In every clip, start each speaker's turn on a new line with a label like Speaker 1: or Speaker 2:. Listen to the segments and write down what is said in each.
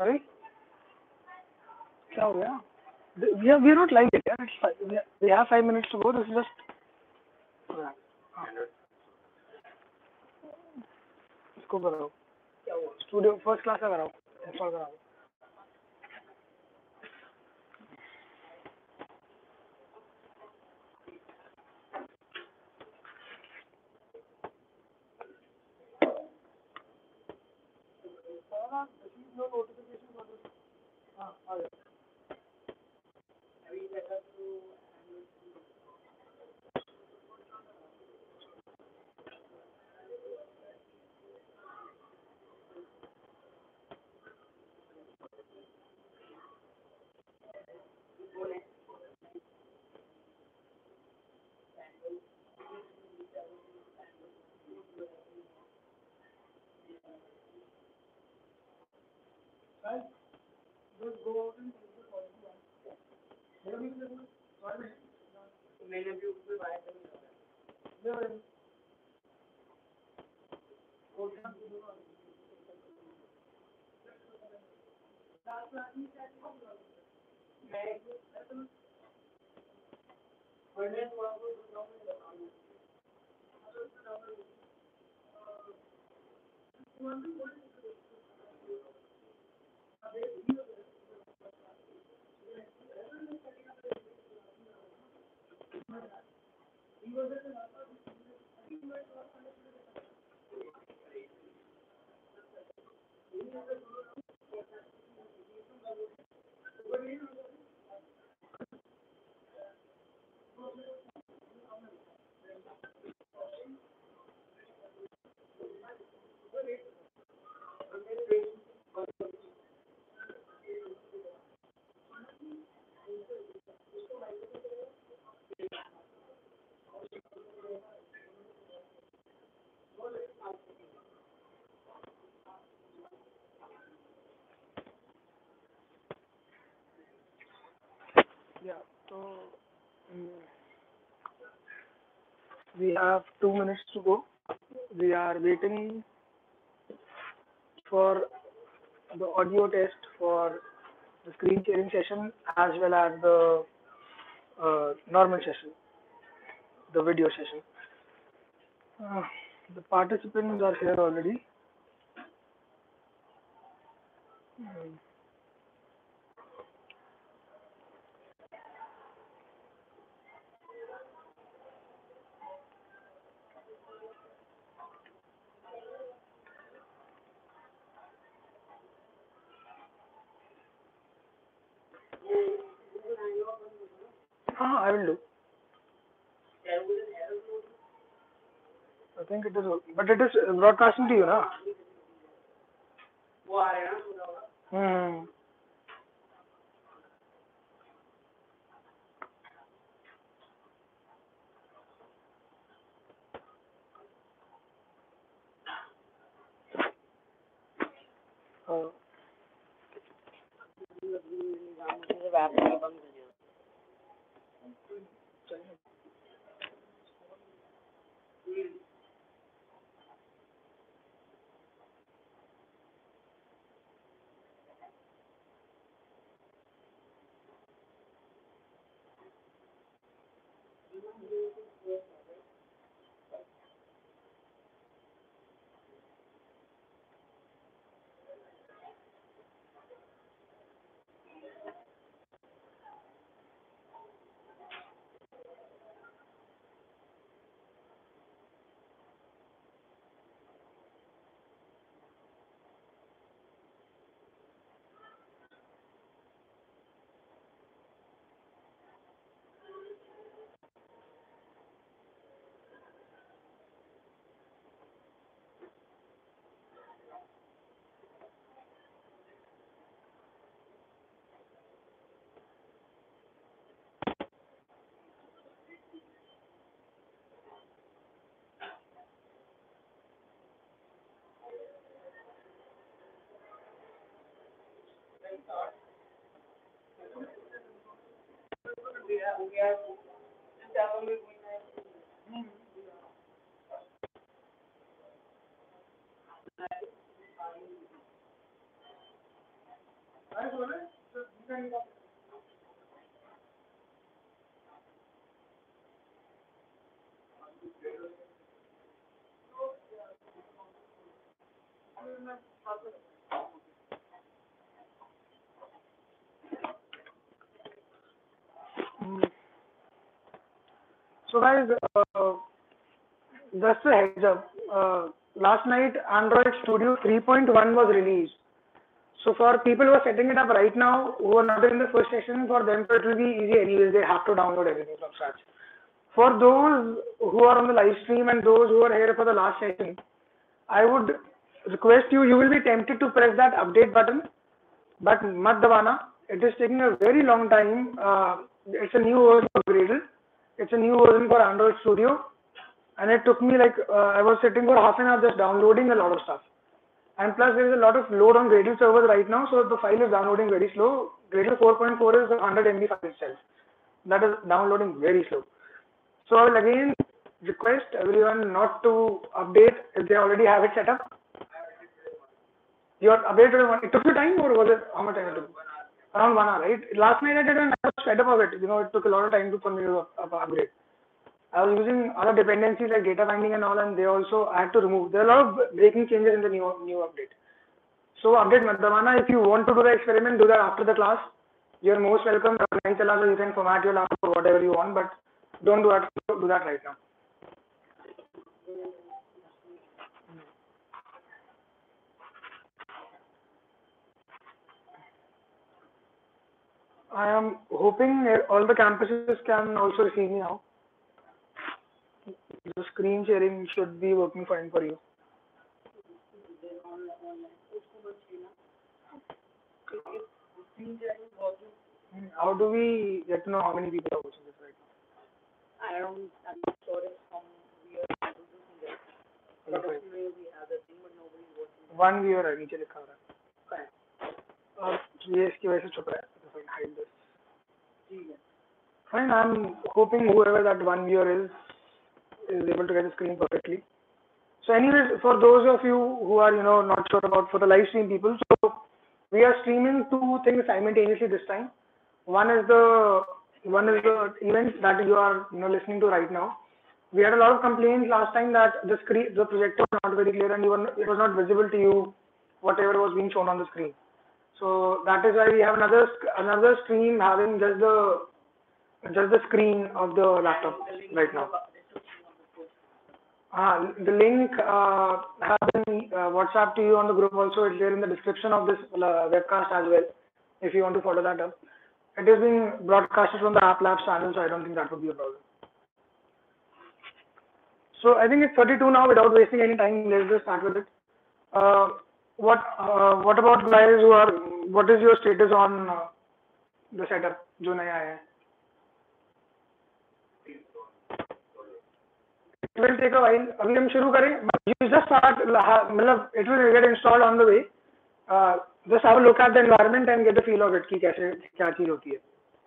Speaker 1: Sorry? क्या हो गया? We are not live yet. Yeah? We have 5 minutes to go. This is just इसको कराओ. स्टूडियो फर्स्ट क्लास का कराओ. इंस्टॉल कराओ. No notification for this. आ गया. Just go out and take the quality. मैंने भी ऊपर बाय कर लिया. Yeah, so we have 2 minutes to go. We are waiting for the audio test for the screen sharing session as well as the normal session, the video session. The participants are here already. I will do. I think it is, but it is broadcasting to you, na? Hmm. Mm. So guys, just a heads up. Last night Android Studio 3.1 was released. So for people who are setting it up right now, who are not in the first session, for them it will be easy anyways. They have to download everything from scratch. For those who are on the live stream and those who are here for the last session, I would request you, you will be tempted to press that update button, but mat dabana. It is taking a very long time. It's a new version of Gradle. It's a new version for Android Studio. And it took me like, I was sitting for half an hour just downloading a lot of stuff. And plus there is a lot of load on Gradle servers right now, so the file is downloading very slow. Gradle 4.4 is a 100 MB file itself. That is downloading very slow. So I will again request everyone not to update if they already have it set up. You are updated one. It took you time, or was it how much time it took? Around 1 hour, right? Last night I did and I was fed up of it. It took a lot of time for me to upgrade. I was using other dependencies like data binding and all, and they also I had to remove. There are a lot of breaking changes in the new update. So update mat dabana. If you want to do the experiment, do that after the class. You're most welcome. You can format your laptop or whatever you want, but don't do that right now. I am hoping all the campuses can also receive me now. The screen sharing should be working fine for you. How do we get to know how many people are watching this right now?
Speaker 2: I'm not sure if we are able to see that. But anyway, we have the thing, but nobody is watching.
Speaker 1: One viewer है नीचे लिखा हुआ है. ये इसकी वजह से छुप रहा है. Fine, hide this. Fine, I'm hoping whoever that one viewer is able to get the screen perfectly. So anyways, for those of you who are not sure about, for the live stream people, so we are streaming two things simultaneously this time. One is the event that you are listening to right now. We had a lot of complaints last time that the projector was not very clear and it was not visible to you whatever was being shown on the screen. So that is why we have another stream having just the screen of the laptop right now. The link has been WhatsApp to you on the group also. It's there in the description of this webcast as well, if you want to follow that up. It is being broadcasted from the App Labs channel, so I don't think that would be a problem. So I think it's 32 now. Without wasting any time, let's just start with it. What about guys who are? What is your status on the setup? जो नया है? It will take a while. अभी हम शुरू करें. You just start. मतलब it will get installed on the way. Just have a look at the environment and get the feel of it कि कैसे क्या चीज होती है.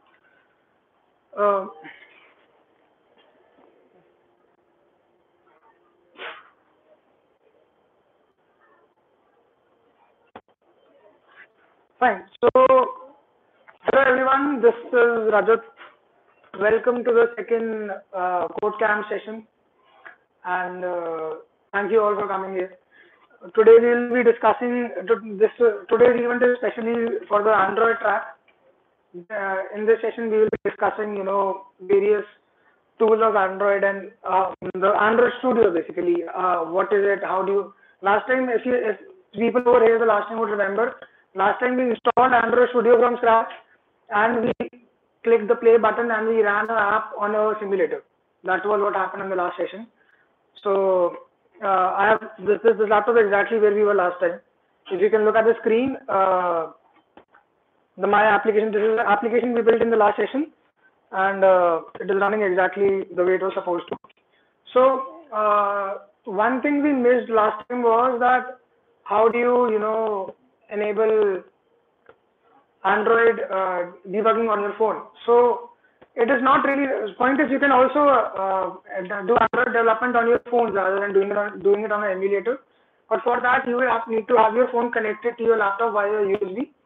Speaker 1: Fine. So, hello everyone. This is Rajat. Welcome to the second code camp session, and thank you all for coming here. Today we will be discussing today's event is especially for the Android track. In this session we will be discussing various tools of Android and the Android Studio basically. What is it? How do you? Last time, if people over here the last time would remember, last time we installed Android Studio from scratch and we clicked the play button and we ran an app on a simulator. That was what happened in the last session. So I have this laptop exactly where we were last time. If you can look at the screen, the My application, this is the application we built in the last session, and it is running exactly the way it was supposed to. So one thing we missed last time was that how do you enable Android debugging on your phone. So it is not really, the point is you can also do Android development on your phone rather than doing it on an emulator. But for that you will need to have your phone connected to your laptop via USB,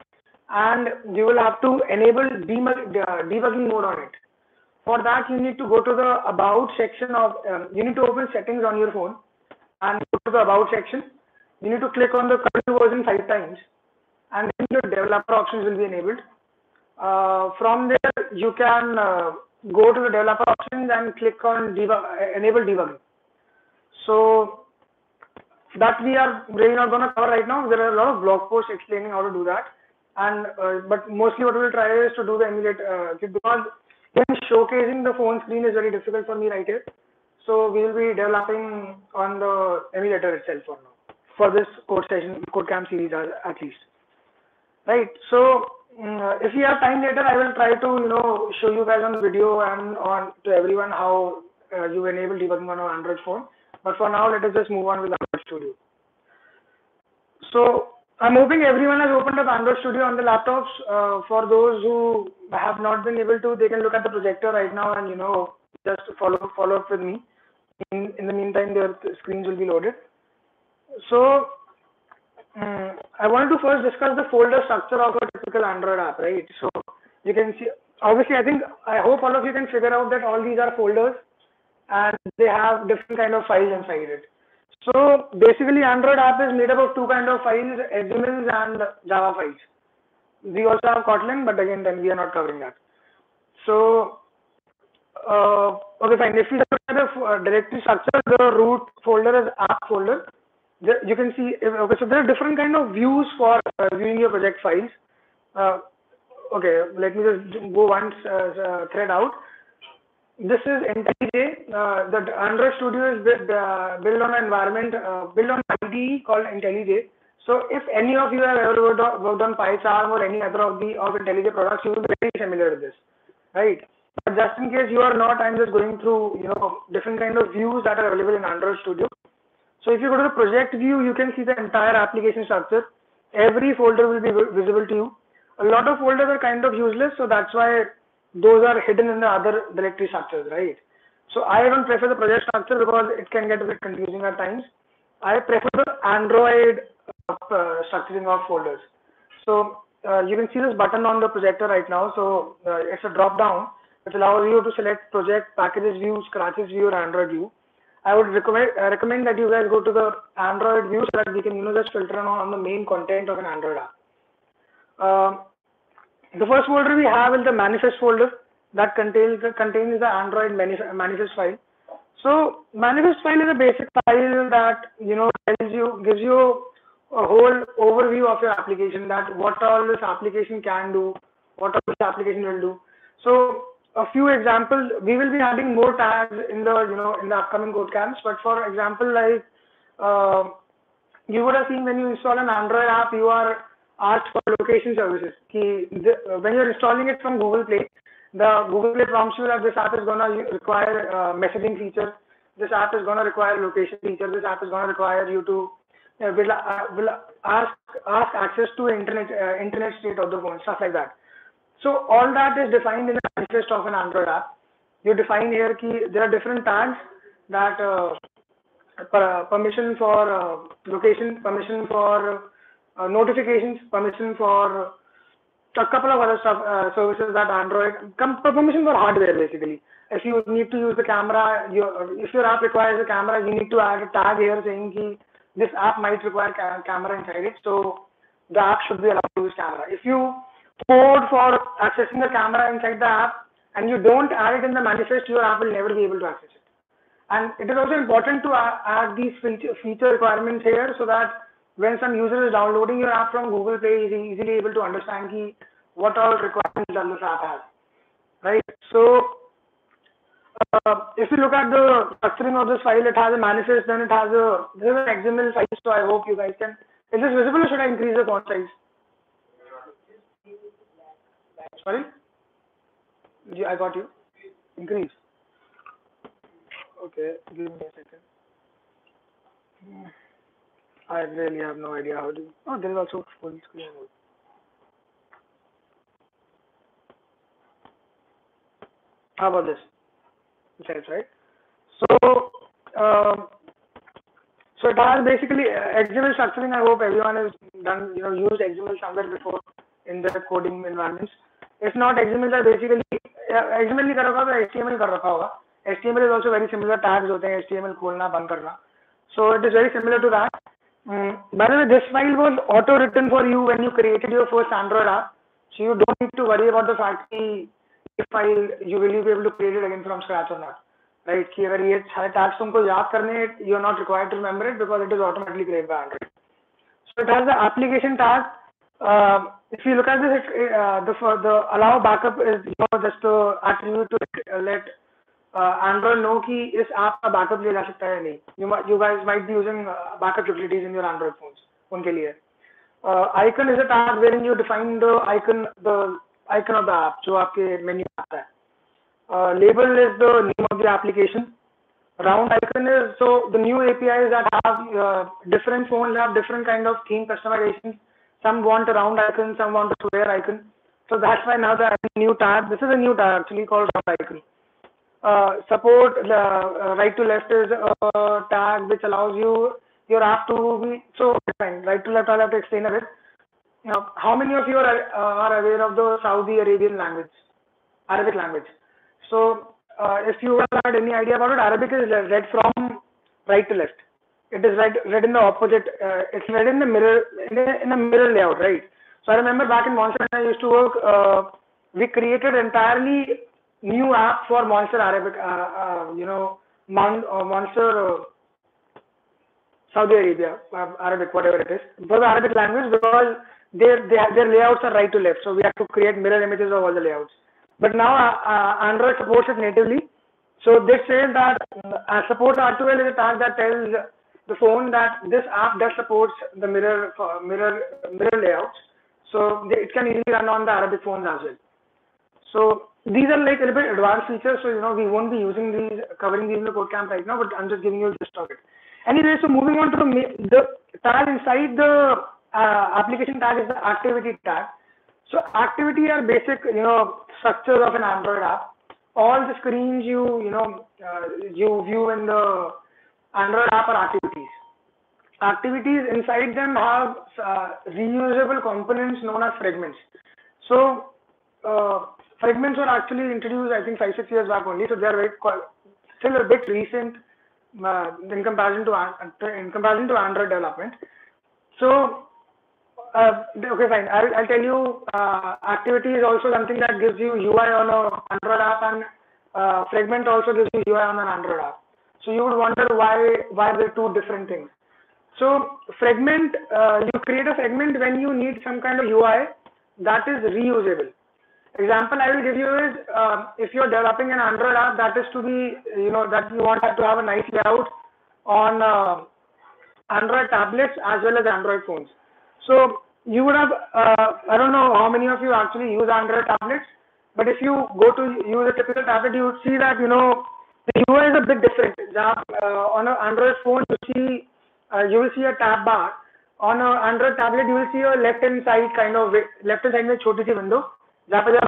Speaker 1: and you will have to enable debugging mode on it. For that, you need to go to the about section of, you need to open settings on your phone and go to the about section. You need to click on the current version 5 times, and then your developer options will be enabled. From there, you can go to the developer options and click on enable debugging. So that we are really not going to cover right now. There are a lot of blog posts explaining how to do that, and but mostly what we will try is to do the emulate kit, because even showcasing the phone screen is very difficult for me right here. So we will be developing on the emulator itself for now, for this codecamp series at least. Right. So if we have time later, I will try to show you guys on the video and on to everyone how you enable debugging on an Android phone. But for now, let us just move on with Android Studio. So I'm hoping everyone has opened up Android Studio on the laptops. For those who have not been able to, they can look at the projector right now and just follow up with me. In the meantime, their screens will be loaded. So I wanted to first discuss the folder structure of a typical Android app, right? So you can see, obviously, I hope all of you can figure out that all these are folders and they have different kind of files inside it. So basically, Android app is made up of two kind of files, XMLs and Java files. We also have Kotlin, but again, then we are not covering that. So okay, fine. If we look at the directory structure, the root folder is app folder. You can see, okay, so there are different kind of views for viewing your project files. Okay, let me just go one thread out. This is IntelliJ. The Android Studio is built on an environment, built on IDE called IntelliJ. So if any of you have ever worked on PyCharm or any other of IntelliJ products, you will be very familiar with this, right? But just in case you are not, I'm just going through different kind of views that are available in Android Studio. So if you go to the project view, you can see the entire application structure. Every folder will be visible to you. A lot of folders are kind of useless, so that's why those are hidden in the other directory structures, right? So I don't prefer the project structure because it can get a bit confusing at times. I prefer the Android structuring of folders. So you can see this button on the projector right now. So it's a drop down which allows you to select project, packages view, scratches view, or Android view. I would recommend that you guys go to the Android view so that we can just filter on the main content of an Android app. The first folder we have is the manifest folder that contains the Android manifest file. So manifest file is a basic file that gives you a whole overview of your application, that what all this application can do, what all this application will do. So a few examples, we will be adding more tags in the in the upcoming code camps. But for example, like you would have seen when you install an Android app, you are asked for location services. When you're installing it from Google Play, the Google Play prompts you that this app is going to require messaging feature. This app is going to require location feature. This app is going to require you to will ask access to internet state of the phone, stuff like that. So all that is defined in the manifest of an Android app. You define here there are different tags that permission for location, permission for notifications, permission for a couple of other services that Android, permission for hardware basically. If you need to use the camera, if your app requires a camera, you need to add a tag here saying this app might require camera inside it, so the app should be allowed to use camera. If you code for accessing the camera inside the app and you don't add it in the manifest, your app will never be able to access it. And it is also important to add these feature requirements here so that when some user is downloading your app from Google Play, is easily able to understand what all requirements that this app has, right? So if you look at the structuring of this file, it has a manifest, then it has this is an XML file, so I hope you guys can. Is this visible or should I increase the font size? Sorry? I got you. Increase. Okay, give me a second. I really have no idea how to. Oh, there is also full screen mode. How about this? That's right. So, so it has basically XML structuring. I hope everyone has done, used XML somewhere before. in the coding environments. If not, XML are basically XML नहीं कर रखा होगा, HTML कर रखा होगा. HTML is also very similar. Tags होते हैं, HTML खोलना बंद करना. So it is very similar to that. By the way, this file was auto written for you when you created your first Android app. So you don't need to worry about the fact that if file you will be able to create it again from scratch or not. Right? कि अगर ये सारे tags तुमको याद करने हैं, you are not required to remember it because it is automatically created by Android. So it has the application tag. If you look at this, the allow backup is just to attribute to let Android know कि इस app का backup ले जा सकता है नहीं. You guys might be using backup utilities in your Android phones. उनके लिए. Icon is a tag wherein you define the icon of the app जो आपके menu में आता है. Label is the name of the application. Round icon is so the new APIs that have different phones have different kind of theme customizations. Some want a round icon, some want a square icon. So that's why now the new tag. This is a new tag actually called round icon. Support right to left is a tag which allows your app to be so fine. Right to left, I'll have to explain a bit. Now, how many of you are aware of the Saudi Arabian language, Arabic language? So if you had any idea about it, Arabic is read from right to left. It is read in the opposite. It's read in the mirror in a mirror layout, right? So I remember back in Monster when I used to work, we created entirely new app for Monster Arabic, Monster Saudi Arabia, Arabic, whatever it is, for the Arabic language because their layouts are right to left. So we have to create mirror images of all the layouts. But now Android supports it natively. So this says that support R2L is a tag that tells the phone that this app does supports the mirror layouts. So it can easily run on the Arabic phones as well. So these are like a little bit advanced features. So we won't be using these, covering these in the code camp right now. But I'm just giving you a gist of it. Anyway, so moving on to the tag inside the application tag is the activity tag. So activity are basic, structures of an Android app. All the screens you view in the Android app are activities. Activities inside them have reusable components known as fragments. So fragments were actually introduced, I think, 5-6 years back only. So they are still a bit recent in comparison to Android development. So okay, fine. I'll tell you. Activity is also something that gives you UI on an Android app, and fragment also gives you UI on an Android app. So you would wonder why they're two different things. So fragment, you create a fragment when you need some kind of UI that is reusable. Example I will give you is if you're developing an Android app that is to be, that you want to have a nice layout on Android tablets as well as Android phones. So you would have, I don't know how many of you actually use Android tablets, but if you go to use a typical tablet, you would see that, the UI is a bit different. On an Android phone, you will see a tab bar. On an Android tablet, you will see a left-hand side kind of, left-hand side में छोटी सी window, जहाँ पे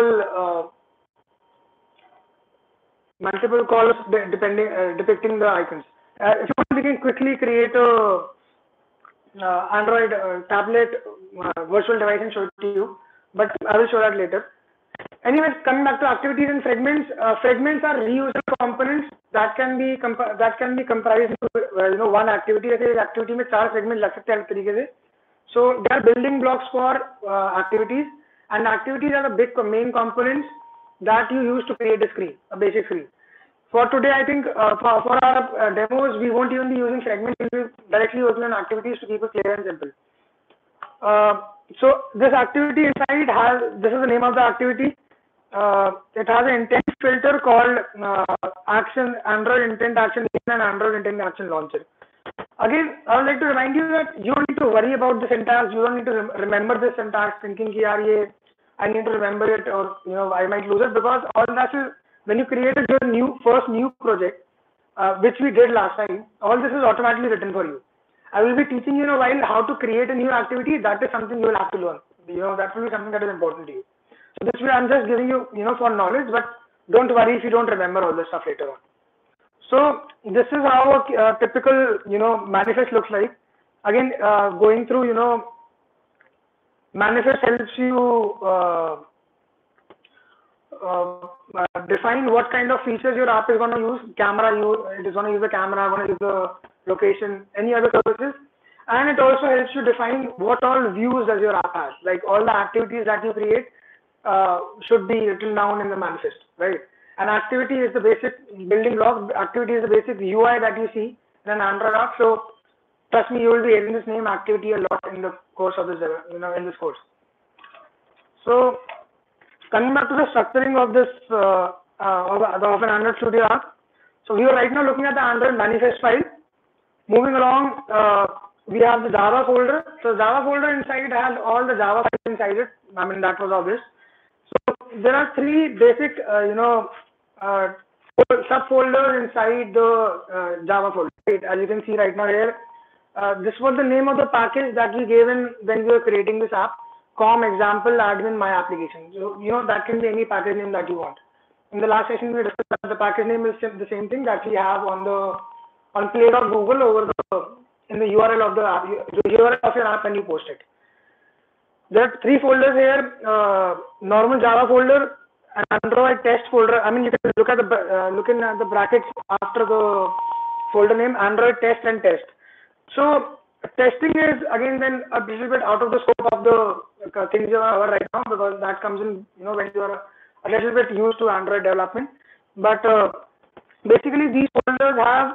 Speaker 1: multiple columns depicting the icons. If you want, we can quickly create a Android tablet virtual device and show it to you, but I will show that later. Anyways, coming back to activities and fragments, fragments are reusable components that can be comprised into one activity. जैसे activity में 4 fragments लग सकते हैं अलग तरीके से. So they are building blocks for activities, and activities are the big main components that you use to create a screen, a basic screen. For today, I think for our demos, we won't even be using fragments. We'll be directly working on activities to keep it clear and simple. So this activity inside this is the name of the activity. It has an intent filter called Android Intent Action and Android Intent Action Launcher. Again, I would like to remind you that you don't need to worry about the syntax. You don't need to remember the syntax, thinking that I need to remember it, or I might lose it, because all that is when you created your first new project, which we did last time. All this is automatically written for you. I will be teaching you in a while how to create a new activity. That is something you will have to learn. That will be something that is important to you. So this way, I'm just giving you, for knowledge, but don't worry if you don't remember all this stuff later on. So this is how a typical, manifest looks like. Again, going through, Manifest helps you define what kind of features your app is going to use. It is going to use the camera, going to use the location, any other services. And it also helps you define what all views does your app has. Like all the activities that you create should be written down in the manifest, right? An activity is the basic building block. Activity is the basic UI that you see in an Android app. So trust me, you will be hearing this name activity a lot in the course of this, in this course. So coming back to the structuring of this of an Android Studio app. So we are right now looking at the Android manifest file. Moving along, we have the Java folder. So Java folder inside has all the Java files inside it. I mean, that was obvious. So there are three basic, subfolders inside the Java folder. Right? As you can see right now here, this was the name of the package that we gave in when we were creating this app. Com example admin my application. So that can be any package name that you want. In the last session we discussed that the package name is the same thing that we have on Play.Google over in the URL of the app, the URL of your app when you post it. There are three folders here: normal Java folder, an Android test folder. I mean, you can look at looking at the brackets after the folder name: Android test and test. So testing is again then a little bit out of the scope of the things you are right now, because that comes in when you are a little bit used to Android development. But basically these folders have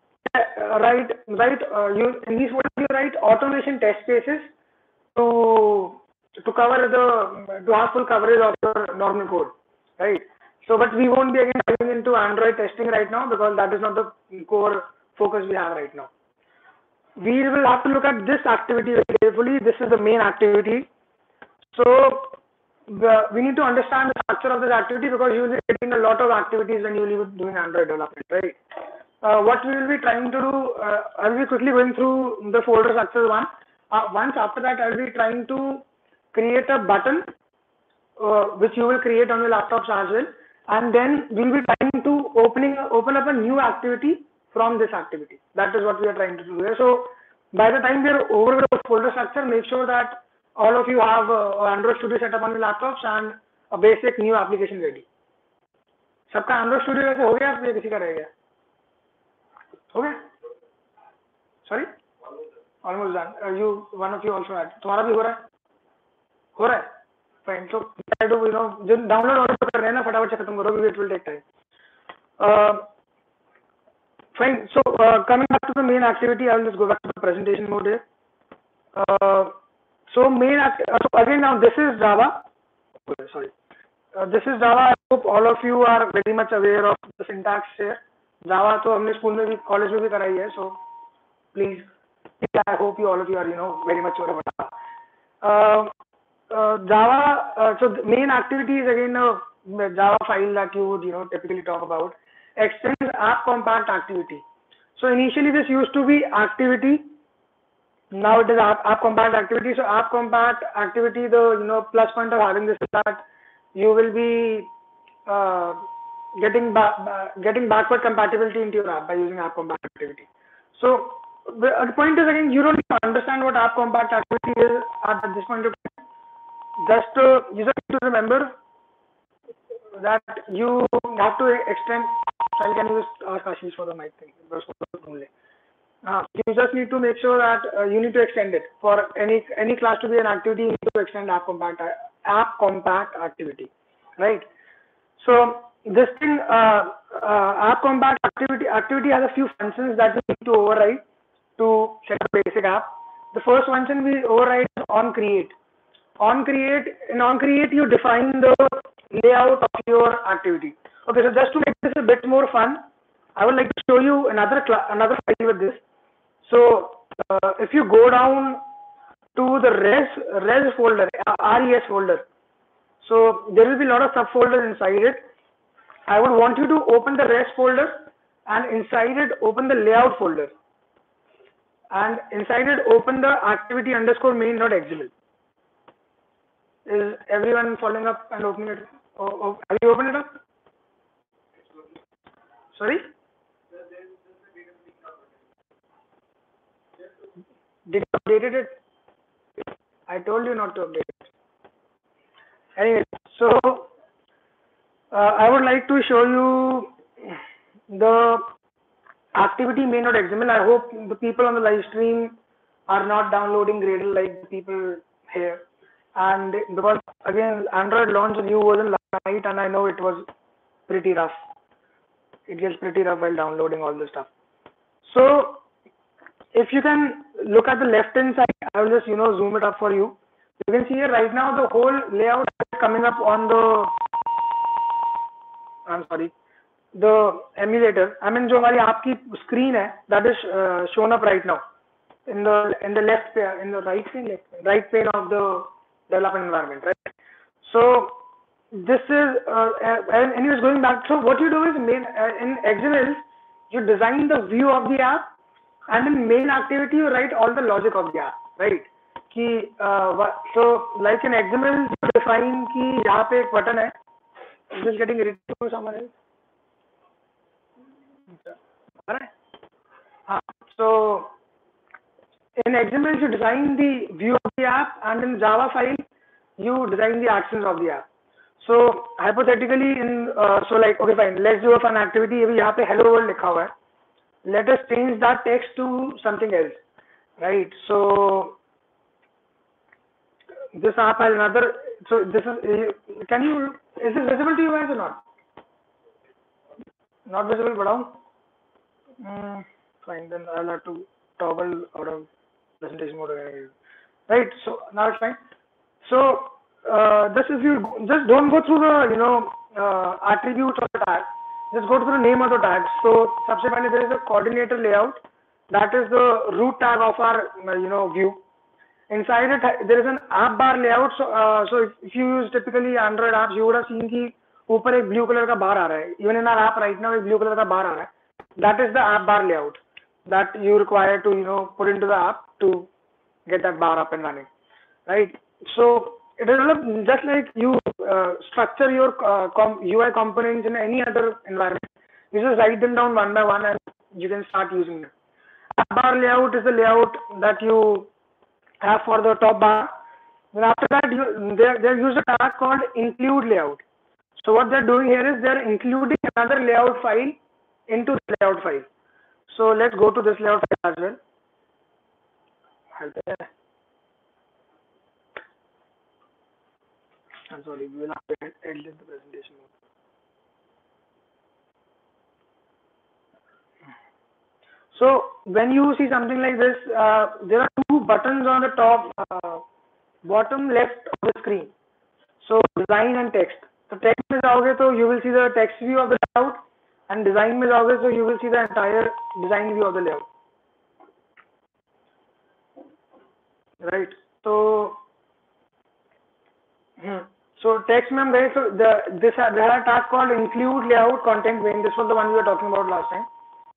Speaker 1: in these folders you write automation test cases to cover to have full coverage of your normal code, right? So but we won't be again diving into Android testing right now, because that is not the core focus we have right now. We will have to look at this activity very carefully. This is the main activity. So we need to understand the structure of this activity, because you will be getting a lot of activities when you will be doing Android development, right? What we will be trying to do, I will be quickly going through the folder structure one. Once after that, I will be trying to create a button which you will create on your laptops as well, and then we will be trying to open up a new activity from this activity. That is what we are trying to do here. So by the time we are over the folder structure, make sure that all of you have Android Studio set up on your laptops and a basic new application ready. सबका Android Studio वैसे हो गया या किसी का रह गया? हो गया? Sorry? Almost done. One of you also had. तुम्हारा भी हो रहा है? हो रहा है? Fine. So try to जो download और कर रहे हैं ना फटाफट से खत्म करो, it will take time. Fine. So coming back to the main activity, I will just go back to the presentation mode here. So again now this is Java. Sorry. This is Java. I hope all of you are very much aware of the syntax here. Java तो हमने school में भी college में भी कराई है, so please I hope all of you are very much aware of Java. So the main activity is again a Java file that you would typically talk about. Extends app compact activity. So initially this used to be activity. Now it is app compact activity. So app compact activity, the plus point of having this is that you will be getting backward compatibility into your app by using app compact activity. So the point is again, you don't need to understand what app compact activity is at this point of time. You just need to remember that you have to extend. I can just ask Ashish for the mic thing. You just need to make sure that you need to extend it. For any class to be an activity, you need to extend app compact activity, right? So this thing, app compact activity has a few functions that we need to override to set up a basic app. The first function we override is onCreate. In onCreate, you define the layout of your activity. Okay, so just to make this a bit more fun, I would like to show you another file with this. So if you go down to the res folder, res folder, so there will be a lot of subfolders inside it. I would want you to open the res folder, and inside it open the layout folder, and inside it open the activity_main.xml. Is everyone following up and opening it? Have you opened it up? Sorry? Did you updated it? I told you not to update. Anyway, so I would like to show you the activity main.xml. I hope the people on the live stream are not downloading Gradle like the people here. And because again, Android launched a new version last night, and I know it was pretty rough. It gets pretty rough while downloading all this stuff. So if you can look at the left hand side, I will just zoom it up for you. You can see here right now the whole layout is coming up on the emulator. I mean, जो हमारी आपकी screen है, that is shown up right now in the right pane of the development environment, right? So this is and anyways, going back. So what you do is in XML you design the view of the app, and in main activity you write all the logic of the app, right? So like in XML you define कि यहाँ पे एक button है. I'm just getting irritated to someone else. So in XML you design the view of the app, and in Java file you design the actions of the app. So hypothetically so like, okay fine, let's do a fun activity. अभी यहाँ पे hello world लिखा हुआ है. Let us change that text to something else, right? So this app has another. So this is. Is this visible to you guys or not? Not visible, but fine. Then I'll have to toggle out of presentation mode again. Right. So now it's fine. So this, if you just don't go through the attributes of the tag, just go to the name of the tag. So सबसे पहले there is a coordinator layout. That is the root tag of our view. Inside it there is an app bar layout. So if you use typically Android apps, you would have seen कि ऊपर एक blue color का bar आ रहा है. Even in our app right now, एक blue color का bar आ रहा है. That is the app bar layout that you require to put into the app to get that bar up and running, right? So it is just like you structure your UI components in any other environment. You just write them down one by one and you can start using them. App bar layout is the layout that you have for the top bar. Then after that, they use a tag called include layout. So what they're doing here is they're including another layout file into the layout file. So let's go to this layout file as well. I'm sorry, we will have to edit the presentation. So when you see something like this, there are two buttons on the top, bottom left of the screen. So design and text. So text में जाओगे तो you will see the text view of the layout, and design में जाओगे so you will see the entire design view of the layout. Right. So so text में हम गए. So they had a tag called include layout content main. This was the one we were talking about last time.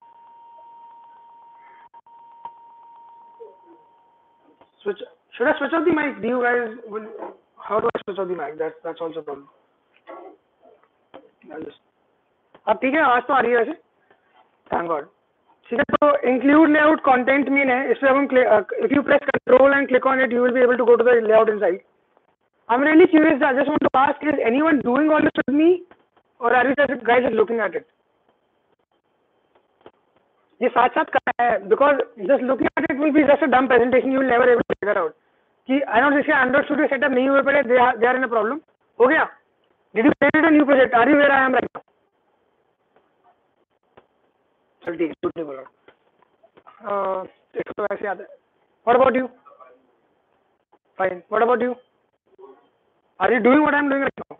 Speaker 1: Should I switch off the mic? Do you guys how do I switch off the mic? That's also a problem. अब ठीक है, आवाज तो आ रही है वैसे. Thank God. ठीक है, तो include layout content main है. इसमें हम if you press control and click on it, you will be able to go to the layout inside. I'm really curious. I just want to ask: is anyone doing all this with me, or are you guys just looking at it? ये साथ साथ करना है, because just looking at it will be just a dumb presentation. You will never able to figure out कि I don't see Android Studio setup नहीं हुए पहले. They are in a problem. हो गया? Did you create a new project? Are you where I am right now? चल ठीक है, झूठ नहीं बोला. एक तो ऐसे आता है. What about you? Fine. What about you? Are you doing what I am doing right now?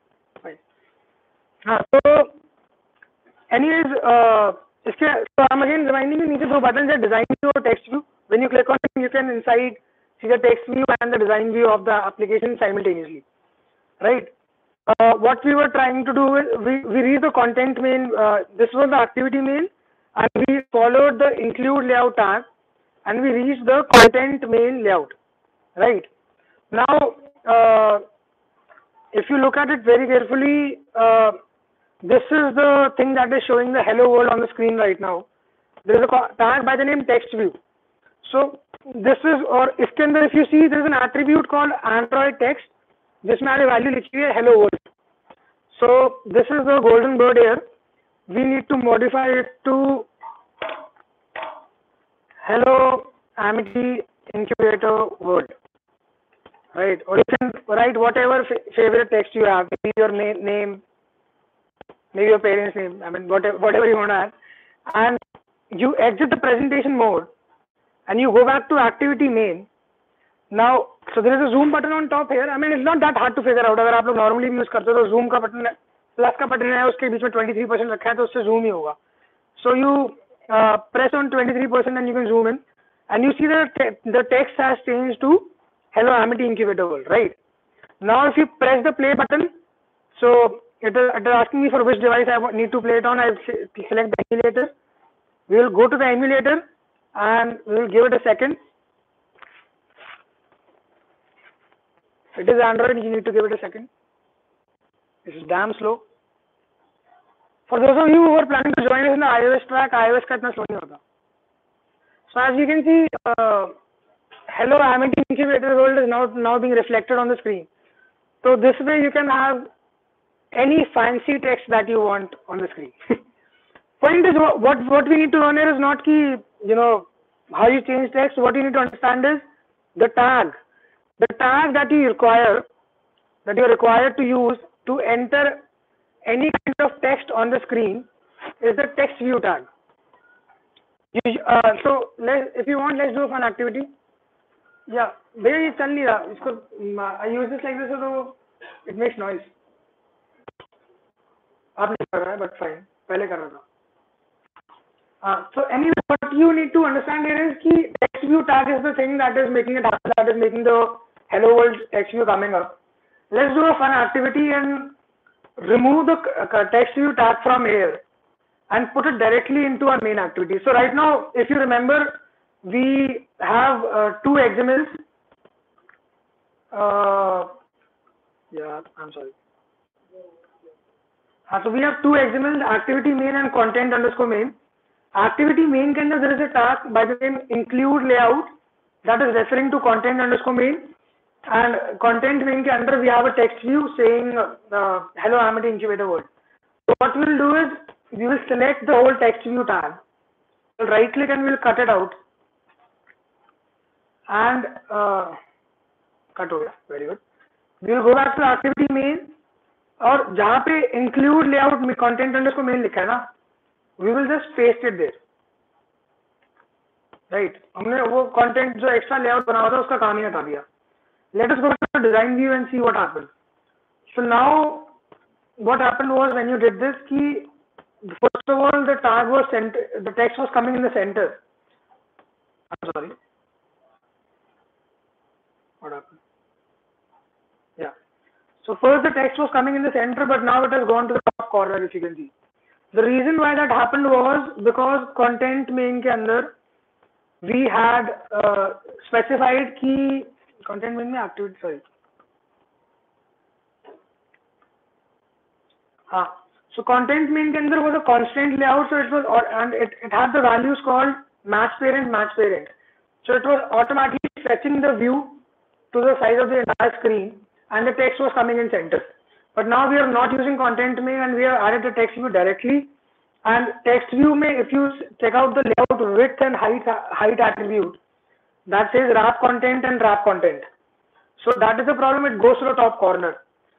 Speaker 1: Fine. So anyways, so I'm again reminding you, नीचे दो buttons है, design view और text view. When you click on it, you can inside see the text view and the design view of the application simultaneously, right? What we were trying to do is we read the content main. This was the activity main, and we followed the include layout tag, and we reached the content main layout, right? Now, if you look at it very carefully, this is the thing that is showing the hello world on the screen right now. There is a tag by the name text view. So this is, और इसके अंदर if you see there is an attribute called Android text जिसमें आगे value लिखी हुई है hello world. So this is the golden bird here. We need to modify it to hello Amity incubator world, right? Or you can write whatever favorite text you have, maybe your name, maybe your parents' name. I mean whatever you want to add, and you exit the presentation mode and you go back to activity main. Now, so there is a zoom button on top here. I mean, it's not that hard to figure out. अगर आप लोग normally use करते हो तो zoom का button plus का button है उसके बीच में 23% रखा है तो उससे zoom ही होगा. So you press on 23% and you can zoom in, and you see that the text has changed to Hello Amity Incubator World, right? Now, if you press the play button, so it is asking me for which device I need to play it on. I select the emulator. We will go to the emulator and we will give it a second. It is Android, you need to give it a second. This is damn slow. For those of you who are planning to join us in the iOS track, iOS का इतना slow नहीं होता. So as you can see, Hello Amity Incubator World is now being reflected on the screen. So this way you can have any fancy text that you want on the screen. Point is, what we need to learn here is not how you change text. What you need to understand is the tag that you require, that you are required to use to enter any kind of text on the screen is the text view tag. So if you want, let's do a fun activity. Yeah, भैया ये चल नहीं रहा इसको. I use this like this so it makes noise. आप नहीं कर रहा है but fine, पहले कर रहा था. So anyway, what you need to understand here is कि text view tag is the thing that is making it happen, that is making the hello world text view coming up. Let's do a fun activity and remove the text view tag from here and put it directly into our main activity. So right now, if you remember, we have two XMLs. Yeah, I'm sorry. So we have two XMLs, activity main and content underscore main. Activity main के अंदर there is a tag by the name include layout that is referring to content underscore main, and content main के अंदर we have a text view saying hello Amity Incubator World. So what we will do is we will select the whole text view tag. We'll right click and we'll cut it out. And cut हो गया, very good. We will go back to activity main और जहाँ पे include layout में content underscore main लिखा है ना, we will just paste it there, right? हमने वो content जो extra layout बना हुआ था उसका काम ही हटा दिया. Let us go to the design view and see what happened. So now what happened was when you did this key, first of all the tag was the text was coming in the center. I'm sorry. What happened? Yeah. So first the text was coming in the center, but now it has gone to the top corner, if you can see. The reason why that happened was because content main के अंदर we had specified कि content main में activity, sorry. So content main के अंदर was a constant layout, so it was, and it had the values called match parent. So it was automatically fetching the view to the size of the entire screen, and the text was coming in center. But now we are not using content main and we have added the text view directly. And text view may, if you check out the layout width and height attribute, that says wrap content and wrap content. So that is the problem, it goes to the top corner.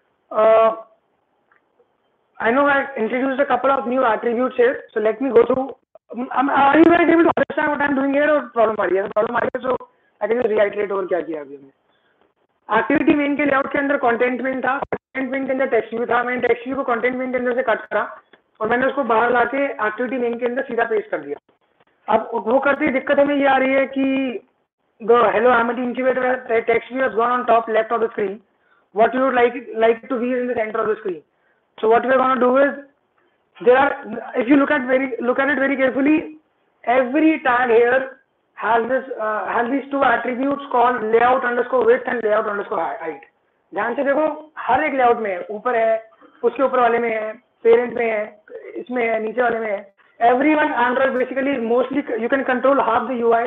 Speaker 1: I know I introduced a couple of new attributes here, so let me go through. Are you guys able to understand what I am doing here or problem aa rahi hai? Problem aa rahi hai, so I can just reiterate over क्या किया अभी हमने. Activity main के layout के अंदर content main था, content main के अंदर टेक्स्ट व्यू था. मैंने टेक्स्ट व्यू को कंटेंट मेन के अंदर से कट करा और मैंने उसको बाहर लाके एक्टिविटी मेन के अंदर सीधा पेस्ट कर दिया. अब वो करते ही दिक्कत हमें ये आ रही है कि the hello Amity Incubator text view has gone on top left of the screen. What you would like to be in the center of the screen. So what we are going to do is, there are, if you look at it very carefully, every tag here has these two attributes called layout underscore width and layout underscore height. ध्यान से देखो, हर एक layout में है, ऊपर है, उसके ऊपर वाले में है, पेरेंट में है, इसमें है, नीचे वाले में है. Everyone Android basically is mostly, you can control half the UI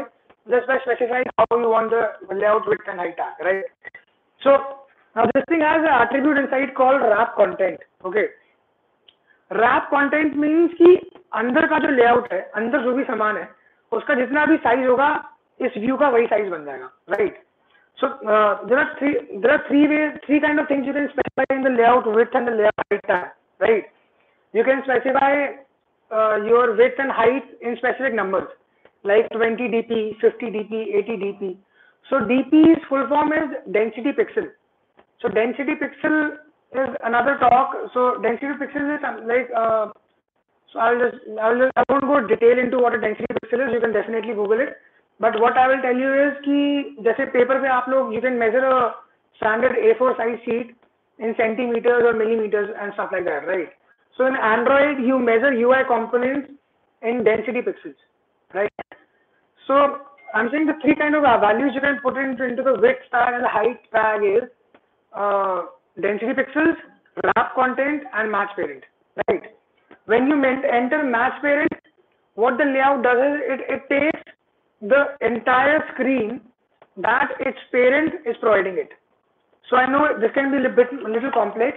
Speaker 1: just by specifying how you want the layout width and height tag, right? So now this thing has an attribute inside called wrap content. Okay, wrap content means कि अंदर का जो layout है, अंदर जो भी सामान है, उसका जितना भी size होगा, इस view का वही size बन जाएगा, right? So there are three kind of things you can specify in the layout width and the layout height tag, right? You can specify your width and height in specific numbers like 20 dp, 50 dp, 80 dp. So dp's full form is density pixel. So density pixel is another talk. So density pixel is like so I won't go detail into what a density pixel is. You can definitely Google it. But what I will tell you is कि जैसे paper पे आप लोग you can measure a standard A4 size sheet in centimeters or millimeters and stuff like that, right? So in Android you measure UI components in density pixels, right? So I'm saying the three kind of values you can put into the width tag and the height tag is density pixels, wrap content, and match parent, right? When you enter match parent, what the layout does is it takes the entire screen that its parent is providing it. So I know this can be a little complex.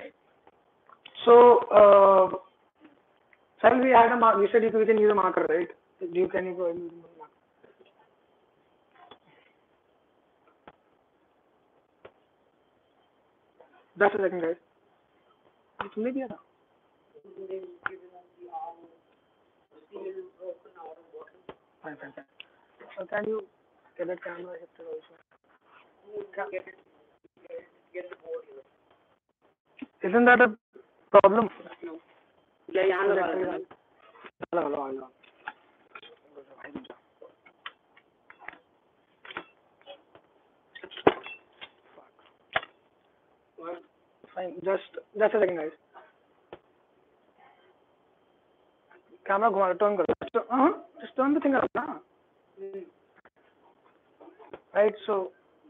Speaker 1: So Sahil, we had a mark. You said we can use a marker, right? Can you go and use a marker? That's a second, guys. तुमने दिया था? Fine. Can you get that camera shifted also?
Speaker 2: Get the board here.
Speaker 1: Isn't that a problem?
Speaker 2: No. Yeah, यहाँ लगा
Speaker 1: लगा. Fine. Just a second, guys. Camera घुमा turn करो. Just turn the thing around ना. Right. So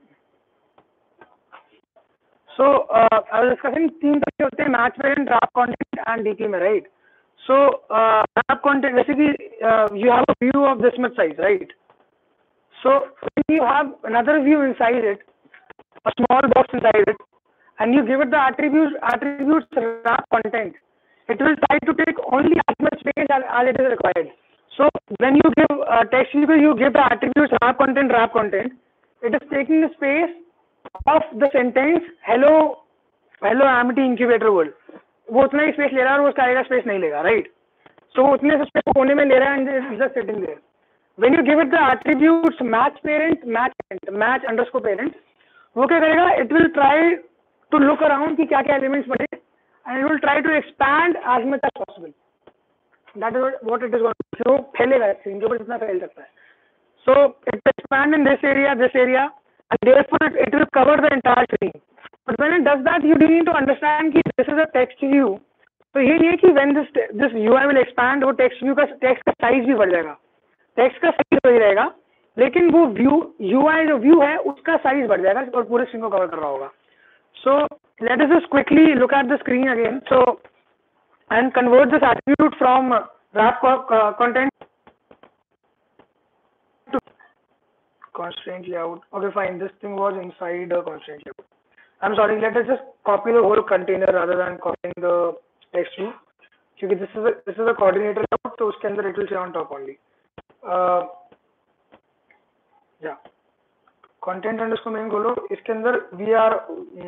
Speaker 1: I was discussing तीन तरह के होते हैं match parent, wrap content and DP में, right? So wrap content basically you have a view of this much size, right? So when you have another view inside it, a small box inside it, and you give it the attributes wrap content, it will try to take only as much space as it is required. So when you give text, you give the attributes wrap content, it is taking the space of the sentence hello Amity incubator world. वो उतना ही space ले रहा है और उसका आएगा space नहीं लेगा, राइट? सो वो उतने स्पेस कोने में ले रहा है and is just sitting there. When you give it the attributes match underscore parent, वो क्या करेगा? It will try to look around कि क्या क्या एलिमेंट्स बने and it will try to expand as much as possible. That is what it is going to फैलेगा screen के ऊपर जितना फैल सकता है. So it expand in this area and therefore it will cover the entire screen. But when it does that, you need to understand कि this is a text view. तो ये नहीं है कि when this UI will expand, वो text का size भी बढ़ जाएगा. Text का size वही रहेगा, लेकिन वो UI जो view है उसका size बढ़ जाएगा और पूरे screen को cover कर रहा होगा. So let us just quickly look at the screen again. So and convert this attribute from wrap content to constraint layout. Okay, fine. This thing was inside a constraint layout. I'm sorry. Let us just copy the whole container rather than copying the text view. Because this is a coordinator layout, so उसके अंदर it will say on top only. Yeah. Content underscore main खोलो. इसके अंदर we are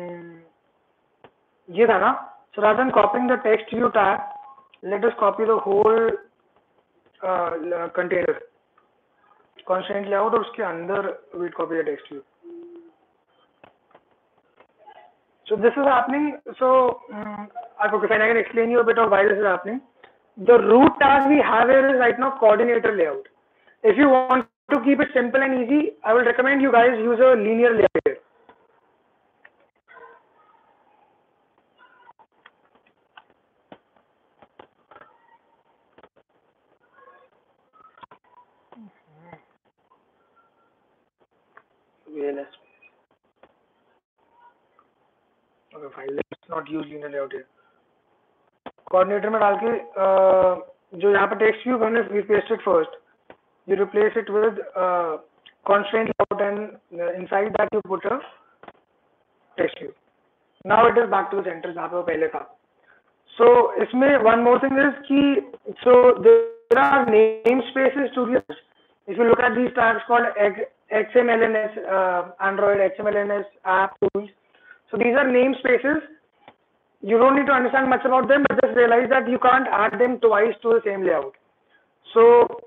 Speaker 1: ये था ना. So rather than copying the text view tag, let us copy the whole container. Constraint layout और उसके अंदर we'll copy the text view. So this is happening. So okay, fine. I can explain you a bit of why this is happening. The root tag we have here is right now coordinator layout. If you want to keep it simple and easy, I will recommend you guys use a linear layout here. Okay, fine. Let's not use linear layout here. Coordinator में डाल के जो यहाँ पे text view हमने we paste it first. You replace it with constraint layout, and inside that you put a text view. Now it is back to the center जहाँ पे वो पहले था. So इसमें one more thing is कि so there are namespaces to the. If you look at these tags called XMLNS, Android XMLNS app tools. So these are namespaces. You don't need to understand much about them, but just realize that you can't add them twice to the same layout. So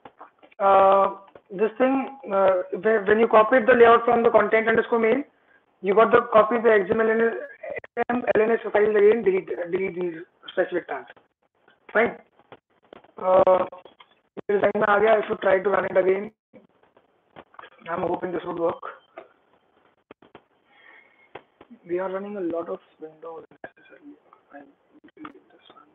Speaker 1: this thing, when you copied the layout from the content underscore main, you got the copy the XMLNS file again, delete these specific tags. Fine. Design में आ गया. I should try to run it again. I'm hoping this would work. We are running a lot of windows necessarily. I will delete this one.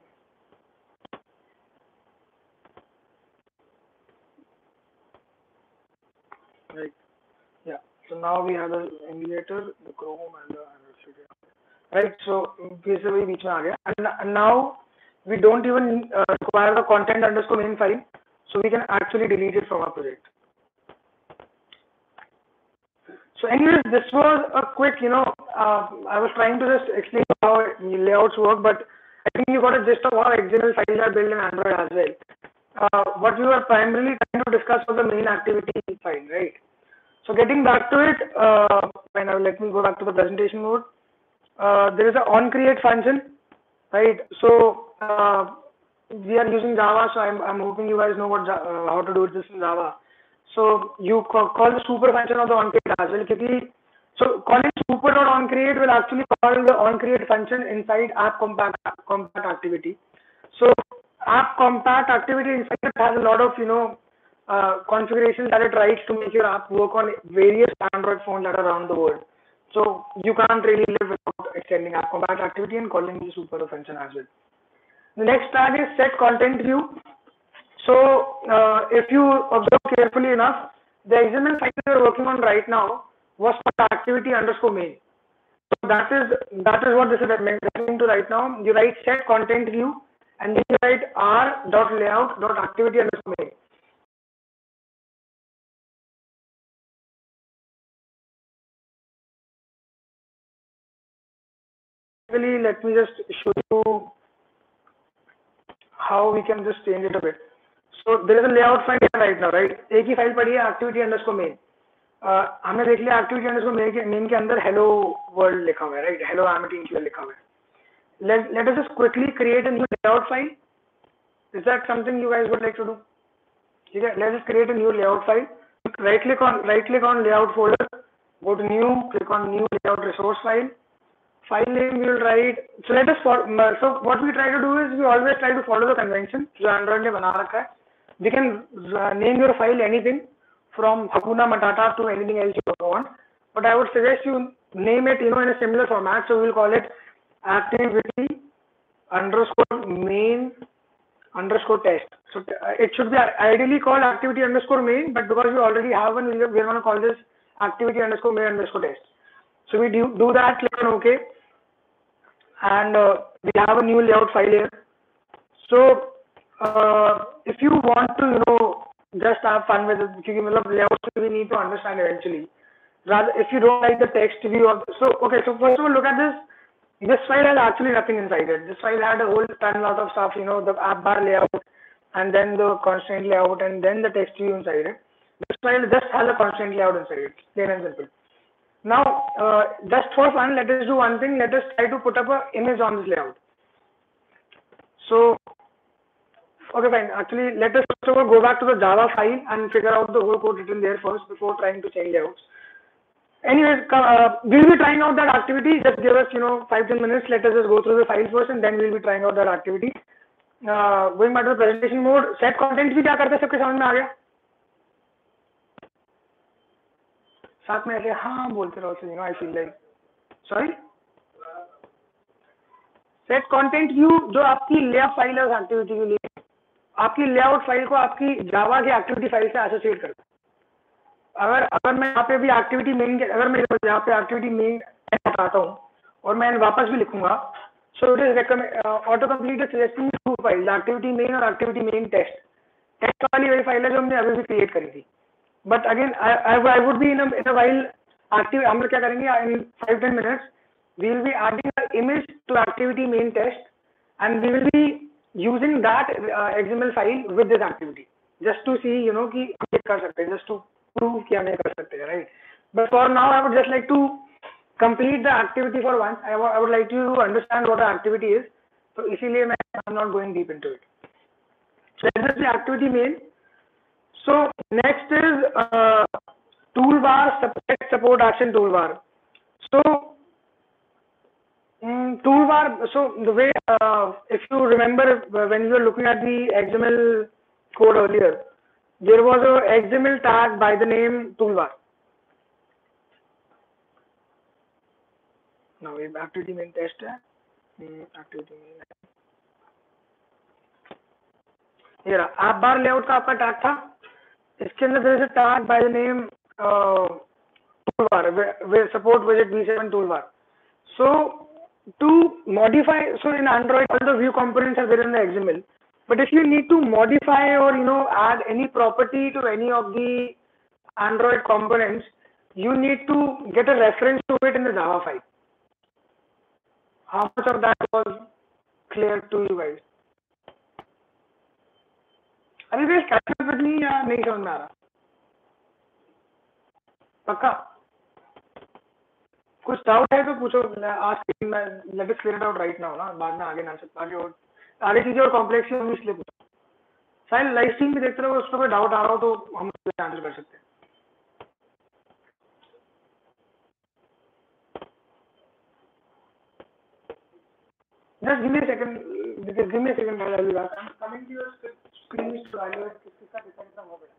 Speaker 1: Right. Yeah. So now we have the emulator, the Chrome, and the Android Studio. Right. So basically बीच में आ गया. And now we don't even require the content underscore main file. So we can actually delete it from our project. So anyways, this was a quick, I was trying to just explain how layouts work, but I think you got a gist of how XML files are built in Android as well. What we were primarily trying to discuss was the main activity file, right? So getting back to it, let me go back to the presentation mode. There is an onCreate function, right? So we are using Java, so I'm hoping you guys know what how to do this in Java. So you call the super function of the onCreate as well. So calling super.onCreate will actually call the onCreate function inside app compact activity. So app compact activity inside it has a lot of configurations that it writes to make your app work on various Android phones that are around the world. So you can't really live without extending app compact activity and calling the super function as well. The next tag is set content view. So if you observe carefully enough, the XML file we are working on right now was for activity underscore main. So that is what this is referring to right now. You write set content view and then you write r.layout.activity underscore main. Let me just show you how we can just change it a bit. So there is a layout file right now, right? एक ही file पड़ी है activity underscore main. हमने देख लिया activity underscore main के अंदर hello world लिखा हुआ है, right? Hello Amity इंक्लूड लिखा हुआ है. Let us just quickly create a new layout file. Is that something you guys would like to do? ठीक है, let's just create a new layout file. Right click on layout folder. Go to new, click on new layout resource file. File name we will write. So what we try to do is we always try to follow the convention जो Android ने बना रखा है. We can name your file anything from Hakuna Matata to anything else you want. But I would suggest you name it in a similar format. So we will call it activity underscore main underscore test. So it should be ideally called activity underscore main, but because we already have one, we are going to call this activity underscore main underscore test. So we do that, click on OK, and we have a new layout file here. So if you want to just have fun with it, because layouts we need to understand eventually. Rather, if you don't like the text view of so first of all, look at this. This file has actually nothing inside it. This file had a whole lot of stuff, the app bar layout, and then the constraint layout, and then the text view inside it. This file just has a constraint layout inside it, plain and simple. Now, just for fun, let us do one thing. Let us try to put up an image on this layout. So, okay, fine. Actually, let us first of all go back to the Java file and figure out the whole code written there first before trying to change layouts. Anyways, we'll be trying out that activity. Just give us, 5-10 minutes. Let us just go through the file first, and then we'll be trying out that activity. Going back to the presentation mode, set content भी क्या करते हैं सबके समझ में आ गया? साथ में ऐसे हाँ बोलते रहो, I feel like. Sorry? Set content view जो आपकी layout फाइल है उस एक्टिविटी के लिए, आपकी layout फाइल को आपकी जावा की एक्टिविटी फाइल से एसोसिएट करता है. अगर मैं यहाँ पे भी एक्टिविटी मेन, अगर मैं यहाँ पे एक्टिविटी मेन हटाता हूँ और मैं वापस भी लिखूंगा, so it is auto complete suggesting to file, activity main और एक्टिविटी मेन टेस्ट वाली वही फाइल है जो हमने अभी भी क्रिएट करी थी. But again, I would be in a while active. हम लोग क्या करेंगे in 5-10 minutes we will be adding an image to activity main test, and we will be using that XML file with this activity just to see कि हम ये कर सकते हैं, just to prove कि हम ये कर सकते हैं, right? But for now I would just like to complete the activity for once. I would like you to understand what the activity is. So इसीलिए मैं I'm not going deep into it. So that is the activity main. So next is toolbar, support action toolbar. So toolbar. So the way, if you remember when you were looking at the XML code earlier, there was a XML tag by the name toolbar. Now we activity main test है. Activity main. ये रहा app bar layout का आपका tag था. इसके अंदर there is a tag by the name toolbar where support widget v7 toolbar. So to modify, so in Android all the view components are there in the XML, but if you need to modify or add any property to any of the Android components, you need to get a reference to it in the Java file. How much of that was clear to you guys? अरे guys catch up with me या नहीं समझ में आ रहा? पक्का? कुछ doubt है तो पूछो. आज मैं let us clear it out right now ना, बाद में आगे ना आगे चीजें और कॉम्प्लेक्स है, हम इसलिए पूछो. साइल लाइव स्ट्रीम भी देखते रहो, उसमें कोई डाउट आ रहा हो तो हम आंसर कर सकते हैं. Just give me a second. Give me a second. I'll be back. I'm coming to your screen to evaluate किसका डिफेंस हो गया.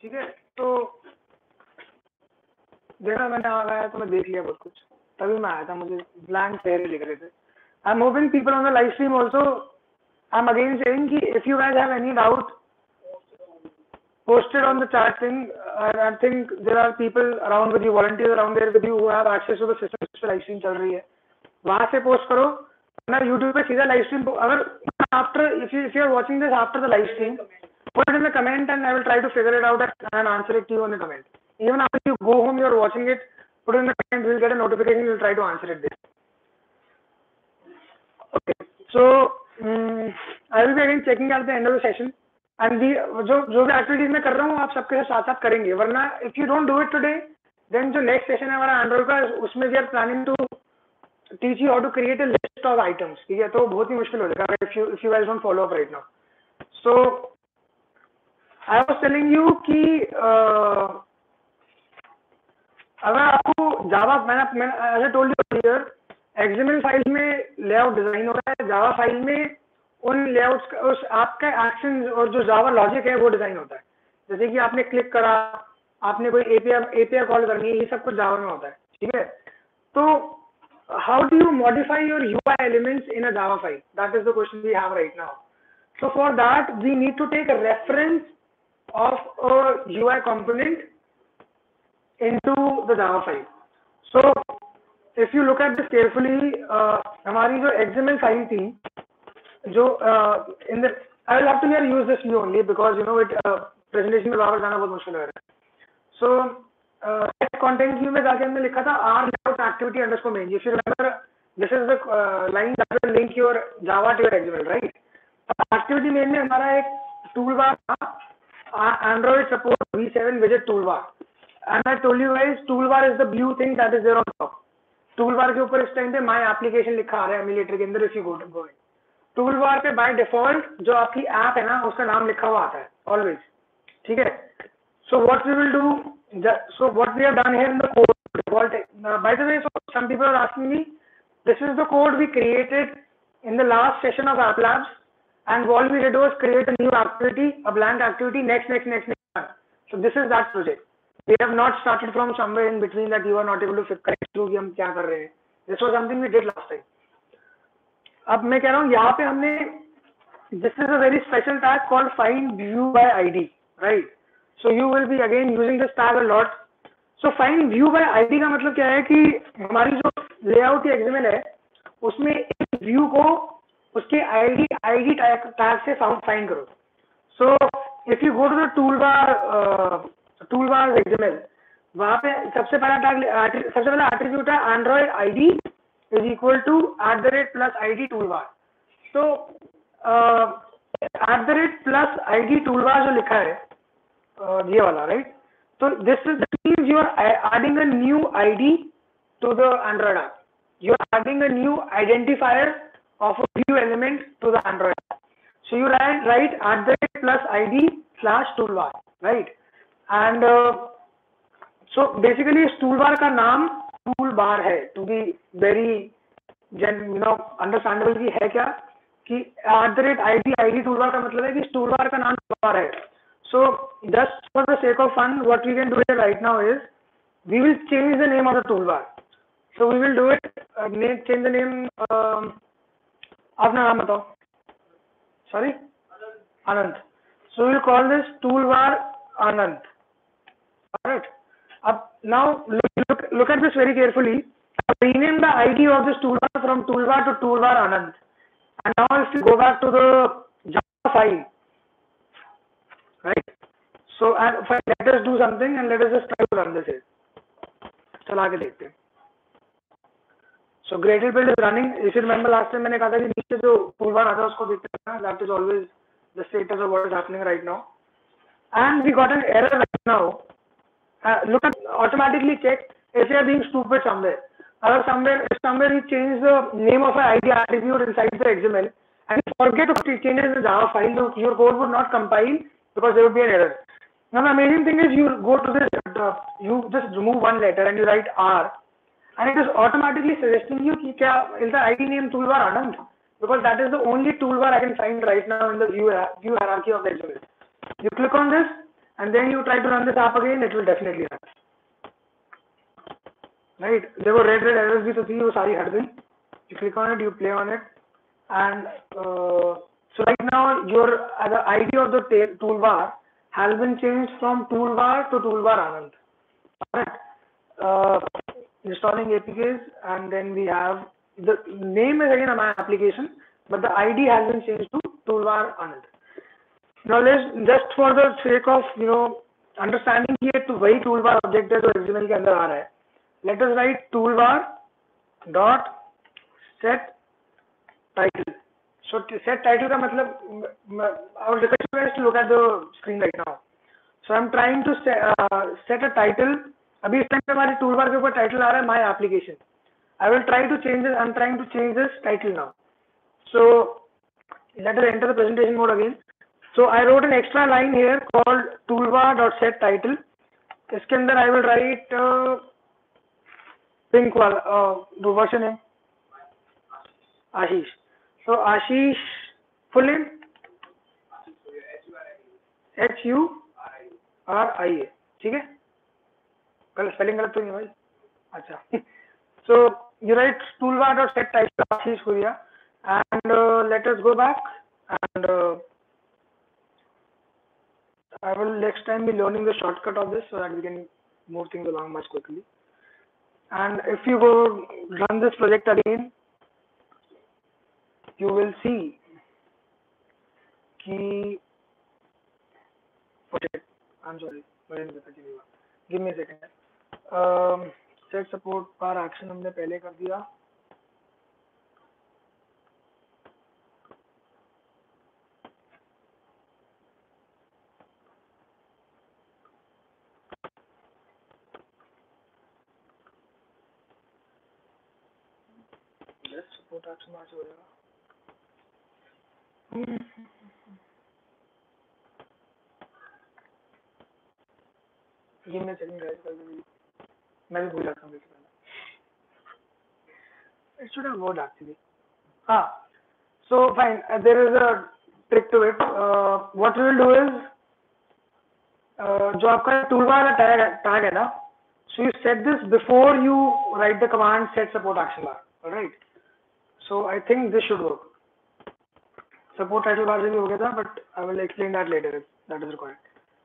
Speaker 1: ठीक है, तो देखा मैंने आया तो मैं देख लिया बहुत कुछ, तभी मैं आया था, मुझे ब्लैंक चेहरे दिख रहे थे. I am hoping people on the live stream also. I am again saying कि if you guys have any doubt, posted on the chat thing. I think there are people around with you, volunteers around there with you who have access to the system पे live stream चल रही है, वहां से post करो. ना YouTube पे सीधा लाइव स्ट्रीम, अगर after if you are watching this after the live stream, put it in the comment and I will try to figure it out and answer it to you in the comment. Even after you go home, you are watching it, put it in the comment, we'll get a notification, we'll try to answer it there. Okay, so I will be again checking at the end of the session. And जो भी activities मैं कर रहा हूँ आप सबके साथ साथ करेंगे, वरना if you don't do it today then जो नेक्स्ट सेशन है हमारा एंड्रॉइड का, उसमें we are planning to teach you how to create a list of items. ठीक है, तो बहुत ही मुश्किल हो जाएगा if you guys don't follow up right now. So I was telling you कि अगर आपको जावा, मैंने as I told you here, XML file में लेआउट डिजाइन हो रहा है, जावा फाइल में उन लेआउट्स का, उस आपका एक्शन और जो जावा लॉजिक है वो डिजाइन होता है. जैसे कि आपने क्लिक करा, आपने कोई एपीआई कॉल करनी है, ये सब कुछ जावा में होता है. ठीक है, तो how do you modify your UI elements in a Java file? That is the question we have right now. So for that we need to take a reference of a UI component into the Java file. So if you look at this carefully, हमारी जो XML file थी, जो in the I will have to here use this view only because you know it presentation में वापस जाना बहुत मुश्किल हो रहा है. सो कंटेंट व्यू में जाके हमने लिखा था R layout activity underscore main. If you remember, this is the line that will link your Java to your XML, right? Activity main में हमारा एक टूल बार था, एंड्रॉइड सपोर्ट V7 विजेट tool bar. And I told you guys, tool bar is the blue thing that is there on top. Tool bar के ऊपर इस time पे my application लिखा आ रहा है एमुलेटर के अंदर. If you go to tool bar पे बाय डिफॉल्ट जो आपकी ऐप है ना, उसका नाम लिखा हुआ आता है ऑलवेज. ठीक है, so what we will do, so what we have done here in the code default, by the way, so some people are asking me, this is the code we created in the last session of App Labs, and all we did was create a new activity, a blank activity, next. So this is that project. We have not started from somewhere in between that you are not able to correct through कि हम क्या कर रहे हैं. This was something we did last time. अब मैं कह रहा हूँ यहाँ पे हमने, this is a very special tag called find view by ID, right? So you will be again using this tag a lot. So find view by ID का मतलब क्या है कि हमारी जो लेआउट या XML है उसमें एक व्यू को उसके ID टैग से फाइंड करो. So if you go to the toolbar XML, वहाँ पे सबसे पहला एट्रीब्यूट है Android ID is equal to @+ID toolbar. So @+ID toolbar जो लिखा है ये वाला, right? So this means you are adding a new ID to the Android app. You are adding a new identifier of a view element to the Android app. So you write @+ID/toolbar, right? And so basically इस toolbar का नाम toolbar है, to be very understandable कि है क्या, कि @ID toolbar का मतलब है कि इस toolbar का नाम toolbar है. So just for the sake of fun, what we can do here right now is we will change the name of the toolbar. So we will do it, change the name, अपना नाम बताओ. Sorry, Anand. So we will call this toolbar Anand. Alright. Now look at this very carefully. Rename the ID of this toolbar from toolbar to toolbar Anand. And now if you go back to the Java file, right? So and let us do something and let us just try to run this here. चला के देखते हैं. So Gradle build is running. If you remember last time मैंने कहा था कि नीचे जो toolbar आता है उसको देखते हैं. That is always the status of what is happening right now. And we got an error right now. Look at, automatically check if you are being stupid somewhere. Or somewhere you change the name of an ID attribute inside the XML and forget to change it in the Java file, your code would not compile because there would be an error. Now the amazing thing is you go to this, you just remove one letter and you write R, and it is automatically suggesting you ki kya is the ID name toolbar Anand, because that is the only toolbar I can find right now in the view hierarchy of the XML. You click on this and then you try to run this app again, it will definitely run. Right? There were red errors भी तो थी, वो सारी हट गई. You click on it, you play on it, and so right now the ID of the toolbar has been changed from toolbar to toolbar Anand. Alright. Installing APKs, and then we have the name is again my application, but the ID has been changed to toolbar Anand. Now let's just for the sake of understanding here to वही toolbar object है जो XML के अंदर आ रहा है. Let us write toolbar dot set title. So set title का मतलब I would request you guys to look at the screen right now. So I'm trying to set a title. अभी इस टाइम पे हमारे toolbar के ऊपर title आ रहा है my application. I will try to change this. I'm trying to change this title now. So let us enter the presentation mode again. So I wrote an extra line here called toolbar.setTitle. इसके अंदर I will write pink वाला the version name Ashish. So Ashish full name HURIA. ठीक है? कल spelling गलत तो नहीं भाई? अच्छा. So you write toolbar.setTitle Ashish Huria, and let us go back, and I will next time be learning the shortcut of this so that we can move things along much quickly. And if you go run this project again, you will see कि I'm sorry, give me a second. Set support bar action हमने पहले कर दिया. support action वहाँ से हो जाएगा. Give me a second guys, मैं भी भूल जाता हूँ. It should have worked actually. So fine, there is a trick to it. What we will do is जो आपका toolbar tag है ना, so you set this before you write the command set support action bar. Alright. So I think this should work. Support title bar से भी हो गया था, but I will explain that later if that is required.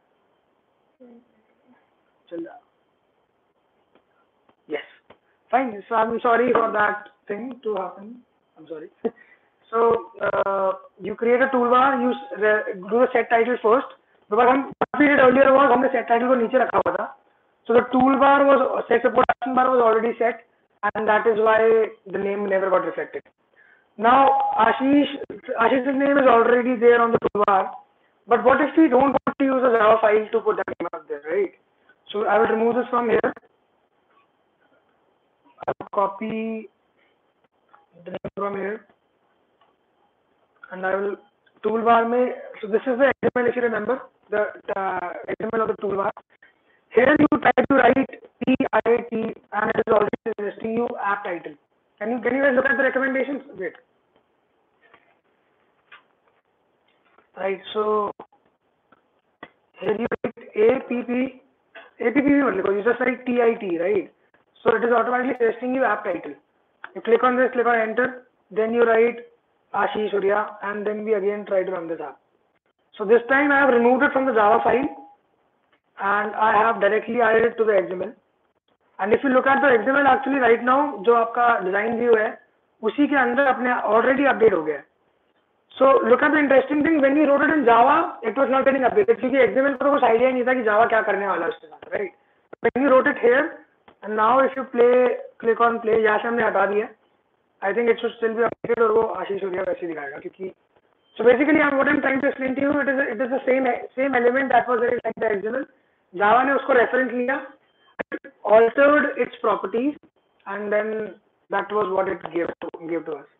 Speaker 1: Yes. Fine. So I'm sorry for that thing to happen. I'm sorry. So you create a toolbar. You do the set title first. Because what we did earlier was हमने set title को नीचे रखा हुआ था. So the toolbar was set support action bar was already set, and that is why the name never got reflected. Now Ashish's name is already there on the toolbar. But what if we don't want to use a Java file to put that name up there, right? So I will remove this from here. I will copy the name from here, and I will toolbar में. So this is the XML if you remember, the XML of the toolbar. Here you try to write TIT, and it is already suggesting you app title. Can you guys look at the recommendations? Wait. Right. So here you write APP you just write TIT, right? So it is automatically suggesting you app title. You click on this, click on enter, then you write Ashish Surya, and then we again try to run this app. So this time I have removed it from the Java file, and I have directly added it to the XML. And if you look at the XML actually right now, जो आपका design view है, उसी के अंदर अपने already update हो गया. So look at the interesting thing, when we wrote it in Java, it was not getting updated क्योंकि XML को कुछ idea नहीं था कि Java क्या करने वाला है उसके साथ, right? When we wrote it here, and now if you click on play, यहाँ से हमने हटा दिया. I think it should still be updated और वो आशीष सूर्या वैसे दिखाएगा क्योंकि so basically what I'm trying to explain to you, it is the same element that was there in the XML. Java ने उसको reference लिया, altered its properties, and then that was what it gave to us.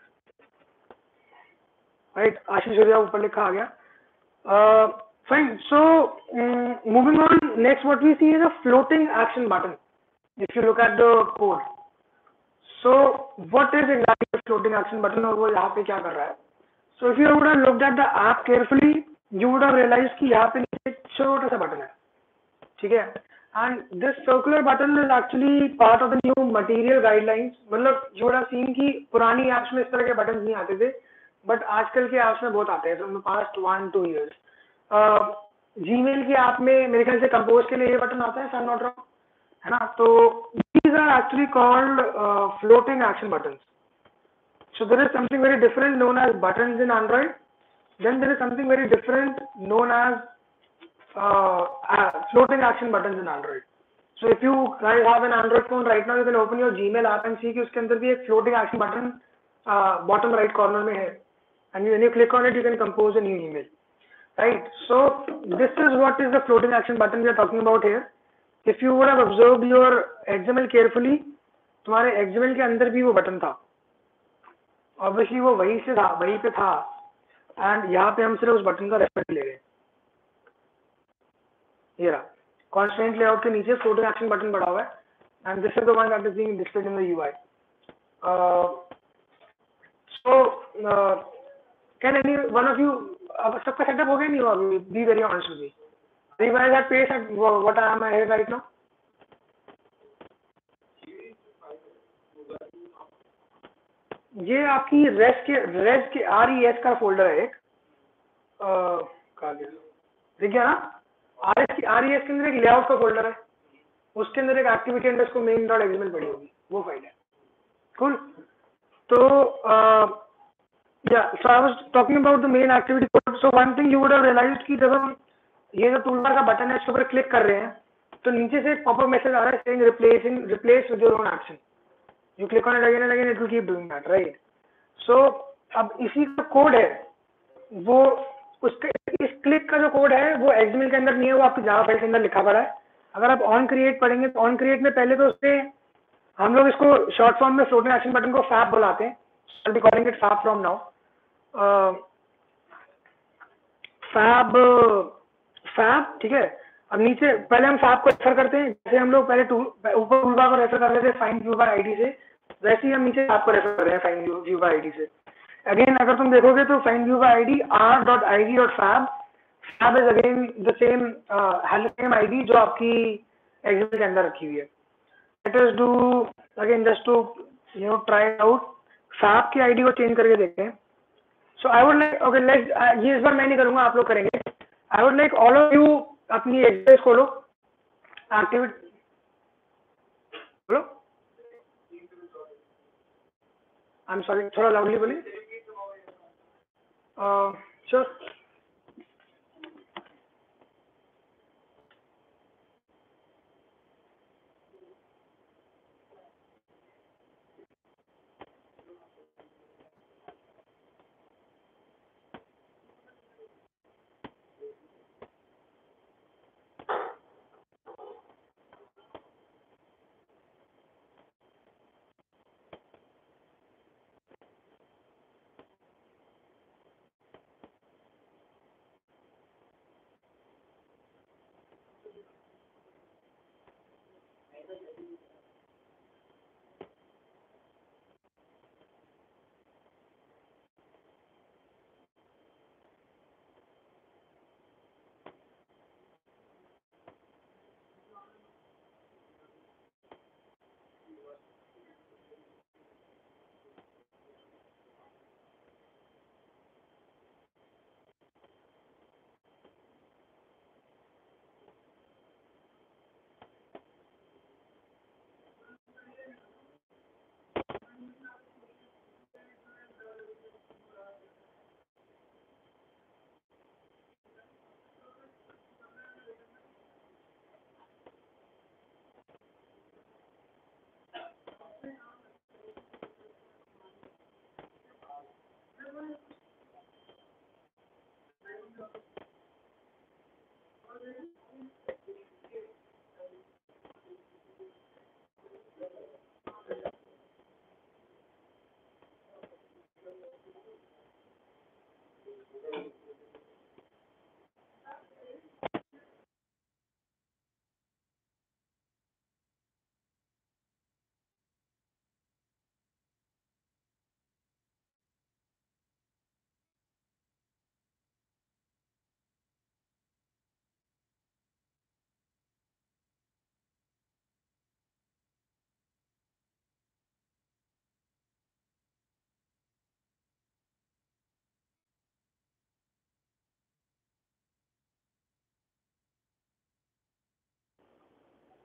Speaker 1: Right, आशीष सूर्या ऊपर लिखा आ गया. Fine. So moving on, next what we see is a floating action button. If you look at the code, so what is exactly the floating action button और वो यहाँ पे क्या कर रहा है? So if you would have looked at the app carefully, you would have realized कि यहाँ पे नीचे छोटा सा बटन है, ठीक है. And this circular button is actually part of the new material guidelines. मतलब यू वुड हैव सीन कि पुरानी ऐप्स में इस तरह के बटन नहीं आते थे, बट आजकल के ऐप्स में बहुत आते हैं from the past 1-2 years. Gmail की ऐप में मेरे ख्याल से कंपोज के लिए ये बटन आता है, if I am not wrong, है ना. तो these are actually called floating action buttons. So there is something very different known as buttons in Android. Then there is something very different known as floating action buttons in Android. So if you guys have an Android phone right now, you can open your Gmail app and see कि उसके अंदर भी एक floating action button bottom right corner में है, and when you click on it, you can compose a new email, right? So this is what is the floating action button we are talking about here. If you would have observed your XML carefully, तुम्हारे XML के अंदर भी वो button था. Obviously वो वहीं से था, वहीं पे था, and यहाँ पे हम सिर्फ उस बटन का रेफरेंस ले रहे हैं. ये रहा, constraint layout के नीचे floating action button पड़ा हुआ है, and this is the one that is being displayed in the UI. Can any one of you, अब सबका सेटअप हो गया नहीं हुआ अभी? Be very honest with me. Do you guys have pace at what I am here right now? ये आपकी race के RES का फोल्डर है एक, कहाँ गया, दिख गया ना? RES के अंदर एक लेआउट का फोल्डर है, उसके अंदर एक activity underscore main dot XML पड़ी होगी, वो फाइल है. कूल. तो so I was talking about the main activity code. So one thing you would have realized कि जब हम ये जो टूलबार का बटन है इसके ऊपर क्लिक कर रहे हैं तो नीचे से एक पॉपअप मैसेज आ रहा है saying replace with your own action. You click on it again and again, it will keep doing that, right? So अब इसी का कोड है, वो उसके इस क्लिक का जो कोड है वो XML के अंदर नहीं है, वो आपकी जावा फाइल के अंदर लिखा पड़ा है. अगर आप ऑन क्रिएट पढ़ेंगे तो ऑन क्रिएट में पहले तो उससे हम लोग इसको शॉर्ट फॉर्म में फ्लोटिंग एक्शन बटन को फैब बुलाते हैं. I'll be calling it fab from now. Fab, ठीक है. अब नीचे पहले हम फैब को रेफर करते हैं, जैसे हम लोग पहले ऊपर टूलबार को रेफर कर रहे थे फाइंड व्यू बाय आईडी से, वैसे ही हम नीचे फैब को रेफर कर रहे हैं फाइंड व्यू बाय आईडी से. अगेन अगर तुम देखोगे तो find view by ID r.id.fab, fab is again the same, has the same ID जो आपकी एक्सेल के अंदर रखी हुई है. Let us do again just to try out, fab की आईडी को चेंज करके देखते हैं. So I would like, okay, let's ये इस बार मैं नहीं करूँगा, आप लोग करेंगे. I would like all of you अपनी एक्सरसाइज खोलो, एक्टिविटी बोलो. आई एम सॉरी, थोड़ा लाउडली बोलिए. श्योर.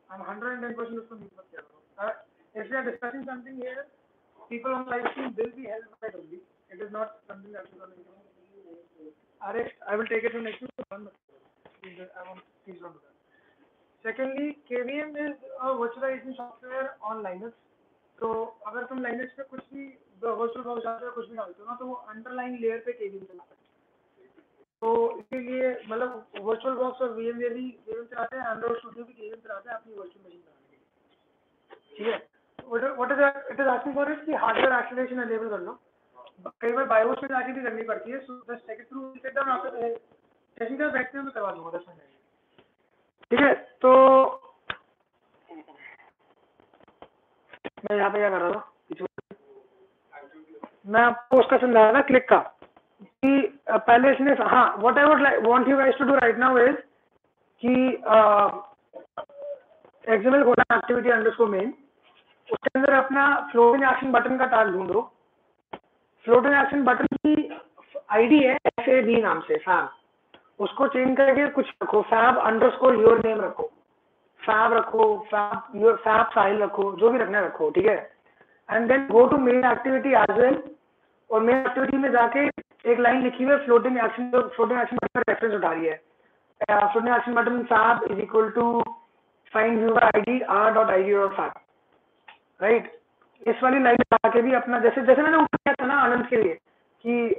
Speaker 1: I'm 110% उसको mute मत करो. If we are discussing something here, people on live stream will be held by it only. It is not something that is on the I will take it to next week. Please don't do that. Secondly, KVM is a virtualization software on Linux. तो अगर तुम Linux पे कुछ भी virtual box डालते हो, कुछ भी डालते हो ना, तो वो underlying layer पे KVM चलाता है. तो इसीलिए मतलब virtual box और VMware भी KVM चलाते हैं, Android Studio भी KVM चलाते हैं अपनी virtual machine चलाने के लिए. ठीक है. What is that? It is asking for is कि hardware acceleration enable कर लो. कई बार BIOS में जाके भी करनी पड़ती है. So just take it through, sit down after the session का बैठते हुए करवा दूँगा 10 मिनट. ठीक है. तो मैं यहाँ पे क्या कर रहा था, मैं आपको उसका समझा रहा था क्लिक का कि पहले इसने हाँ what I would want you guys to do right now is कि एक्सएमएल खोलना एक्टिविटी अंडरस्कोर मेन, उसके अंदर अपना फ्लोटिंग एक्शन बटन का टैग ढूंढो. फ्लोटिंग एक्शन बटन की आईडी है FAB नाम से, फैब, उसको चेंज करके कुछ रखो, फैब अंडरस्कोर योर नेम रखो, फैब रखो, फैब फाइल रखो, जो भी रखना रखो. ठीक है. And then go to main activity as well, और मेन एक्टिविटी में जाके एक लाइन लिखी हुई है फ्लोटिंग एक्शन बटन का रेफरेंस उठा रही है. Floating action button fab is equal to find viewer ID r.id.fab, right. इस वाली लाइन लगा के भी अपना जैसे मैंने ऊपर किया था ना आनंद के लिए कि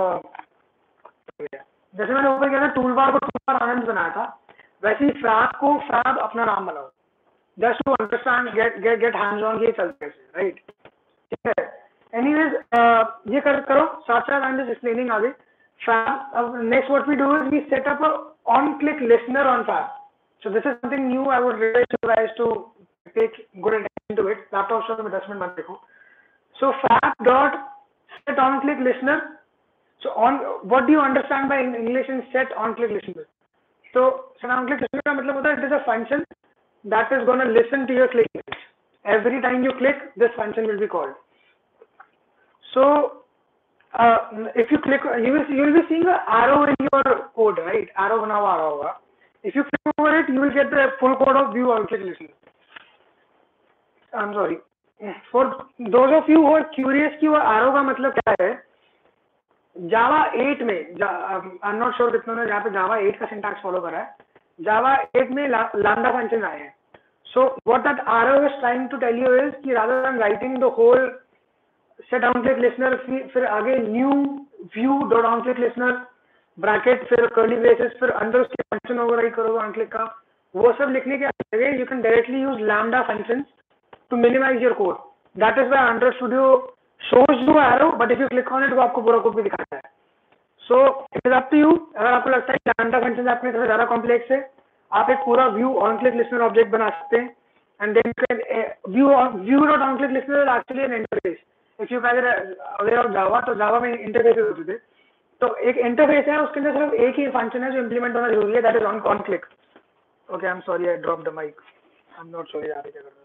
Speaker 1: जैसे मैंने ऊपर किया था टूलबार को टूलबार आनंद बनाया था, वैसे ही फैब को फैब अपना नाम बनाओ, just to understand get hands on ये चलते हैं, राइट. ठीक है. एनीवेज ये करो साथ आई एम जस्ट एक्सप्लेनिंग आगे. फैब, अब next what we do is we set up a on click listener on fab. So this is something new, I would request you guys to take good attention to it. Laptop show में 10 minute मत देखो. So fab dot set on click listener. So what do you understand by English in set on click listener? So set on click listener का मतलब होता है it is a function that is going to listen to your click. Every time you click, this function will be called. So if you click, you will be seeing an arrow in your code, right? Arrow बना हुआ आ रहा होगा. If you click over it, you will get the full code of view on click listener. I'm sorry. For those of you who are curious कि वो arrow का मतलब क्या है, जावा 8 में, आई एम नॉट श्योर कितनों ने जहाँ पे जावा 8 का सिंटैक्स फॉलो करा है, जावा 8 में लैम्डा फंक्शन आए हैं. So what that arrow is trying to tell you is कि rather than writing the whole set on click listener, फिर आगे new view dot on click listener bracket, फिर कर्ली ब्रेसेस, फिर अंदर उसके फंक्शन ओवरराइड करोगे ऑन क्लिक का, वो सब लिखने के जगह you can directly use lambda functions to minimize your code. That is why Android Studio shows you arrow, but if you click on it वो आपको पूरा कोड भी दिखाता है. So it is up to you. अगर आपको लगता है लैम्डा फंक्शन आपने थोड़ा ज़्यादा कॉम्प्लेक्स है, आप एक पूरा view on click listener object बना सकते हैं. And then you can view dot on click listener is actually an interface. If you guys aware of Java, तो जावा में इंटरफेसेस होते थे. तो एक इंटरफेस है, उसके अंदर सिर्फ एक ही फंक्शन है जो इम्प्लीमेंट होना जरूरी है, that is on click. Okay, I am sorry I drop the mic, I am not sorry. आगे क्या कर रहा हूँ.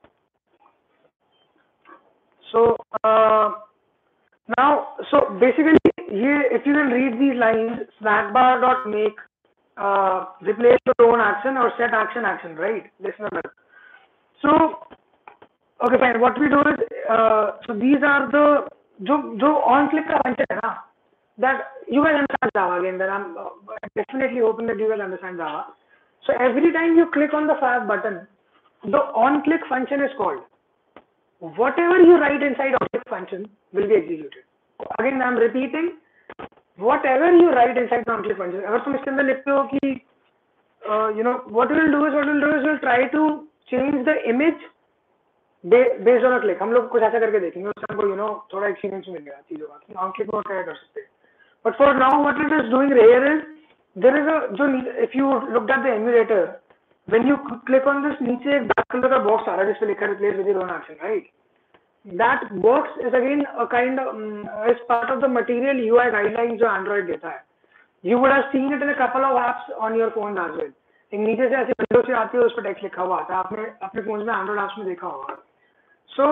Speaker 1: So basically here, if you can read these lines, snackbar.make replace your own action or set action, right? Listener. So okay, fine. What we do is so these are the जो on click का function है ना, that you guys understand Java again. That I'm definitely hoping that you guys understand Java. So every time you click on the fab button, the on click function is called. Whatever you write inside on click function will be executed. Again, I am repeating. Whatever you write inside on click function, अगर तुम इसके अंदर लिखते हो कि what we'll do is we'll try to change the image based on a click. हम लोग कुछ ऐसा करके देखेंगे, उससे हमको थोड़ा एक्सपीरियंस मिलेगा चीजों का कि ऑन क्लिक में क्या कर सकते हैं. But for now, what it is doing here is there is a if you looked at the emulator, when you click on this, नीचे एक black color का box आ रहा है जिसपे लिखा है replace with your own action, right? That box is again a kind of is part of the material UI guidelines जो Android देता है. You would have seen it in a couple of apps on your phone as well. एक नीचे से ऐसे window से आती है, उस पर टेक्स्ट लिखा हुआ आता है, आपने अपने फोन में Android apps में देखा होगा. So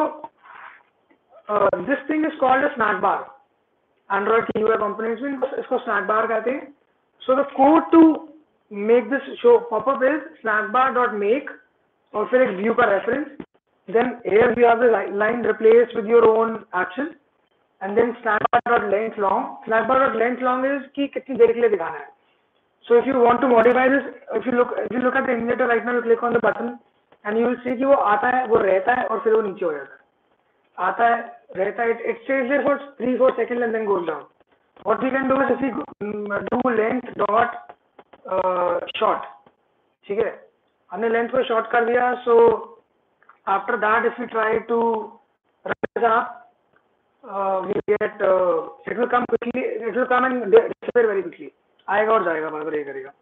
Speaker 1: this thing is called a snack bar. Android की UI components में इसको snack bar कहते हैं. So the code to make this show pop up is snackbar.make और फिर एक view का reference, then here you have the line replaced with your own action, and then snackbar.length long. Snackbar.length long is कि कितनी देर के लिए दिखाना है. So if you want to modify this, if you look at the emulator right now, you click on the button and you will see कि वो आता है, वो रहता है और फिर वो नीचे हो जाता है. आता है, रहता है, it stays there for 3-4 seconds and then goes down. What we can do is if we do length dot short, ठीक है, हमने length को short कर दिया. So after that, if we try to run this up, we get it will come quickly, it will come and disappear very quickly. आएगा और जाएगा, बराबर ये करेगा.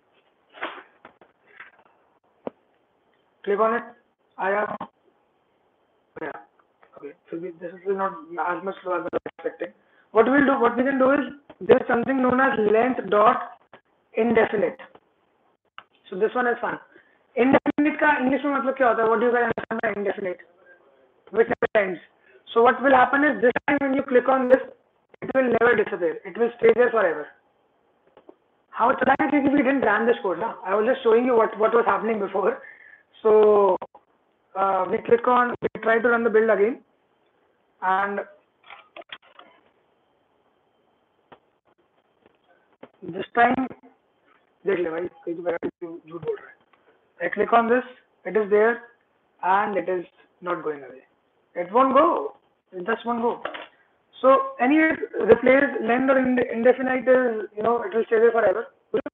Speaker 1: Click on it, आया. Yeah. Okay. So this is not as much slow as I was expecting. What we can do is there is something known as length dot indefinite. So this one is fun. Indefinite का English में मतलब क्या होता है? What do you guys understand by indefinite? Which never ends. So what will happen is this time when you click on this, it will never disappear. It will stay there forever. How it's like if we didn't run this code, na? I was just showing you what was happening before. So we try to run the build again, and this time, देख ले भाई, कहीं तो मेरा झूठ बोल रहा है. I click on this, it is there, and it is not going away. It won't go. It just won't go. So anyway, replace length or indefinite is, it will stay there forever.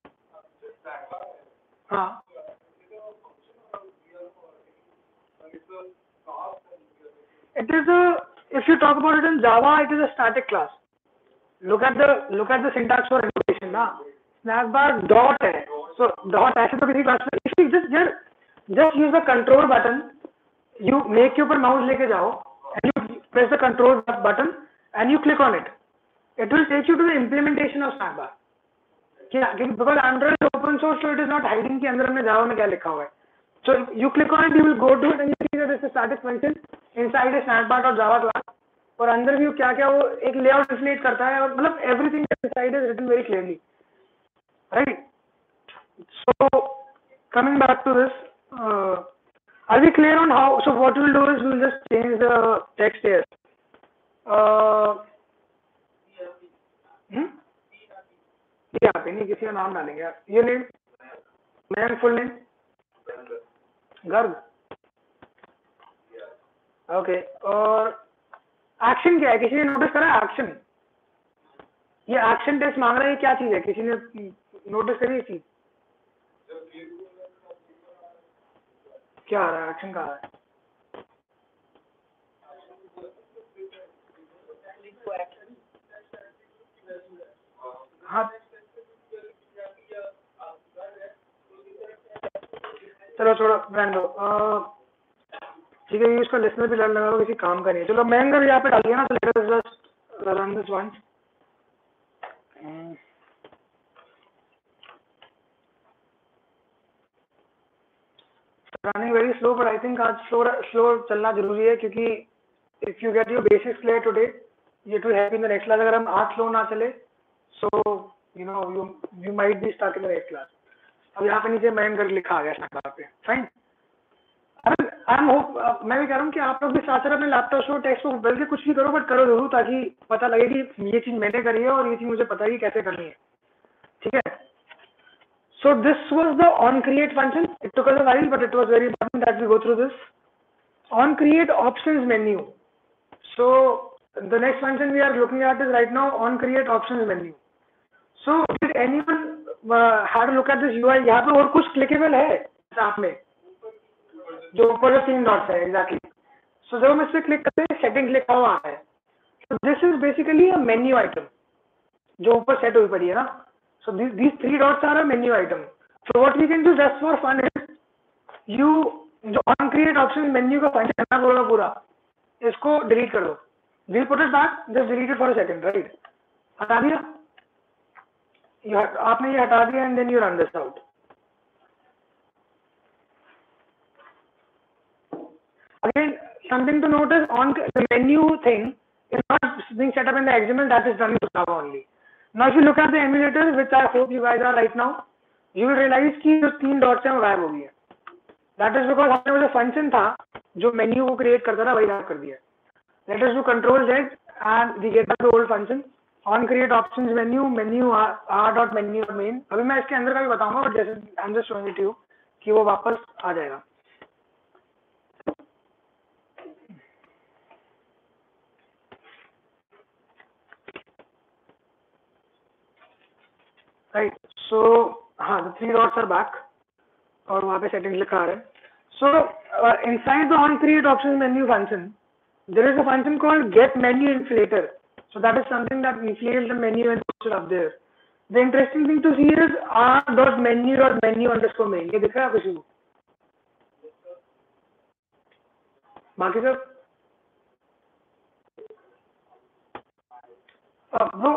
Speaker 1: It is if you talk about it in Java, it is a static class. Look at the syntax for invocation, na. Snackbar dot है. So dot ऐसे तो किसी class में. If you just use the control button, you make के ऊपर mouse लेके जाओ, and you press the control button and you click on it. It will take you to the implementation of Snackbar. Because Android is open source, so it is not hiding कि अंदर हमने Java में क्या लिखा हुआ है. So if you click on it, you will go to it and you see that it's a static function inside a Snackbar.java class. और अंदर भी क्या क्या वो एक layout define करता है और मतलब everything inside is written very clearly, right? So coming back to this, are we clear on how? So what we'll do is we'll just change the text here. नहीं किसी का नाम डालेंगे. ये नेम, मेरा फुल नेम गर्ग. ओके. और action क्या है? किसी ने नोटिस करा एक्शन? ये एक्शन टेस्ट मांग रहा है. क्या चीज है? किसी ने नोटिस करी ये चीज? क्या आ रहा है? एक्शन कहाँ है? हाँ चलो थोड़ा ब्रांड दो. ठीक है, ये इसका लिस्नर भी लगा लो, किसी काम का नहीं है. चलो मैं अगर यहाँ पे डाल दिया ना, तो let us just run this once. Running very slow, but I think आज स्लो चलना जरूरी है, क्योंकि if you get your basics clear today, it will help in the next class. अगर हम आज स्लो ना चले, सो you might be stuck in the next class. अब यहाँ पे नीचे मैन कर लिखा आ गया स्नैकबार पे. फाइन. मैं भी कह रहा हूँ कि आप लोग भी साथ साथ अपने लैपटॉप शो टेक्स्ट बुक बल्कि कुछ भी करो, बट करो जरूर, ताकि पता लगे कि ये चीज मैंने करी है और ये चीज मुझे पता है कि कैसे करनी है. ठीक है. So this was the onCreate function. It took us a while, but it was very important that we go through this. onCreate options menu. So the next function we are looking at is right now onCreate options menu. So did anyone had a look at this UI? यहाँ पे और कुछ clickable है साथ में, जो ऊपर 3 dots है. एग्जैक्टली. सो जब हम इस पे क्लिक करते हैं, सेटिंग्स लिखा हुआ है. So this is basically a menu item जो ऊपर सेट हुई पड़ी है ना. So these 3 dots are a menu item. So what we can do just for fun is जो onCreate options menu का फंक्शन है ना पूरा, इसको डिलीट कर दो. We'll put it back. Just delete it for a second, right? हटा दिया. आपने ये हटा दिया and then you run this out. Again, something to notice on the menu thing is not being set up in the XML. That is done in Java only. Now, if you look at the emulator, which I hope you guys are right now, you will realize कि जो 3 dots हैं वो गायब हो गई है. That is because हमने वो जो फंक्शन था जो मेन्यू को क्रिएट करता था वही रैप कर दिया. Let us do control Z and we get back to old function on create options menu R dot menu main. अभी मैं इसके अंदर का भी बताऊंगा बट जैसे I am just showing it you कि वो वापस आ जाएगा. राइट. सो हाँ, द 3 डॉट्स आर बैक और वहाँ पे सेटिंग्स लिखा आ रहा है. So inside the on create option menu function there is a function called get menu inflator. So that is something that inflates the menu and puts it up there. The interesting thing to see is r.menu.menu_main. ये दिख रहा है किसी को? बाकी सब bro,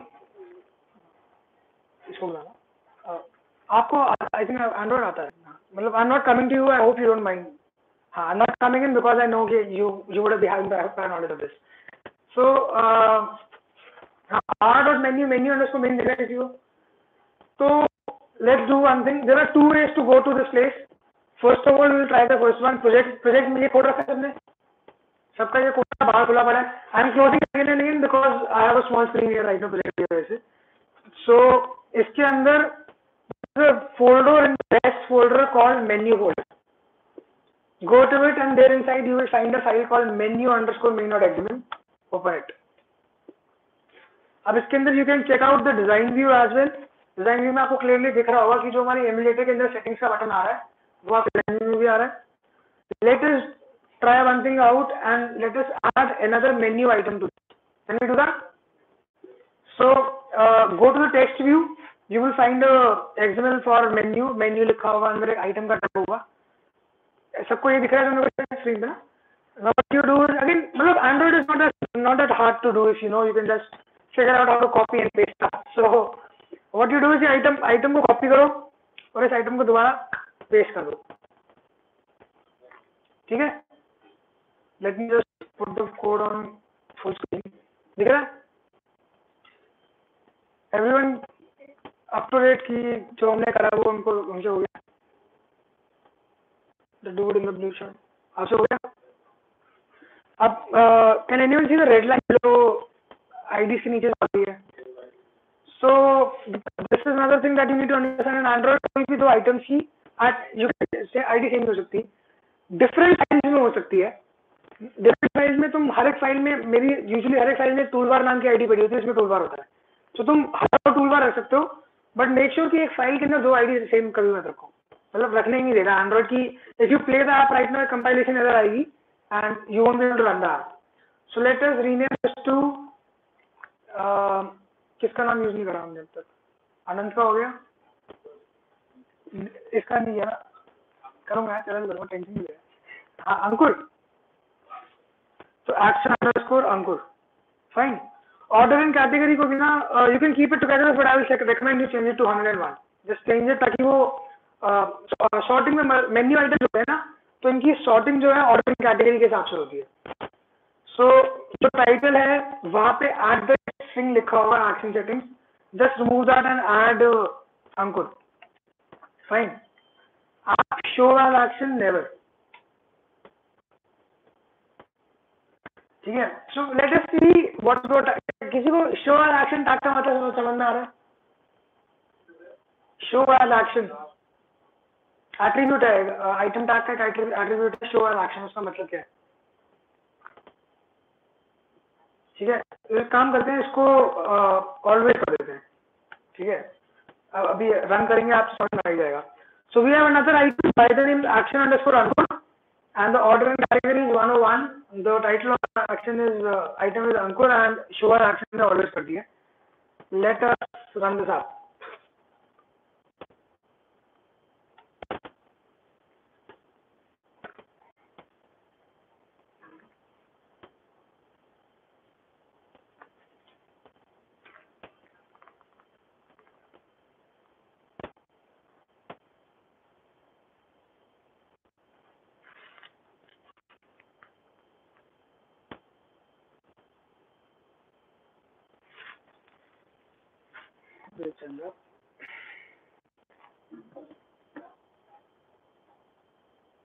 Speaker 1: इसको बुलाना. आपको आई थिंक एंड्रॉइड आता है. मतलब I am not coming to you, I hope you don't mind. I'm not coming in because I know you would have having prior knowledge of this. So r.menu_main दिखा किसी को? So let's do one thing. There are 2 ways to go to this place. First of all, we'll try the first one. Project में ये code रखा है सबने? सबका ये कोड बाहर खुला पड़ा है. I'm closing again and again because I have a small screen here right now project की वजह से. So इसके अंदर the folder in the best folder called menu folder. Go to it and there inside you will find a file called menu_main.xml. Open it. अब इसके अंदर you can check out the design view as well. Design view में आपको clearly दिख रहा होगा कि जो हमारे emulator के अंदर settings का बटन आ रहा है वो आप design view में भी आ रहा है. Let us try one thing out and let us add another menu item to it. Can we do that? So go to the text view. You will find a XML for menu लिखा होगा, अंदर एक item का tag होगा. सबको ये दिख रहा है स्क्रीन पे. What you do is again, मतलब Android is not that hard to do if you know. You can just figure out how to copy and paste stuff. So what you do is ये item को copy करो और इस item को दोबारा paste कर दो. ठीक है? Let me just put the code on full screen. दिख रहा है? Everyone up to date की जो हमने करा वो हमसे हो गया. The dude in the blue shirt. आपसे हो गया? अब can anyone see the red line below IDs के नीचे आ रही है? So this is another thing that you need to understand in Android. कोई भी 2 items की you can say ID same हो सकती है, different files में हो सकती है. Different files में तुम हर एक फाइल में मेरी usually हर एक फाइल में टूलबार नाम की ID पड़ी होती है, इसमें टूलबार होता है. तो तुम हर टूलबार रख सकते हो, बट मेक श्योर कि एक फाइल के अंदर 2 ID सेम कभी मत रखो. मतलब रखने ही नहीं देगा एंड्रॉइड की. If you play the app right now compilation error आएगी and you won't be able to run the app. So let us rename this to किसका नाम यूज नहीं करा हमने अब तक? आनंद का हो गया, इसका नहीं है ना? करूंगा, चैनल करूंगा, टेंशन नहीं ले. हाँ, अंकुर. तो action_ Ankur. Fine. Order and category को भी ना you can keep it together but I will recommend you change it to 101. Just change it ताकि वो सॉर्टिंग में मेन्यू आइटम जो है ना, तो इनकी सॉर्टिंग जो है ऑर्डर कैटेगरी के हिसाब से होती है. सो जो टाइटल है वहां पे ऐड द स्ट्रिंग लिखा हुआ है action settings. Just remove that and add Ankur. Fine. आप शो एज एक्शन नेवर. ठीक है. So let us see what go. किसी को शो एज एक्शन टैग का मतलब समझ में आ रहा है? शो एज एक्शन एट्रीब्यूट है, आइटम टैग का एट्रीब्यूट है शो एज एक्शन. उसका मतलब क्या है? ठीक है, एक काम करते हैं, इसको ऑलवेज कर देते हैं. ठीक है, अभी रन करेंगे, आप समझ में आ जाएगा. So we have another item by the name action_अंकुर and the order and category is 101. The title of action is item is Ankur and show action is always कर दिया. Let us run this up. Chandra.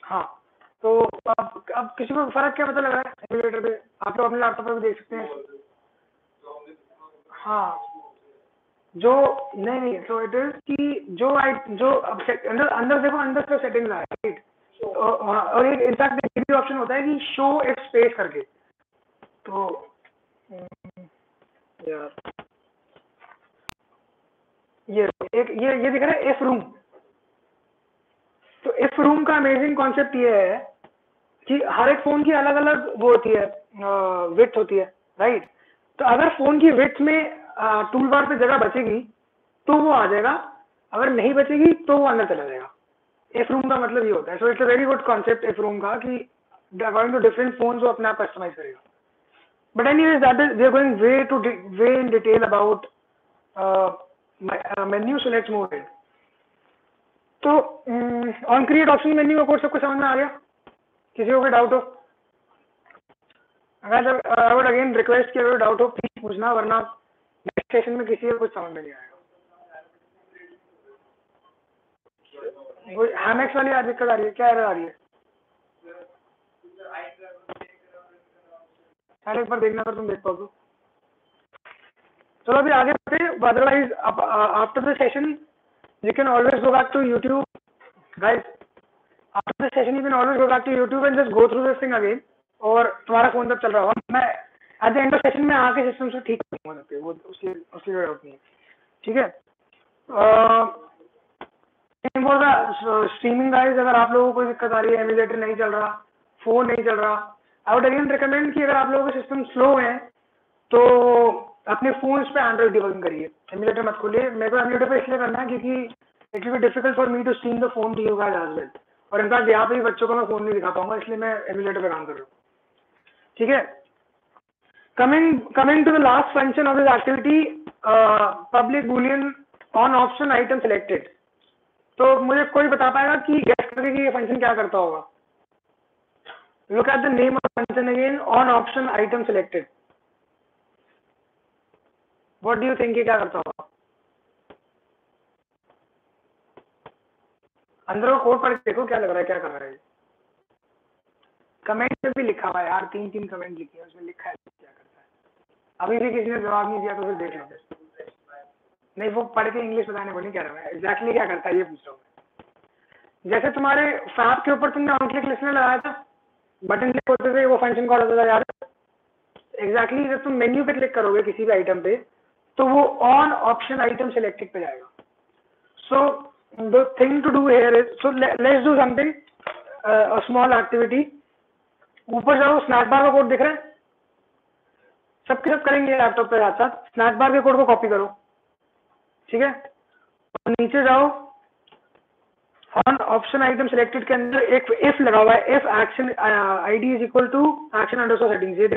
Speaker 1: हाँ, तो अब किसी को फर्क क्या पता लग रहा है एमुलेटर पे? आप लोग अपने लैपटॉप पे भी देख सकते हैं। हाँ, जो नहीं तो इट इज कि जो अंदर अंदर देखो, अंदर से सेटिंग्स है, राइट? और एक इनफैक्ट एक भी ऑप्शन होता है कि शो इफ स्पेस करके। तो यार ये दिख रहा है इफ रूम। तो इफ रूम का अमेजिंग कॉन्सेप्ट ये है कि हर एक फोन की अलग अलग वो होती है, विड्थ होती है, राइट? तो अगर फोन की विड्थ में टूल बार पे जगह बचेगी तो वो आ जाएगा, अगर नहीं बचेगी तो वो अंदर चला जाएगा। इफ रूम का मतलब ये होता है। So it's a very good concept if room का, कि अकॉर्डिंग टू डिफरेंट फोन वो अपने आप कस्टमाइज करेगा। But anyways that is we are going way in detail about menu, so let's move it. तो ऑन क्रिएट ऑप्शन मेन्यू का code सबको समझ में आ गया? किसी को कोई डाउट हो? अगर आई वुड अगेन रिक्वेस्ट कि अगर डाउट हो प्लीज पूछना, वरना नेक्स्ट सेशन में किसी को कुछ समझ में नहीं आएगा। हैमेक्स वाली आज दिक्कत आ रही है, क्या एरर आ रही है? अरे एक बार देखना अगर तुम देख पाओ तो। चलो अभी आगे बढ़ते हैं। Otherwise after the session you can always go back to YouTube, guys. After the session you can always go back to YouTube and just go through this thing again. और तुम्हारा फोन तब चल रहा होगा, मैं at the end of session में आके system से ठीक हो सकते, वो उसकी डाउट नहीं है, ठीक है? स्ट्रीमिंग गाइस, अगर आप लोगों को कोई दिक्कत आ रही है, एमुलेटर नहीं चल रहा, फोन नहीं चल रहा, आई वुड अगेन रिकमेंड कि अगर आप लोगों के सिस्टम स्लो है तो अपने फोन्स पे एंड्रॉइड डिबगिंग करिए, एमुलेटर मत खोलिए। मेरे को एमुलेटर पे इसलिए करना है क्योंकि it will be difficult for me to stream the phone to you guys as well, और इनफैक्ट यहाँ पे बच्चों को मैं फोन नहीं दिखा पाऊंगा, इसलिए मैं एमुलेटर पे काम कर रहा हूँ, ठीक है? Coming to the last function of this activity, public boolean on option item selected. तो मुझे कोई बता पाएगा कि गेस करके कि ये फंक्शन क्या करता होगा? Look at the name of function again, on option item selected. What do you think ये क्या करता होगा? अंदर वो कोड पढ़ के देखो क्या लग रहा है, क्या कर रहा है? कमेंट में भी लिखा हुआ है यार, 3 कमेंट लिखे हैं, उसमें लिखा है क्या करता है। अभी भी किसी ने जवाब नहीं दिया तो फिर देख लो। नहीं, वो पढ़ के इंग्लिश बताने को नहीं कह रहा मैं, एग्जैक्टली क्या करता है ये पूछ रहा हूँ। जैसे तुम्हारे फैब के ऊपर तुमने ऑन क्लिक लिस्टनर लगाया था, बटन क्लिक होते थे वो फंक्शन कॉल होता था यार, एग्जैक्टली जब तुम मेन्यू पे क्लिक करोगे किसी भी आइटम पे तो वो ऑन ऑप्शन आइटम सिलेक्टेड पे जाएगा। So the thing to do here is, so let's do something, a small activity. ऊपर जाओ, स्नैप बार का कोड दिख रहा है, सबके सब करेंगे लैपटॉप पे साथ साथ। स्नैप बार के कोड को कॉपी करो, ठीक है? और नीचे जाओ, ऑन ऑप्शन आइटम सिलेक्टेड के अंदर एक इफ लगा हुआ है, if action ID is equal to action underscore settings. ये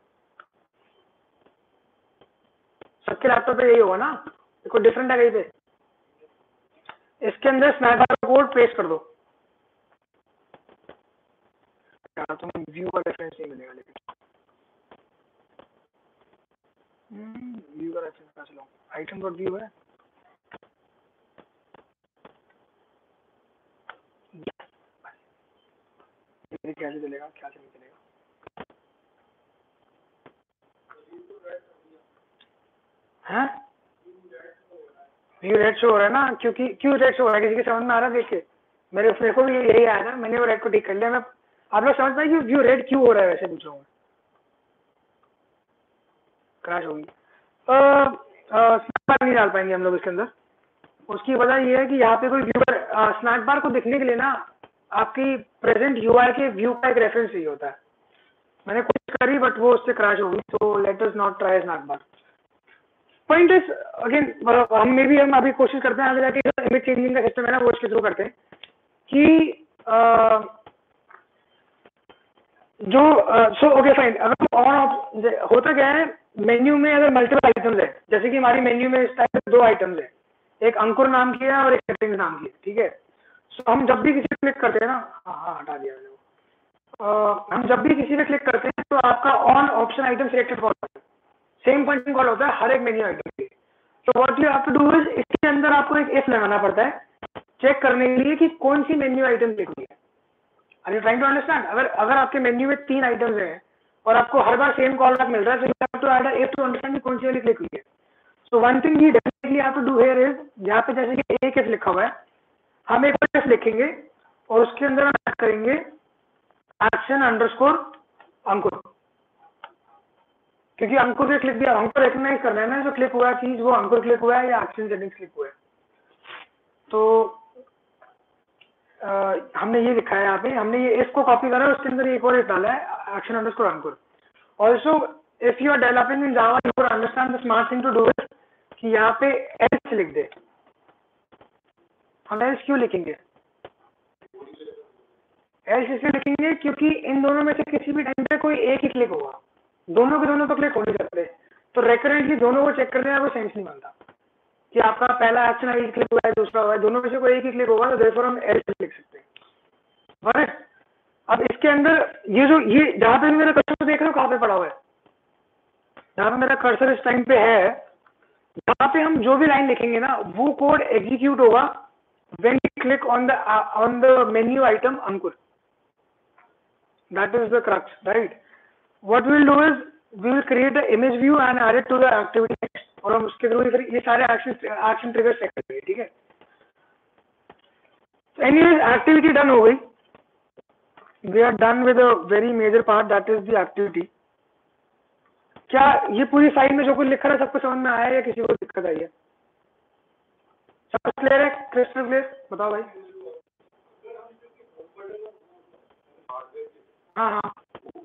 Speaker 1: सबके लैपटॉप पे यही होगा ना, कोई डिफरेंट है कहीं पे? इसके अंदर स्नैप बार का कोड पेस्ट कर दो। यार तुम व्यू का रेफरेंस नहीं मिलेगा, लेकिन व्यू का रेफरेंस कहाँ से लाऊं? आइटम डॉट व्यू है, कैसे चलेगा, क्या नहीं चलेगा? हाँ, व्यू रेड शो हो रहा है ना, क्योंकि क्यों रेड शो हो रहा है? किसी के समझ में आ रहा है? देख के मेरे को भी यही आया था, मैंने वो रेड को ठीक कर लिया। मैं आप लोग समझ पाए कि व्यू रेड क्यों हो रहा है? वैसे पूछ रहा हूँ, क्रैश होगी। स्नैप बार नहीं डाल पाएंगे हम लोग इसके अंदर। उसकी वजह ये है कि यहाँ पे कोई व्यूअर स्नैप बार को दिखने के लिए ना आपकी प्रेजेंट यूआई के व्यू का एक रेफरेंस चाहिए होता है। मैंने कोशिश करी बट वो उससे क्रैश हो गई, तो let us not try snap bar. Point is again, हम अभी कोशिश करते हैं आगे जाके इमेज चेंजिंग का सिस्टम है ना, वो इसके थ्रू करते हैं कि सो ओके फाइन। अगर ऑन होता क्या है, मेन्यू में अगर मल्टीपल आइटम्स है, जैसे कि हमारी मेन्यू में इस टाइप 2 आइटम्स है, एक अंकुर नाम की है और एक सेटिंग्स नाम की है, ठीक है? सो हम जब भी किसी पे क्लिक करते हैं ना, हाँ हटा दिया मैंने वो, हम जब भी किसी पे क्लिक करते हैं तो आपका on option item selected call होता है, सेम फंक्शन कॉल होता है हर एक मेन्यू आइटम के। तो what you have to do is, इसके अंदर आपको एक इफ लगाना पड़ता है चेक करने के लिए कि कौन सी मेन्यू आइटम क्लिक हुई है। Are you trying to understand? अगर आपके मेन्यू में 3 आइटम्स हैं और आपको हर बार सेम कॉल बैक मिल रहा है, so you have to add a if to understand कौन सी वाली क्लिक हुई है. So one thing we definitely have to do here is, यहाँ पे जैसे कि एक if लिखा हुआ है, हम एक if लिखेंगे और उसके अंदर हम ऐड करेंगे action underscore अंकुर, क्योंकि अंकुर ने क्लिक दिया, हमको रिकॉग्नाइज करना है ना जो क्लिक हुआ चीज वो अंकुर क्लिक हुआ है या एक्शन सेटिंग्स क्लिक हुआ है. तो हमने ये लिखा है यहाँ पे, हमने ये इसको कॉपी करा है, उसके अंदर एक और डाला है action underscore Ankur. Also if you are developing in Java, you will understand the smart thing to do is कि यहाँ पे एल्स लिख दे. हम एल्स क्यों लिखेंगे? एल्स इसलिए लिखेंगे क्योंकि इन दोनों में से किसी भी टाइम पे कोई एक ही क्लिक होगा, दोनों के दोनों तो क्लिक हो नहीं सकते. तो रेकरेंटली दोनों को चेक करने का कोई सेंस नहीं बनता कि आपका पहला एक्शन आईडी क्लिक हुआ है, दूसरा हुआ है, दोनों में से कोई एक ही क्लिक होगा, तो देयरफॉर हम एल्स लिख सकते हैं. राइट. अब इसके अंदर ये जहां पे मेरा कर्सर देख रहे हो कहाँ पे पड़ा हुआ है, जहां पे मेरा कर्सर इस टाइम पे है, जहां पे हम जो भी लाइन लिखेंगे ना वो कोड एग्जीक्यूट होगा when you click on the menu item Ankur. That is the crux, right. What we will do is we will create the image view and add it to the activity, और हम उसके through ये सारे action trigger set करेंगे. ठीक है. Anyways activity done हो गई. We are done with a very major part, that is the activity. क्या ये पूरी फाइल में जो कुछ लिखा है सबको समझ में आया है या किसी को दिक्कत आई है? सब क्लियर है? Crystal clear? बताओ भाई. हाँ हाँ,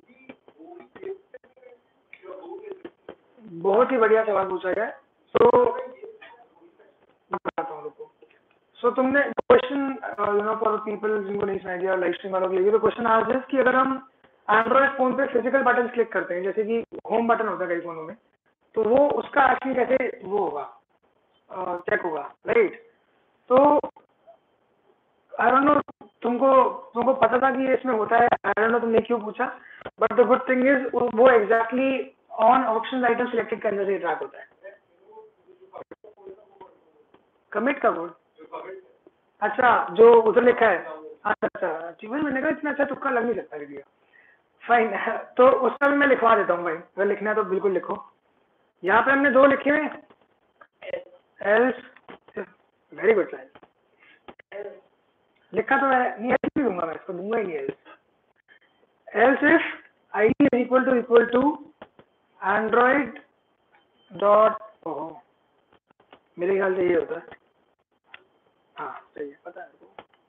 Speaker 1: बहुत ही बढ़िया सवाल पूछा गया. तो बताता हूँ रुको. सो तुमने क्वेश्चन फॉर पीपल जिनको नहीं सुनाई दिया लाइव स्ट्रीम वालों के लिए, तो क्वेश्चन आज है कि अगर हम एंड्रॉइड फोन पे फिजिकल बटन क्लिक करते हैं, जैसे कि होम बटन होता है कई फोनों में, तो वो उसका एक्शन कैसे वो होगा, चेक होगा, राइट. तो आई डोंट नो तुमको पता था कि ये इसमें होता है, आई डोंट नो तुमने क्यों पूछा, but the good thing is वो exactly on option item selected करने से ट्रैक होता है. कमिट का कोड, अच्छा जो उधर लिखा है, अच्छा ठीक है. मैंने कहा इतना अच्छा तुक्का लग नहीं सकता भैया. फाइन. तो उसका भी मैं लिखवा देता हूँ भाई, अगर लिखना है तो बिल्कुल लिखो. यहाँ पे हमने 2 लिखे हुए, एल्स, वेरी गुड साइड, लिखा तो है नहीं, एल्स नहीं दूंगा मैं, इसको दूंगा ही नहीं else. Else if id is equal to Android dot, ओहो मेरे ख्याल से ये होता है, हाँ सही है, पता है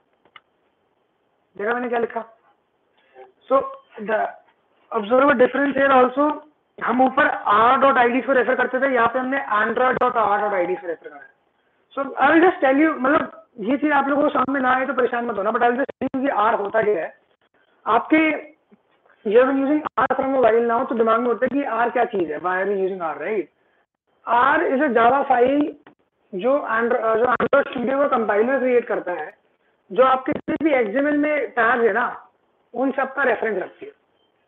Speaker 1: देखा मैंने क्या लिखा. So the observe difference here also, हम ऊपर r.id को रेफर करते थे, यहाँ पे हमने android.r.id से रेफर करा है. So I will just tell you, मतलब ये चीज आप लोगों को समझ में ना आए तो परेशान मत होना, but I will just tell you कि r होता क्या है. आपके you have been using r from a while now, तो दिमाग में होता है कि r क्या चीज है, why are you using r, right. r is a Java file जो एंड्रॉइड स्टूडियो का कंपाइलर क्रिएट करता है, जो आपके जितने भी एक्सएमएल में टैग है ना उन सब का रेफरेंस रखती है.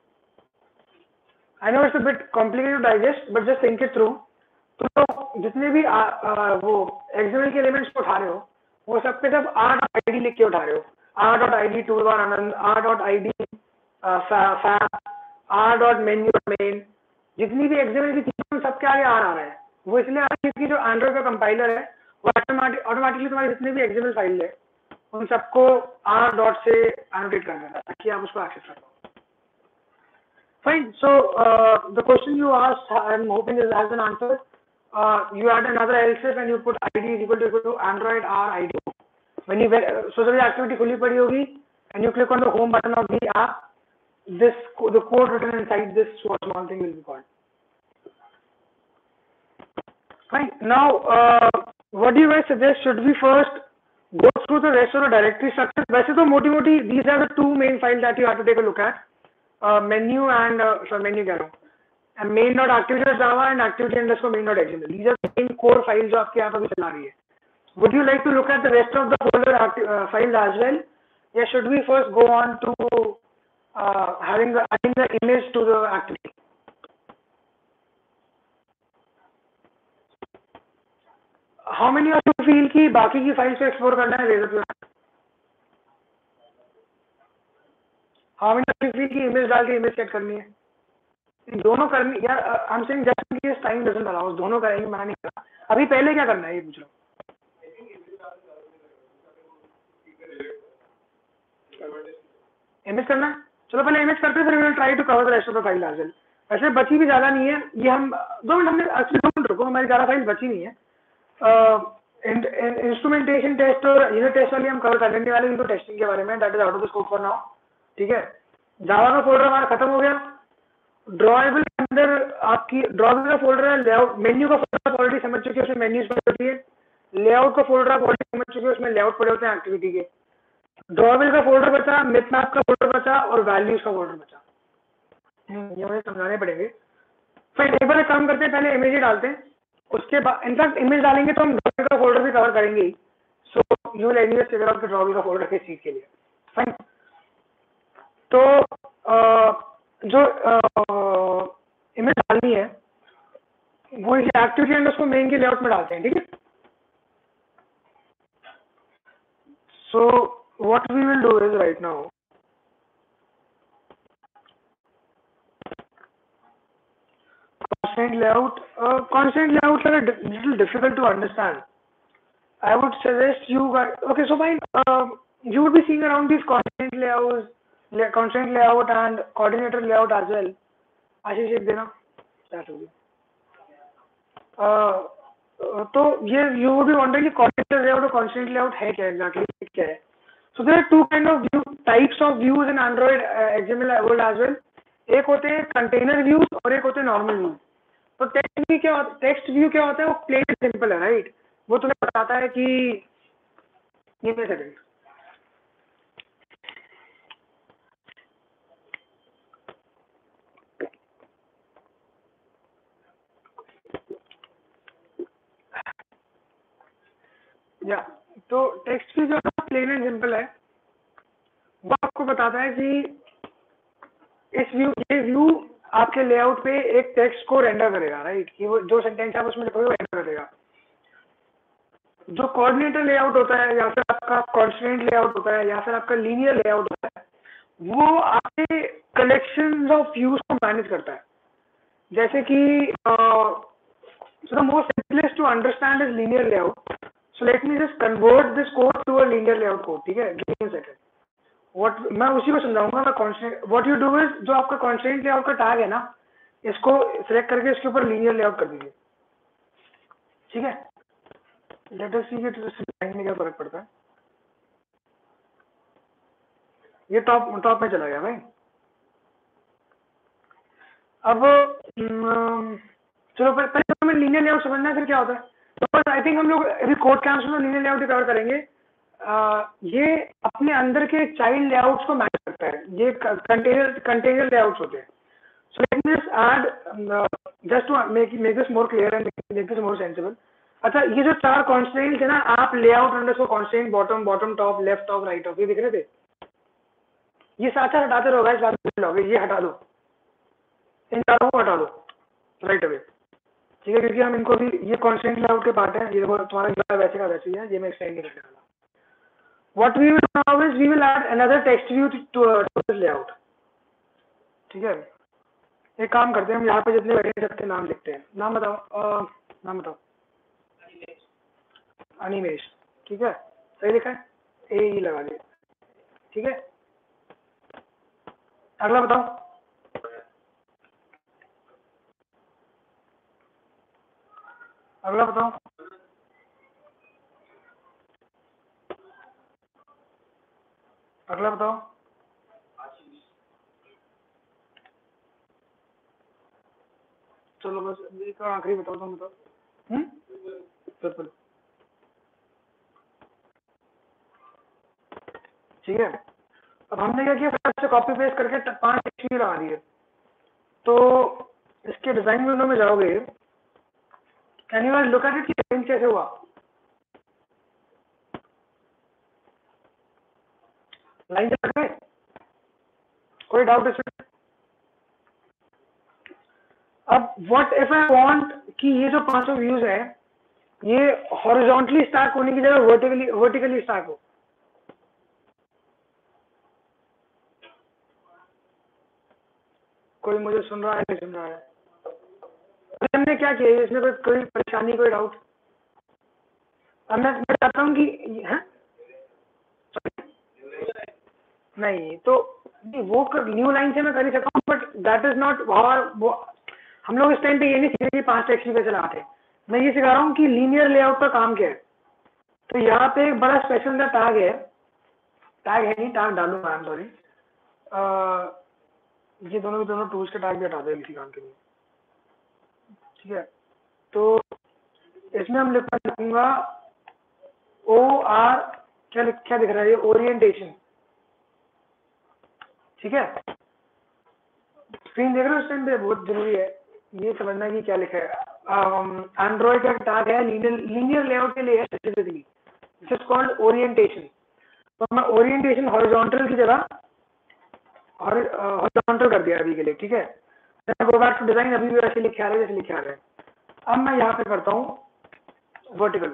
Speaker 1: I know it's a bit complicated to digest, but just think it through. तो जितने भी वो एक्सएमएल के एलिमेंट्स को उठा रहे हो, वो सब पे सब r.id लिख के उठा रहे हो. r.id टूलबार आनंद, r.id फैब, r.menu मेन, जितनी भी एक्सएमएल की चीजें उन सबके आगे r आ रहा है. वो इसलिए आ रही है कि जो एंड्रॉइड का कंपाइलर है वो ऑटोमेटिकली तुम्हारे जितने भी एक्सएमएल फाइल है उन सबको r डॉट से एनोटेट कर देना ताकि आप उसको एक्सेस कर पाओ. Fine. So the question you asked, I'm hoping it has been answered. You add another else if and you put id is equal to Android r id. When you so जब ये activity खुली पड़ी होगी and you click on the home button of the app, the code written inside this small thing will be called. Fine. Now, what do you guys suggest? Should we first go through the rest of the directory structure? वैसे तो मोटी these are the 2 main files that you have to take a look at. Menu and menu कह रहा हूँ, and main.activity.java and activity_main.xml. These are the main core files जो आपके यहाँ पर भी चला रही है. Would you like to look at the rest of the folder files as well? Yeah, should we first go on to adding the image to the activity? How many of you feel कि बाकी की files को explore करना है? How many feel की image डाल के image set करनी है, दोनों करनी यार। I am saying just in case time doesn't allow, दोनों करेंगे, मना नहीं कर रहा। अभी पहले क्या करना है ये पूछ रहा हूँ। इमेज करना है, चलो पहले इमेज करते हैं, फिर will try to cover the rest of the file as well. वैसे बची भी ज़्यादा नहीं है, ये हम 2 मिनट हमने एक्चुअली 2 मिनट रुको, हमारी ज़्यादा फाइल बची नहीं है। इंस्ट्रूमेंटेशन टेस्ट और यूनिट टेस्ट वाली हम कवर कर लेने वाले हैं टेस्टिंग के बारे में, that is out of the scope for now. ठीक है, जावा का फोल्डर हमारा खत्म हो गया। ड्रॉएबल के अंदर आपकी ड्रॉएबल का फोल्डर है, लेआउट मेन्यू का फोल्डर आप ऑलरेडी समझ चुके हैं, उसमें मेन्यूज पड़ी होती है। लेआउट का फोल्डर आप ऑलरेडी समझ चुके हैं, उसमें लेआउट पड़े होते हैं एक्टिविटी के। ड्रॉएबल का फोल्डर बचा, मिथ मैप का फोल्डर बचा और वैल्यूज का फोल्डर बचा। ये मुझे समझाने पड़ेंगे। फिर एक बार एक काम करते हैं, पहले इमेज ही डालते हैं, उसके बाद इनफैक्ट इमेज डालेंगे तो हम ड्रॉएबल का फोल्डर भी कवर करेंगे ही। So you will anyways figure out drawable का फोल्डर किस चीज के लिए। फाइन, तो जो इमेज डालनी है वो एक्टिविटी एंड उसको मेन के लेआउट में डालते हैं। ठीक है, so what we will do is right now constraint layout. Constraint layouts are a little difficult to understand. I would suggest you guys, okay, so fine, you would be seeing around these constraint layouts, constraint layout and coordinator layout as well. Ashish एक देना start होगी। तो ये you would be wondering कि coordinator layout और constraint layout है क्या exactly, क्या है? So there are two kind of types of views in Android XML world as well. एक होते हैं कंटेनर व्यूज और एक होते हैं नॉर्मल व्यूज। तो टेक्स्ट व्यू क्या होता है, वो प्लेन एंड सिंपल है, राइट। वो तुम्हें बताता है कि ये मेरे सेकंड या तो टेक्स्ट व्यू जो है प्लेन एंड सिंपल है, वो आपको बताता है कि इस व्यू, ये व्यू आपके लेआउट पे एक टेक्स्ट को रेंडर करेगा, राइट। कि वो जो सेंटेंस आप उसमें लिखोगे वो रेंडर करेगा। जो कोऑर्डिनेटर लेआउट होता है या फिर आपका कॉन्स्ट्रेंट लेआउट होता है या फिर आपका लीनियर लेआउट होता है, वो आपके कलेक्शन ऑफ व्यूज को मैनेज करता है। जैसे कि so the most simplest to understand is linear layout. So let me just convert this code to a linear layout code. ठीक है, give me a second. What मैं उसी को समझाऊंगा। मैं constraint, what you do is जो आपका constraint layout का टैग है ना, इसको सिलेक्ट करके इसके ऊपर linear layout कर दीजिए। ठीक है, let us see कि डिजाइन में क्या फर्क पड़ता है। ये टॉप में चला गया भाई। अब चलो पहले हमें लीनियर लेआउट समझना है, फिर क्या होता है। तो आई थिंक हम लोग अभी कोड कैंप्स में लीनियर लेआउट कवर करेंगे। ये अपने अंदर के चाइल्ड लेआउट्स को मैनेज करता है, ये कंटेनर लेआउट्स होते हैं। So let me just add just to make this more clear and make this more sensible. अच्छा, ये जो 4 कॉन्स्ट्रेंट्स है ना, आप layout underscore constraint bottom top left top right top, ये दिख रहे थे, ये साथ हटाते रहो गाइस, बाद में लोगे। ये हटा दो, इन चारों को हटा दो राइट अवे। ठीक है, क्योंकि हम इनको भी, ये कॉन्स्टेंट लेआउट के पार्ट है, ये देखो तुम्हारा वैसे का वैसे ही है, ये मैं एक्सटेंड नहीं करने वाला। What we will now is we will add another text view to this layout. ठीक है, एक काम करते हैं, हम यहाँ पे जितने बैठे हैं सबके नाम लिखते हैं। नाम बताओ, नाम बताओ। अनिमेश, ठीक है, सही लिखा है, ए लगा दिया। ठीक है, अगला बताओ। अगला बताओ। अगला बताओ। चलो बस एक आखिरी बताओ, तुम बताओ। बिल्कुल ठीक है। अब हमने क्या किया, फर्स्ट से कॉपी पेस्ट करके 5 टेक्स्ट लगा दिए। तो इसके डिजाइन विंडो में जाओगे, can you look at it, change कैसे हुआ। लाइन चल रही है, कोई डाउट इसमें। अब व्हाट इफ आई वांट कि ये जो 500 व्यूज है ये हॉरिजॉन्टली स्टैक होने की जगह वर्टिकली स्टैक हो। कोई मुझे सुन रहा है नहीं सुन रहा है? हमने क्या किया है इसमें? कोई परेशानी, कोई डाउट? अब मैं चाहता हूँ कि है नहीं तो नहीं, वो न्यू लाइन से मैं कर ही सकता हूँ, बट दैट इज नॉट वो हम लोग इस टाइम पे ये नहीं सीख रहे कि 5 टेक्स्ट पे चलाते। मैं ये सिखा रहा हूँ कि लीनियर लेआउट का काम क्या है। तो यहाँ पे एक बड़ा स्पेशल सा टैग है, टैग है नहीं, टैग डालूंगा, आई एम सॉरी। ये दोनों टूल्स के टैग भी हटा दे इसी काम के लिए, ठीक है? तो इसमें हम लिखूंगा OR, क्या दिख रहा है ये? ओरिएंटेशन, ठीक है? स्क्रीन देख रहे हो? उस टाइम पे बहुत जरूरी है ये समझना कि क्या लिखा है। एंड्रॉइड का टैग है लीनियर लेआउट के लिए है specifically, this is called orientation. तो मैं ओरिएंटेशन हॉरिजॉन्टल की जगह हॉरिजॉन्टल कर दिया अभी के लिए, ठीक है? गो बैक टू डिजाइन, अभी भी वैसे लिखे आ रहे हैं जैसे लिखे आ रहे हैं। अब मैं यहाँ पे करता हूँ वर्टिकल।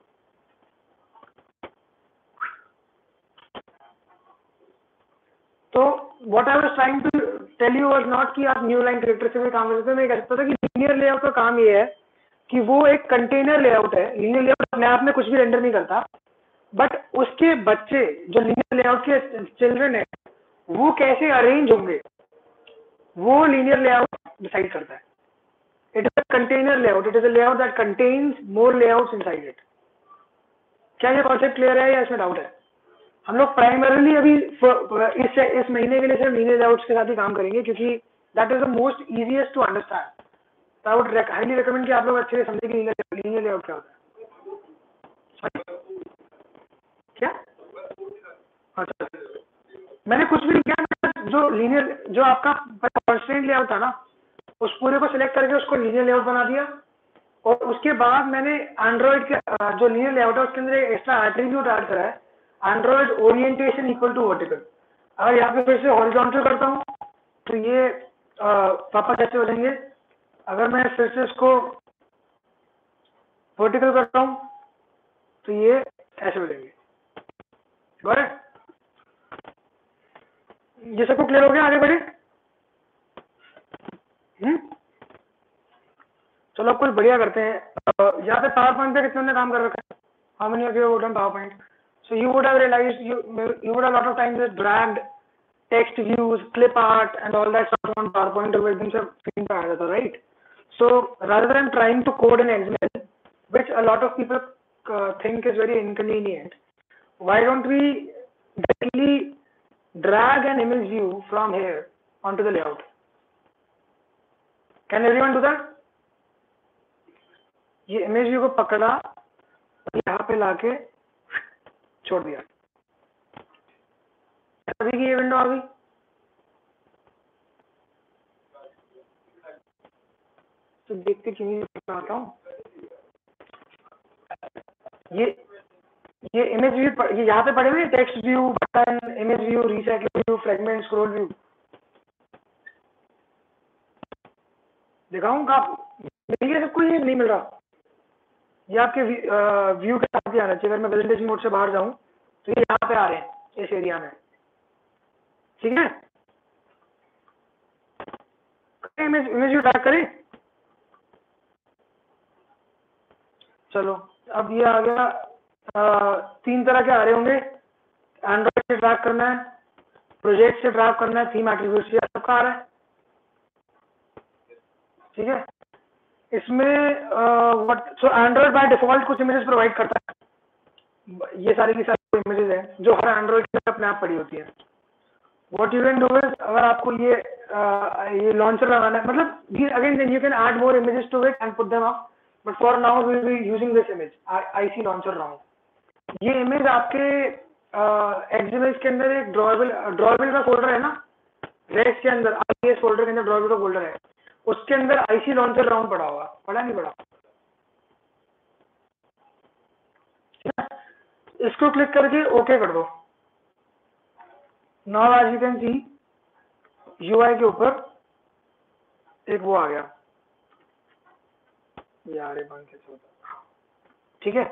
Speaker 1: तो what I was trying to tell you was not कि आप न्यू लाइन कैरेक्टर से भी काम कर सकते हैं। मैं कह सकता था कि लीनियर लेआउट का काम ये है कि वो एक कंटेनर लेआउट है। लीनियर लेआउट अपने आप में कुछ भी रेंडर नहीं करता, बट उसके बच्चे जो लीनियर लेआउट के चिल्ड्रन है वो कैसे अरेंज होंगे वो लीनियर लेआउट डिसाइड करता है। It is a container layout, it is a layout that contains more layouts inside it. क्या ये कॉन्सेप्ट क्लियर है या इसमें डाउट है? हम लोग प्राइमरली अभी इस महीने के लिए सिर्फ लीनियर लेआउट्स के साथ ही काम करेंगे क्योंकि that is the most easiest to understand. तो आई वुड हाईली रिकमेंड कि आप लोग अच्छे से समझे कि लीनियर लेआउट क्या होता है। क्या? अच्छा, मैंने कुछ भी नहीं किया। जो लीनियर, जो आपका कंस्ट्रेंट लेआउट था ना, उस पूरे को सिलेक्ट करके उसको लीनियर लेआउट बना दिया। और उसके बाद मैंने एंड्रॉइड के जो लीनियर लेआउट है उसके अंदर एक एक्स्ट्रा एट्रीब्यूट ऐड करा है, android orientation equal to vertical. अगर यहाँ पे फिर से हॉरिजॉन्टल करता हूँ तो ये पापा कैसे हो जाएंगे? अगर मैं फिर से इसको वर्टिकल करता हूँ तो ये ऐसे हो जाएंगे। बराबर? ये सबको क्लियर हो गया? आगे बढ़े? चलो अब कुछ बढ़िया करते हैं। यहाँ पे पावर पॉइंट पे कितने ने काम कर रखा है? How many of you have done PowerPoint? So you would have realized you would have a lot of times dragged text views, clip art, and all that stuff on PowerPoint to make them screen पे आ जाता, right? So rather than trying to code in XML, which a lot of people think is very inconvenient, why don't we directly drag an image view from here onto the layout? Can everyone do that? ये image view को पकड़ा और यहाँ पे लाके छोड़ दिया। अभी की ये विंडो आ गई। तो देखते क्यों नहीं आता हूँ। ये इमेज व्यू ये यहाँ पे पड़े हुए text view, button, image view, recycle view, fragment, scroll view. दिखाऊं का सबको? ये नहीं मिल रहा। ये आपके व्यू के साथ ही आना चाहिए। अगर मैं प्रेजेंटेशन मोड से बाहर जाऊं तो ये यहाँ पे आ रहे हैं इस एरिया में, ठीक है? इमेज व्यू ट्रैक करें। चलो अब ये आ गया। 3 तरह के आ रहे होंगे। एंड्रॉइड से ट्रैक करना है, प्रोजेक्ट से ट्रैक करना है, थीम एट्रीब्यूट से सबका आ रहा है, ठीक है? इसमें सो एंड्रॉइड बाय डिफॉल्ट कुछ इमेजेस प्रोवाइड करता है। ये सारी की सारी इमेजेस हैं जो हर एंड्रॉइड में अपने आप पड़ी होती है। What you can do is, अगर आपको ये लॉन्चर लगाना है, मतलब again then you can add more images to it and put them up, but for now we will be using this image IC launcher round. ये image आपके XML के अंदर एक ड्रॉवेबल का फोल्डर है ना, रेक्स के अंदर आईएस फोल्डर के अंदर ड्रॉवेबल का फोल्डर है, उसके अंदर आईसी लॉन्चर राउंड पड़ा हुआ, पड़ा नहीं पड़ा? इसको क्लिक करके ओके कर दो। Now as you can see UI के ऊपर एक वो आ गया यार, ये बंद कैसे होता, ठीक है?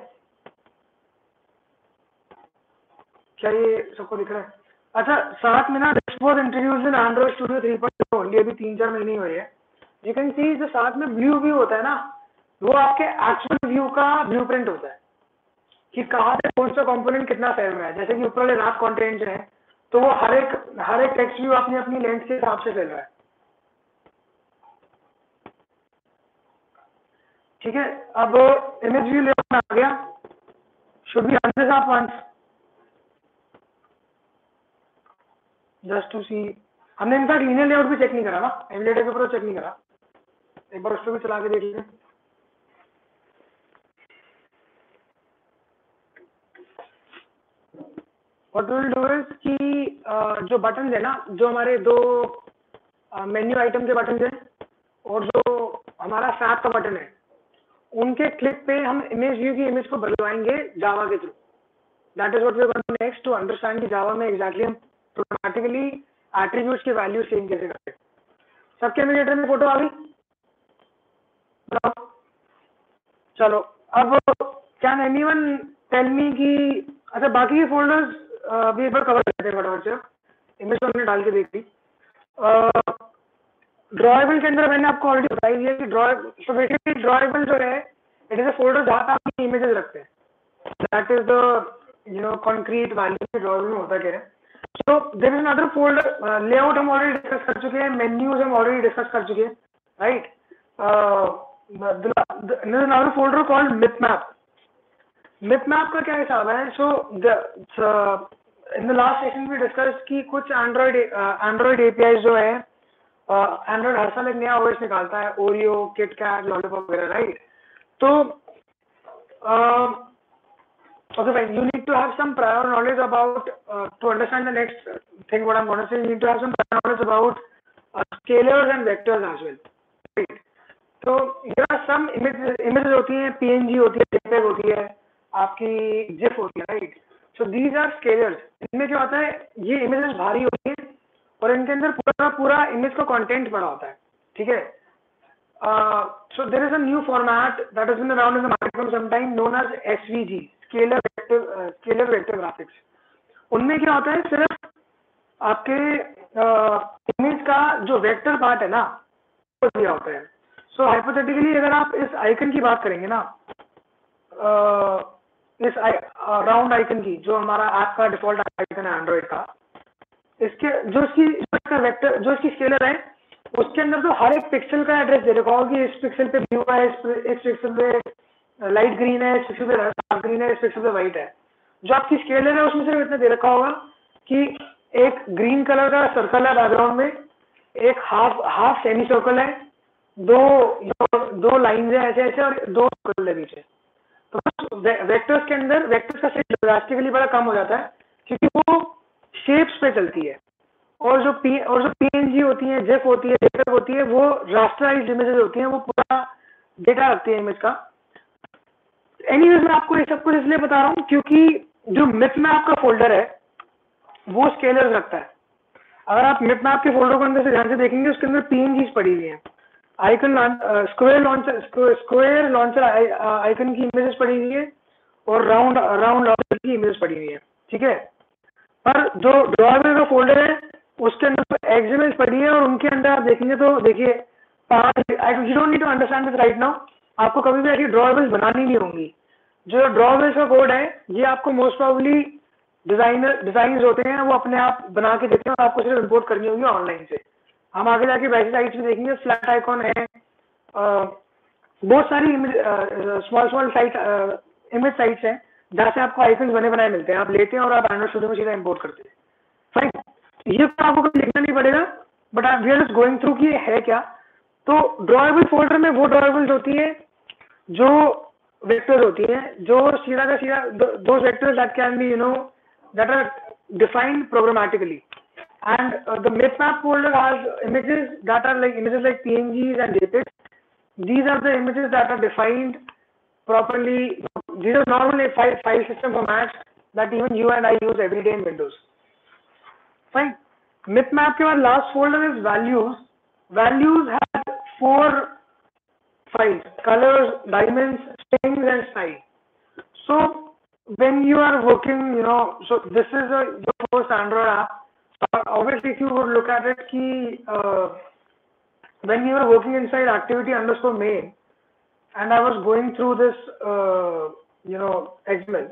Speaker 1: क्या ये सबको दिख रहा है? अच्छा, साथ में ना was introduced in Android Studio 3.0 only, अभी 3-4 महीने हुए हैं. You can see जो साथ में ब्लू व्यू होता है ना, वो आपके एक्चुअल व्यू का ब्लूप्रिंट होता है कि कहाँ से कौन सा कंपोनेंट कितना फैल रहा है. जैसे कि ऊपर वाले रैप कंटेंट है तो वो हर एक टेक्स्ट व्यू अपनी अपनी लेंथ के हिसाब से फैल रहा है. ठीक है, अब इमेज व्यू लेआउट आ गया. Should be run this up once just to see. हमने इनका लीनियर लेआउट भी चेक नहीं करा ना, एमुलेटर के ऊपर चेक नहीं करा. एक बार उसको भी चला के देख लीजिए. व्हाट विल डू इज कि जो बटन है ना, जो हमारे दो मेन्यू आइटम के बटन है और जो हमारा सैप का बटन है, उनके क्लिक पे हम इमेज व्यू की इमेज को बदलवाएंगे जावा के थ्रू. That is what we are going to next to understand कि जावा में एग्जैक्टली हम प्रोग्रामेटिकली एट्रीब्यूट्स की वैल्यू चेंज कैसे करते हैं. सबके एमुलेटर में फोटो आ गई. चलो अब कैन एनीवन टेल मी कि अच्छा बाकी के फोल्डर्स भी एक बार कवर करते हैं फटाफट से. इमेज तो हमने डाल के देख ली. ड्रॉएबल के अंदर मैंने आपको ऑलरेडी बताई दिया कि बेसिकली ड्रॉएबल जो है इट इज अ फोल्डर जहाँ पे आप इमेजेस रखते हैं. That is the concrete value drawable में होता क्या है. So there is another folder. Layout हम ऑलरेडी डिस्कस कर चुके हैं, मेन्यूज हम ऑलरेडी डिस्कस कर चुके हैं, right. Another folder called mipmap. Mipmap का क्या हिसाब है. So in the last session में डिस्कस की कुछ एंड्रॉइड एपीआई जो है, एंड्रॉइड हर साल एक नया ओएस निकालता है, ओरियो, किटकैट, लॉलीपॉप वगैरह, राइट. तो okay fine, you need to have some prior knowledge about to understand the next thing what I'm going to say. You need to have some prior knowledge about scalars and vectors as well, right. तो there are some images होती हैं, PNG होती है, JPEG होती है, आपकी GIF होती है, right. So these are scalars. इनमें क्या होता है, ये images भारी होती है और इनके अंदर पूरा इमेज का कंटेंट पड़ा होता है. ठीक है. So there is a new format that has been around in the market for some time known as SVG, scalar vector graphics. उनमें क्या होता है, सिर्फ आपके इमेज का जो वेक्टर पार्ट है ना वो दिया होता है. सो हाइपोथेटिकली अगर आप इस आइकन की बात करेंगे ना, इस राउंड आइकन की, जो हमारा ऐप का डिफॉल्ट आइकन है एंड्रॉइड का, इसके जो इसका वेक्टर जो इसकी स्केलर है उसके अंदर तो हर एक पिक्सल का एड्रेस दे रखा होगा कि इस पिक्सल पे ब्लू है, इस पिक्सल पे लाइट ग्रीन है, इस पिक्सल पे डार्क ग्रीन है, इस पिक्सल पे वाइट है. जो आपकी स्केलर है उसमें सिर्फ इतना दे रखा होगा कि एक ग्रीन कलर का सर्कल है बैकग्राउंड में, एक हाफ सेमी सर्कल है, दो लाइंस है ऐसे ऐसे और दो सर्कल है पीछे. तो वेक्टर्स के अंदर वेक्टर्स का सेट ड्रास्टिकली बड़ा कम हो जाता है क्योंकि वो शेप्स पे चलती है. और जो PNG होती है, जेफ होती है, JPEG होती है, वो रास्टराइज्ड इमेजेस होती हैं, वो पूरा डेटा रखती है इमेज का. एनीवेज मैं आपको ये सब कुछ इसलिए बता रहा हूँ क्योंकि जो मिपमैप का फोल्डर है वो स्केलर्स रखता है. अगर आप मिपमैप के फोल्डर को अंदर से ध्यान से देखेंगे उसके अंदर PNGs पड़ी हुई हैं, आइकन स्क्वायर लॉन्चर आइकन की इमेजेस पड़ी हुई है और राउंड लॉन्चर की इमेजेस पड़ी हुई है. ठीक है. पर जो ड्रॉएबल का फोल्डर है उसके अंदर एक्सएमएल पड़ी है और उनके अंदर आप देखेंगे तो देखिए you don't need to understand this right now. आपको कभी भी ऐसी ड्रॉएबल्स बनानी नहीं होंगी. जो ड्रॉएबल्स का कोड है ये आपको मोस्ट प्रोबेबली डिजाइन होते हैं वो अपने आप बना के देते हैं और आपको सिर्फ इम्पोर्ट करनी होगी ऑनलाइन से. हम आगे जाके वैसी साइट्स भी देखेंगे. फ्लैट आइकॉन है, बहुत सारी स्मॉल साइट इमेज साइट्स हैं जहाँ से आपको आइकन्स बने बनाए मिलते हैं. आप लेते हैं और आप एंड्रॉइड स्टूडियो में सीधा इम्पोर्ट करते हैं. फाइन, ये तो आपको कभी लिखना नहीं पड़ेगा but we are just going through कि ये है क्या. तो ड्रॉएबल फोल्डर में वो ड्रॉएबल्स होती है जो वेक्टर्स होती हैं, जो सीधा का सीधा दो vectors that can be that are defined programmatically. And the mipmap folder has images that are like images like PNGs and JPEGs. These are the images that are defined properly. These are normal file system formats that even you and I use every day in Windows. Fine. Mipmap के बाद last folder is values. Values have 4 files: colors, dimensions, strings, and style. So when you are working, so this is your first Android app. Obviously, if you would look at it, when we were working inside activity underscore main, and I was going through this, XML,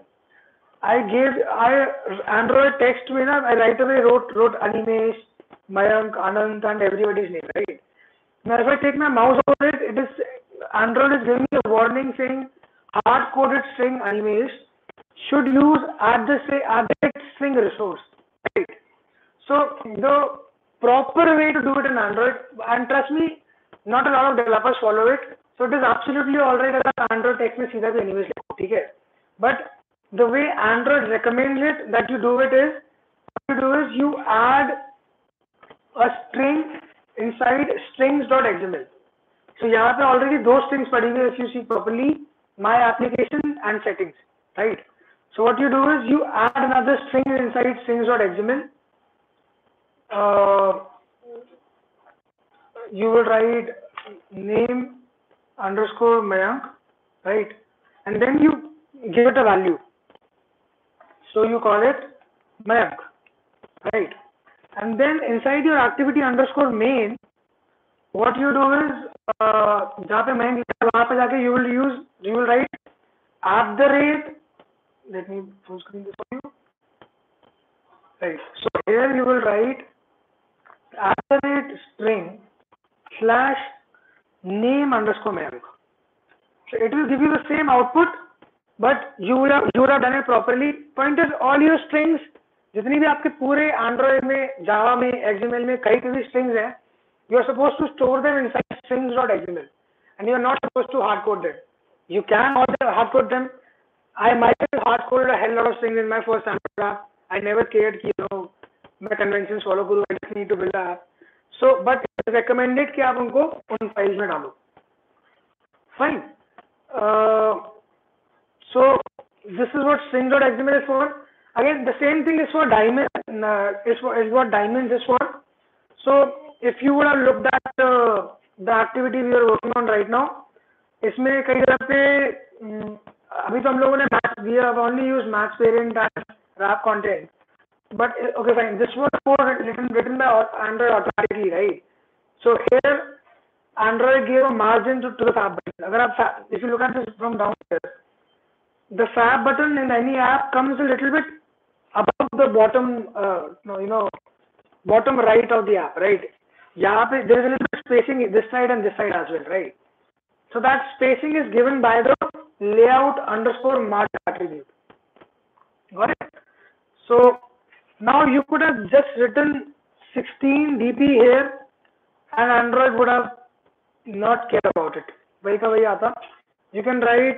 Speaker 1: Android text में ना, I right away wrote Animesh, Mayank, Anand, and everybody's name, right? Now, if I take my mouse over it, Android is giving me a warning saying hard-coded string Animesh should use at the string resource, right? So the proper way to do it in Android, and trust me, not a lot of developers follow it. So it is absolutely alright that Android text में सीधा भी Animesh लिखो, ठीक है? But the way Android recommends it that you do it is, what you do is you add a string inside strings.xml. So यहाँ पे already दो strings पड़ी हुई, if you see properly, my application and settings, right? So what you do is you add another string inside strings.xml. You will write name underscore Mayank, right? And then you give it a value. So you call it Mayank, right? And then inside your activity underscore main, what you do is, जहाँ पे Mayank वहाँ पे जाके you will write at the rate. Let me full screen this for you. Right. So here you will write at the rate string / name underscore Mayank. So it will give you the same output, but you would have done it properly. Point is, all your strings, जितनी भी आपके पूरे Android में, Java में, XML में कई भी strings हैं, you are supposed to store them inside strings.xml, and you are not supposed to hard code them. You can hard code them. I myself hard coded a hell lot of strings in my first Android app. I never cared कि मैं conventions follow करूँ. I just need to build an app. So, but it is recommended कि आप उनको उन files में डालो. Fine. So this is what string.xml is for. Again, the same thing is for diamond. Is what diamonds is for. So if you would have looked at the activity we are working on right now, इसमें कई जगह पे अभी तो हम लोगों ने we have only used max parent and wrap content. But okay, fine. This was code written by Android automatically, right? So here, Android gave a margin to the fab button. If you look at this from down here, the fab button in any app comes a little bit above the bottom, bottom right of the app, right? यहाँ पे there is a little bit spacing this side and this side as well, right? So that spacing is given by the layout underscore margin attribute. Got it? So now you could have just written 16 dp here, and Android would have not cared about it. वही का वही आता. You can write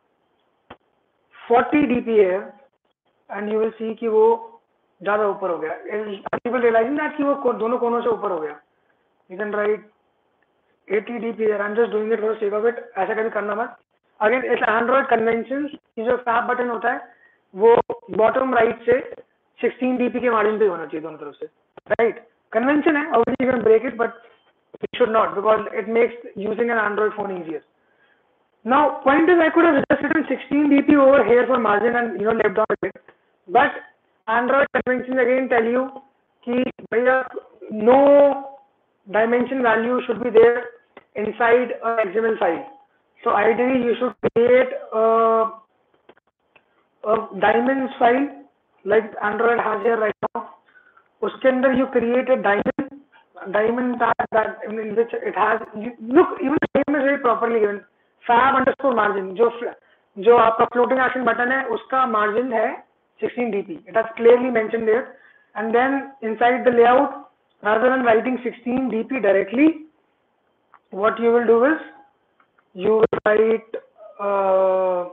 Speaker 1: 40 dp here, and you will see कि वो ज़्यादा ऊपर हो गया. People realizing that कि वो दोनों कोनों से ऊपर हो गया. You can write 80 dp here. I'm just doing it for the sake of it. ऐसा कभी करना मत. Again, it's Android conventions. ये जो fab button होता है, वो bottom right से 16 dp के margin पे होना चाहिए दोनों तरफ से, right? Convention है. Obviously you can break it, but it should not, because it makes using an Android phone easier. Now, point is, I could have just written 16 dp over here for margin and left on it, but Android conventions again tell you कि भैया no dimension value should be there inside an XML file. So ideally you should create a diamonds file like Android has here right now. उसके अंदर you create a diamond tag that in which it has, look, even the name is very properly given, fab underscore margin. जो आपका floating action button है उसका margin है 16 dp. It has clearly mentioned there. And then inside the layout, rather than writing 16 dp directly, what you will do is you will write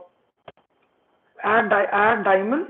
Speaker 1: add diamond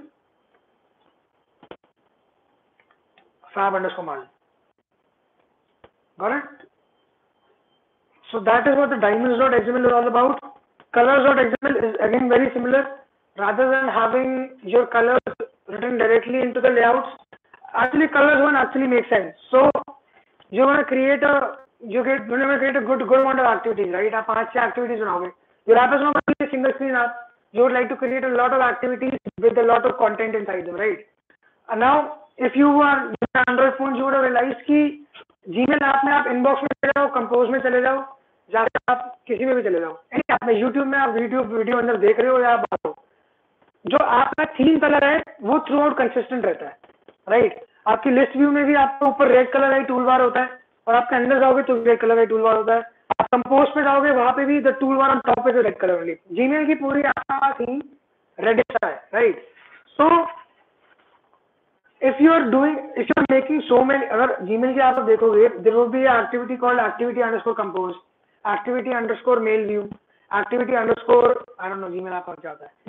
Speaker 1: fab underscore margin. Got it? So that is what the diamonds.xml is all about. Colors.xml is again very similar. Rather than having your colors written directly into the layouts, actually colors one actually makes sense. So you want to create a good amount of activities, right? आप 5-6 activities बनाओगे. Your app is not only a single screen app. You would like to create a lot of activities with a lot of content inside them, right? And now if you are android phone you would have realise कि Gmail app में आप inbox में चले जाओ, compose में चले जाओ, जाकर आप किसी में भी चले जाओ, एनी ऐप में, यूट्यूब में आप वीडियो अंदर देख रहे हो या आप बात हो, जो आपका थीम कलर है वो थ्रू आउट कंसिस्टेंट रहता है, राइट। आपकी लिस्ट व्यू में भी आपके ऊपर रेड कलर का टूल बार होता है और आपके अंदर जाओगे तो रेड कलर का टूल बार होता है। आप कंपोज पे जाओगे वहां पे भी the toolbar on top पे रेड कलर वाली। जीमेल की पूरी आपका थीम रेडिश है, right. So if you are making so many, अगर जीमेल की आप देखोगे there will be activity called activity underscore compose, activity underscore mail view, activity underscore I don't know Gmail आप क्या होता है,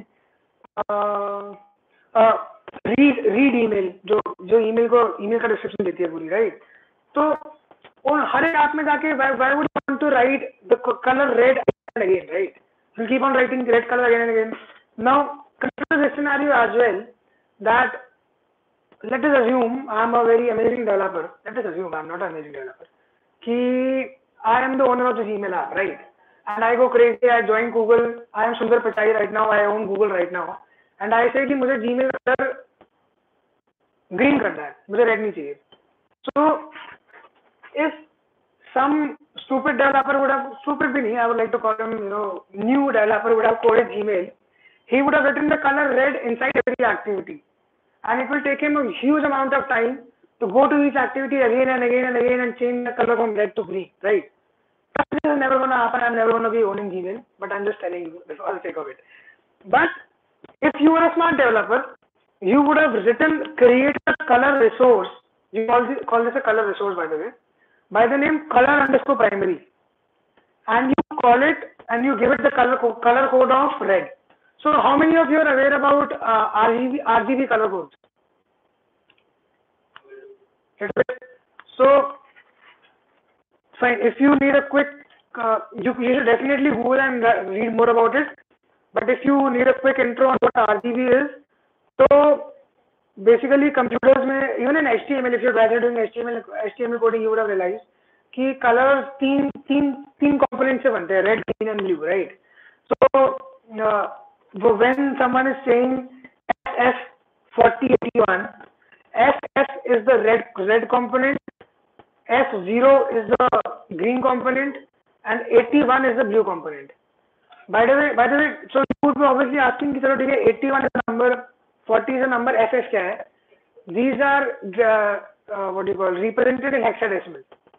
Speaker 1: रीड ईमेल, जो ईमेल का डिस्क्रिप्शन देती है पूरी, राइट। तो और हर एक ऐप में जाके why would you want to write the colour red again, right, you keep on writing red colour again and again. Now consider this scenario as well that let us assume I am a very amazing developer, let us assume I am not an amazing developer, ki I am the owner of the Gmail app, right, and I go crazy, I join Google, I am Sundar Pichai right now, I own Google right now, and I say कि मुझे Gmail colour green करना है, मुझे red नहीं चाहिए। So if some stupid developer would have, stupid भी नहीं, I would like to call him, new developer would have coded Gmail, he would have written the color red inside every activity, and it will take him a huge amount of time to go to each activity again and again and again and change the color from red to green, right? This is never going to happen. I'm never going to be owning Gmail, but I'm just telling you for the sake of it. But if you are a smart developer, you would have create a color resource. You call this a color resource, by the way, by the name color underscore primary, and you call it and you give it the color code of red. So how many of you are aware about RGB color codes? So fine, if you need a quick, you should definitely Google and read more about it. But if you need a quick intro on what RGB is, so basically computers में, even in HTML, if you're graduating HTML coding, you would have realized कि colors तीन components से बनते हैं, red, green and blue, right? So when someone is saying SF4081, SF is the red component, F0 is the green component, and 81 is the blue component. By the way, so you would be obviously asking कि चलो ठीक है, 81 is a number, 40 is a number, FF क्या है? These are what do you call, represented in hexadecimal.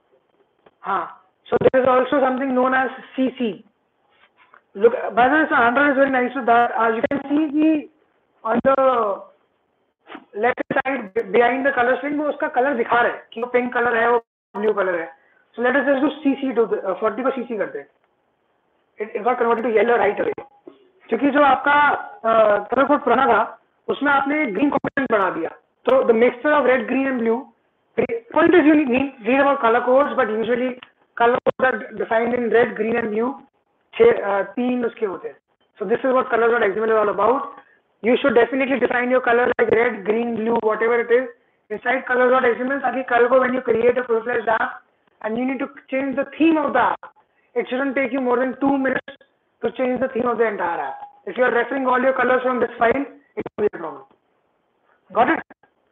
Speaker 1: So there is also something known as CC. Look, by the way, so Android is very nice with that. You can see on the left side behind the color string, वो उसका color दिखा रहा है कि वो pink color है, वो blue color है. So let us just do CC to 40 को CC करते हैं. It got converted to yellow right away. क्योंकि जो आपका color code पुराना था, उसमें आपने green component बढ़ा दिया. So the mixture of red, green and blue. Point is you need read about color codes, but usually color codes are defined in red, green and blue. तीन उसके होते हैं. So this is what colors.xml is all about. You should definitely define your color like red, green, blue, whatever it is inside colors.xml, ताकि कल को when you create a full-fledged app and you need to change the theme of the app, it shouldn't take you more than 2 minutes to change the theme of the entire app. If you are referring all your colors from this file, it will be a problem. Got it?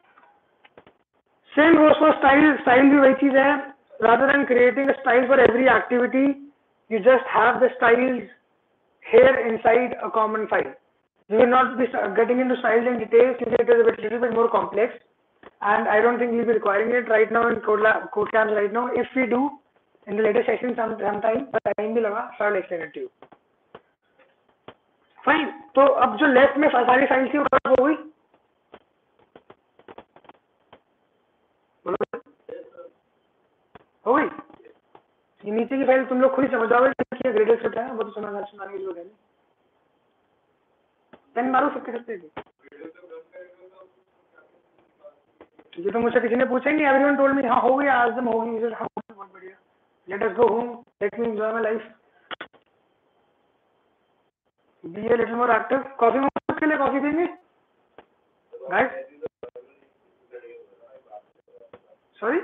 Speaker 1: Same goes for style. Style भी वही चीज है. Rather than creating a style for every activity, you just have the styles here inside a common file. We will not be getting into styles in details because it is a little bit more complex, and I don't think we'll be requiring it right now in CodeCamps right now. If we do in the later session sometime, but time भी लगा, so I'll explain it to you. Fine. तो अब जो left में सारी file थी वो कब हो गई? हो गई? ये नीचे की फाइल तुम लोग खुद ही समझ जाओगे कि ग्रेडेड स्क्रिप्ट है, वो तो सुनाने की जरूरत है नहीं. पेन मारो सबके सकते हैं. ये तो मुझसे किसी ने पूछा ही नहीं. एवरीवन टोल्ड मी हाँ हो गया, आज दम हो गई. हाँ बहुत बढ़िया. Let us go home, let me enjoy my life, be a little more active. Coffee के लिए कॉफी देंगे गाइस? Sorry,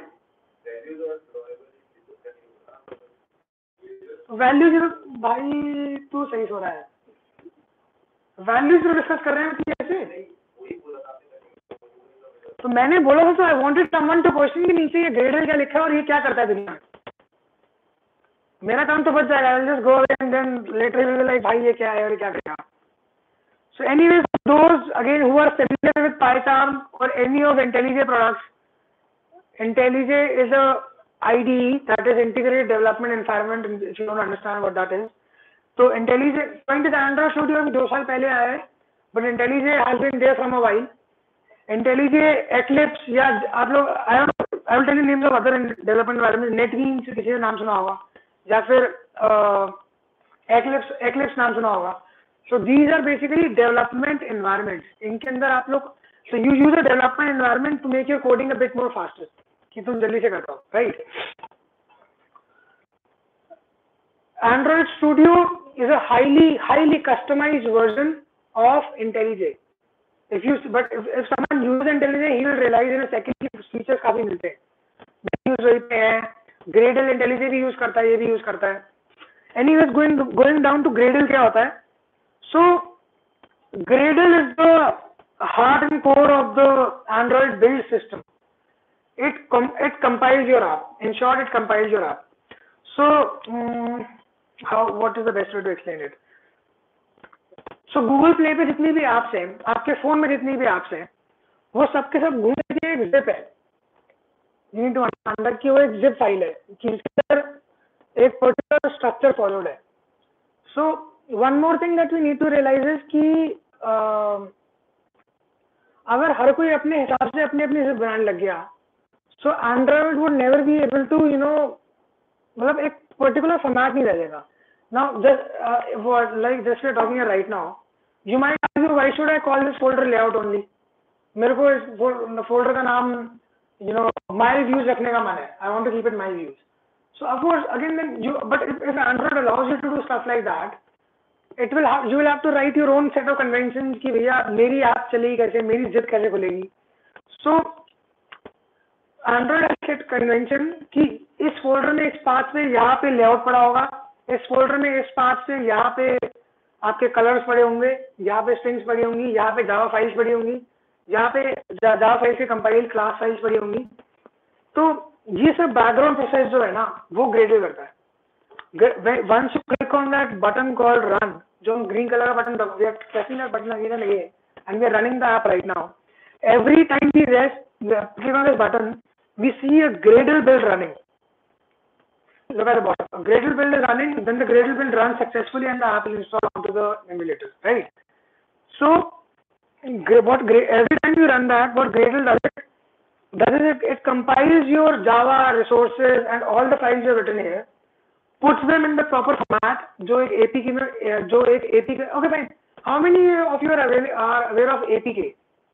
Speaker 1: value zero. भाई तू सही सो रहा है. वैल्यू जीरो डिस्कस कर रहे हैं कि कैसे? तो मैंने बोला था, I wanted someone to question कि नीचे ये ग्रेडल क्या लिखा है और ये क्या करता है दुनिया में। मेरा काम तो बच जाएगा, I will just go and then later will be like भाई ये क्या है और क्या करेगा। So anyways, those again who are familiar with PyCharm or any of IntelliJ products, IntelliJ is a IDE, that is Integrated Development Environment, if you don't understand what that is. So IntelliJ, point is Android Studio अभी 2 साल पहले आया है, but IntelliJ has been there from a while. IntelliJ, Eclipse या आप लोग I will tell you names of other development environment, NetBeans किसी का नाम सुना होगा या फिर Eclipse नाम सुना होगा. So these are basically development environments. इनके अंदर आप लोग, so you use a development environment to make your coding a bit more faster, कि तुम जल्दी से कर पाओ, right? Android Studio is a highly customized version of IntelliJ. If someone uses IntelliJ, he will realize in a second कि features काफी मिलते हैं. Menus वही पे हैं, Gradle IntelliJ भी use करता है, ये भी use करता है. Anyways, going down to Gradle क्या होता है? So Gradle is the heart and core of the Android build system. It compiles your app. In short, it compiles your app. So what is the best way to explain it? So Google Play पे जितनी भी apps हैं, आपके phone में जितनी भी apps हैं, वो सबके सब घूमने की एक zip है. You need to understand कि वो एक zip फाइल है, कि इसके अंदर एक particular structure followed है. So one more thing that we need to realize is कि अगर हर कोई अपने हिसाब से अपनी zip बनाने लग गया, so Android would never be able to, मतलब एक particular format नहीं रहेगा. Now, just just we're talking here right now, you might ask me, why should I call this folder layout only? मेरे को इस folder का नाम, my views रखने का मन है. I want to keep it my views. So of course, again, but if Android allows you to do stuff like that, you will have to write your own set of conventions कि भैया मेरी app चलेगी कैसे, मेरी zip कैसे खुलेगी. So Android has set convention कि इस folder में इस path पे यहाँ पे layout पड़ा होगा, इस folder में इस path से यहाँ पे आपके colors पड़े होंगे, यहाँ पे strings पड़ी होंगी, यहाँ पे Java files पड़ी होंगी, यहाँ पे Java files के compile class files पड़ी होंगी. तो ये सब background process जो है ना, वो Gradle करता है. Once you click on that button called run, जो green color का button, we are pressing that button again, and we are running the app right now. Every time we click on this button, we see a Gradle build running. Look at the bottom. A Gradle build is running, then the Gradle build runs successfully and the app is installed onto the emulator, right? So, every time you run that, what Gradle does is it compiles your Java resources and all the files you have written here, puts them in the proper format, जो एक APK में, okay fine. How many of you are aware of APK?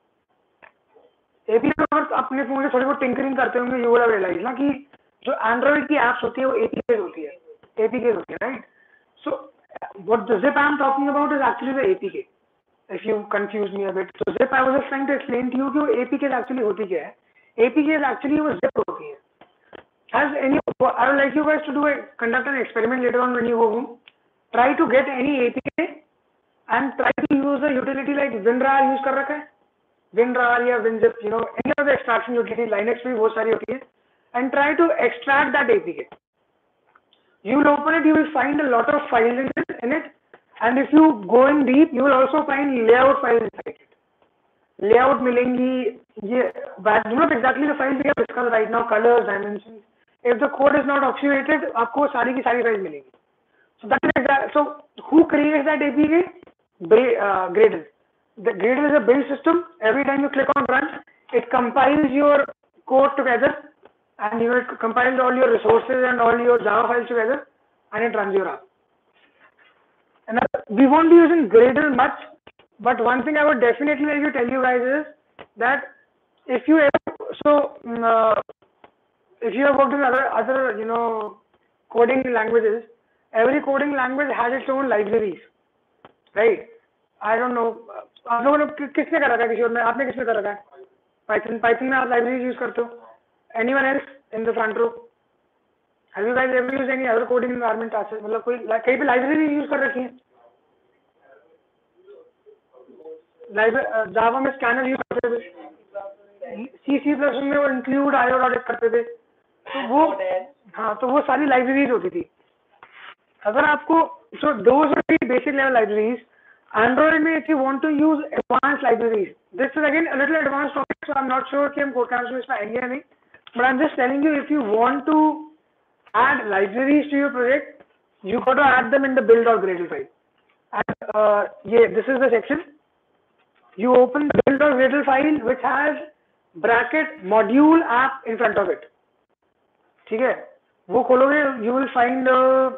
Speaker 1: APK अगर अपने phone से थोड़ी बहुत tinkering करते होंगे, you would have realized ना कि जो Android की apps होती है वो APKs होती है, right? So what the zip I am talking about is actually the APK. If you confuse me a bit, so zip I was just trying to explain to you कि वो APKs actually होती क्या है. APKs actually वो zip होती है. I would like you guys to conduct an experiment later on when you go home. Try to get any APK and try to use a utility like WinRAR use कर रखा है, WinRAR या WinZip, any of the extraction utility, Linux में बहुत सारी होती है, and try to extract that APK. You will open it, you will find a lot of files in it, and if you go in deep, you will also find layout files inside it. Layout मिलेंगी, ये not exactly the files we have discussed right now, colors, dimensions. If the code is not obfuscated, आपको सारी की सारी files मिलेंगी. So that is exact. So who creates that APK? Gradle. The Gradle is a build system. Every time you click on run, it compiles your code together, and it compiles all your resources and all your Java files together, and it runs your app. And we won't be using Gradle much, but one thing I would definitely like to tell you guys is that if you have worked in other coding languages, every coding language has its own libraries, right? I don't know. आप लोगों ने किसने कर रखा है, किसी और ने, आपने किसने कर रखा है? Python में आप libraries use करते हो? Anyone else in the front row? Have you guys ever used any other coding environment? मतलब कोई कहीं पे library use कर रखी है? Java में scanner use करते हैं, C++ में वो इंक्लूड IO करते थे, तो वो हाँ तो वो सारी लाइब्रेरीज होती थी. अगर आपको so those are the basic level libraries. Android में if you want to use advanced libraries, this is again a little advanced topic, so I'm not sure कि हम code cancel में इसमें आएंगे या नहीं, but I'm just telling you if you want to add libraries to your project, you got to add them in the build or Gradle file. And this is the section. You open the build or Gradle file which has bracket module app in front of it. ठीक है, वो खोलोगे, you will find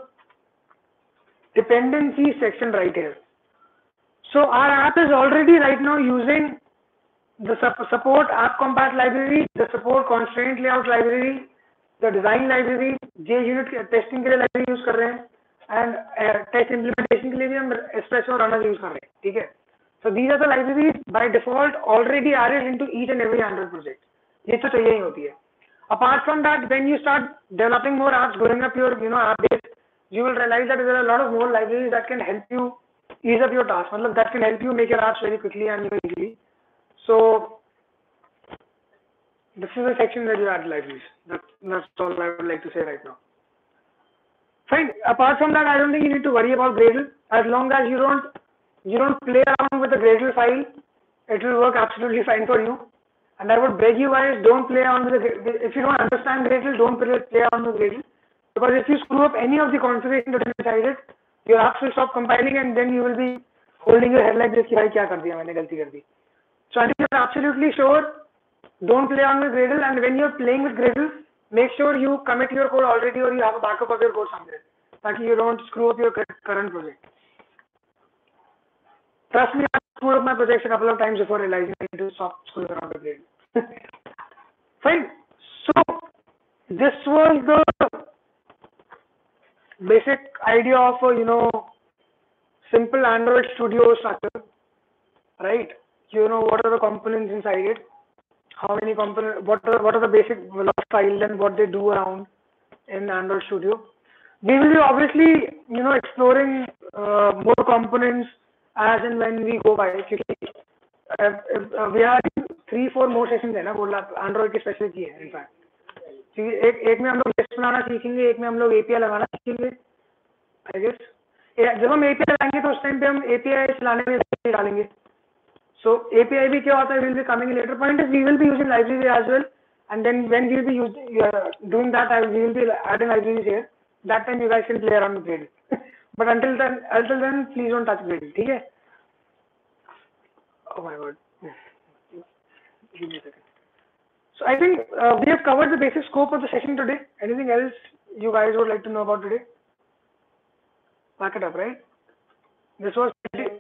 Speaker 1: dependency section right here. So our app is already right now using the support app compat library, the support constraint layout library, the design library, JUnit testing के लिए library use कर रहे हैं, and test implementation के लिए भी हम Espresso और Runners use कर रहे हैं. ठीक है, so these are the libraries by default already added into each and every Android project. ये तो चाहिए ही होती है. Apart from that, when you start developing more apps, growing up your app base, you will realize that there are a lot of more libraries that can help you ease up your task. मतलब that can help you make your apps very quickly and very easily. So this is a section where you add libraries. That's all I would like to say right now. Fine. Apart from that, I don't think you need to worry about Gradle. As long as you don't play around with the Gradle file, it will work absolutely fine for you. And I would beg you guys, don't play around with if you don't understand Gradle, don't play around with Gradle. Because if you screw up any of the configuration that is inside it, your apps will stop compiling and then you will be holding your head like this, भाई क्या कर दिया मैंने, गलती कर दी. So I think you're absolutely sure, don't play around with Gradle, and when you're playing with Gradle, make sure you commit your code already or you have a backup of your code somewhere, ताकि you don't screw up your current project. Trust me, I screwed up my projects a couple of times before realizing I need to stop screwing around with Gradle. Fine. So this was the basic idea of simple Android Studio structure, right? What are the components inside it, how many components, what are the basic files and what they do around in Android Studio. We will be obviously exploring more components as and when we go by. We have 3-4 more sessions है ना, बोला Android के special की है. In fact एक में हम लोग लिस्ट बनाना सीखेंगे, एक में हम लोग API लगाना सीखेंगे. I guess जब हम API लगाएंगे तो उस टाइम पे हम API चलाने में डालेंगे. So API भी क्या होता है, will be coming later. Point is we will be using libraries as well, and then when we will be doing that, we will be adding libraries here. That time you guys can play around with Gradle. But until then, please don't touch Gradle. ठीक है? Oh my God. Give me a second. So I think we have covered the basic scope of the session today. Anything else you guys would like to know about today? Pack it up, right? This was.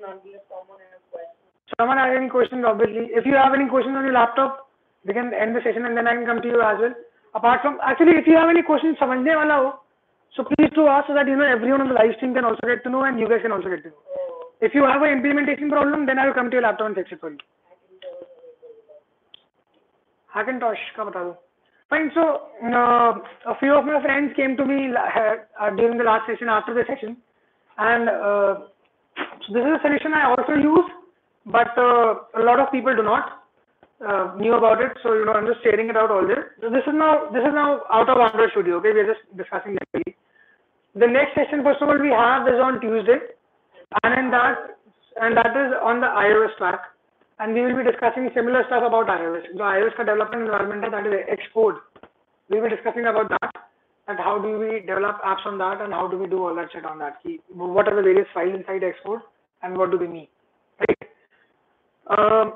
Speaker 1: Someone has any questions? Obviously, if you have any questions on your laptop, we can end the session and then I can come to you as well. Apart from, actually, if you have any questions, समझने वाला हो, so please do ask so that everyone on the live stream can also get to know and you guys can also get to know. If you have an implementation problem, then I will come to your laptop and fix it for you. Hackintosh का बता दो. Fine. So a few of my friends came to me during the last session, after the session, and so this is a solution I also use, but a lot of people do not knew about it. So I'm just sharing it out all there. So this is now out of Android Studio. Okay, we are just discussing that. The next session, first of all, we have is on Tuesday, and that is on the iOS track. And we will be discussing similar stuff about iOS. The iOS ka development environment, that is Xcode. We will be discussing about that, and how do we develop apps on that, and how do we do all that shit on that. What are the various files inside Xcode, and what do they mean, right?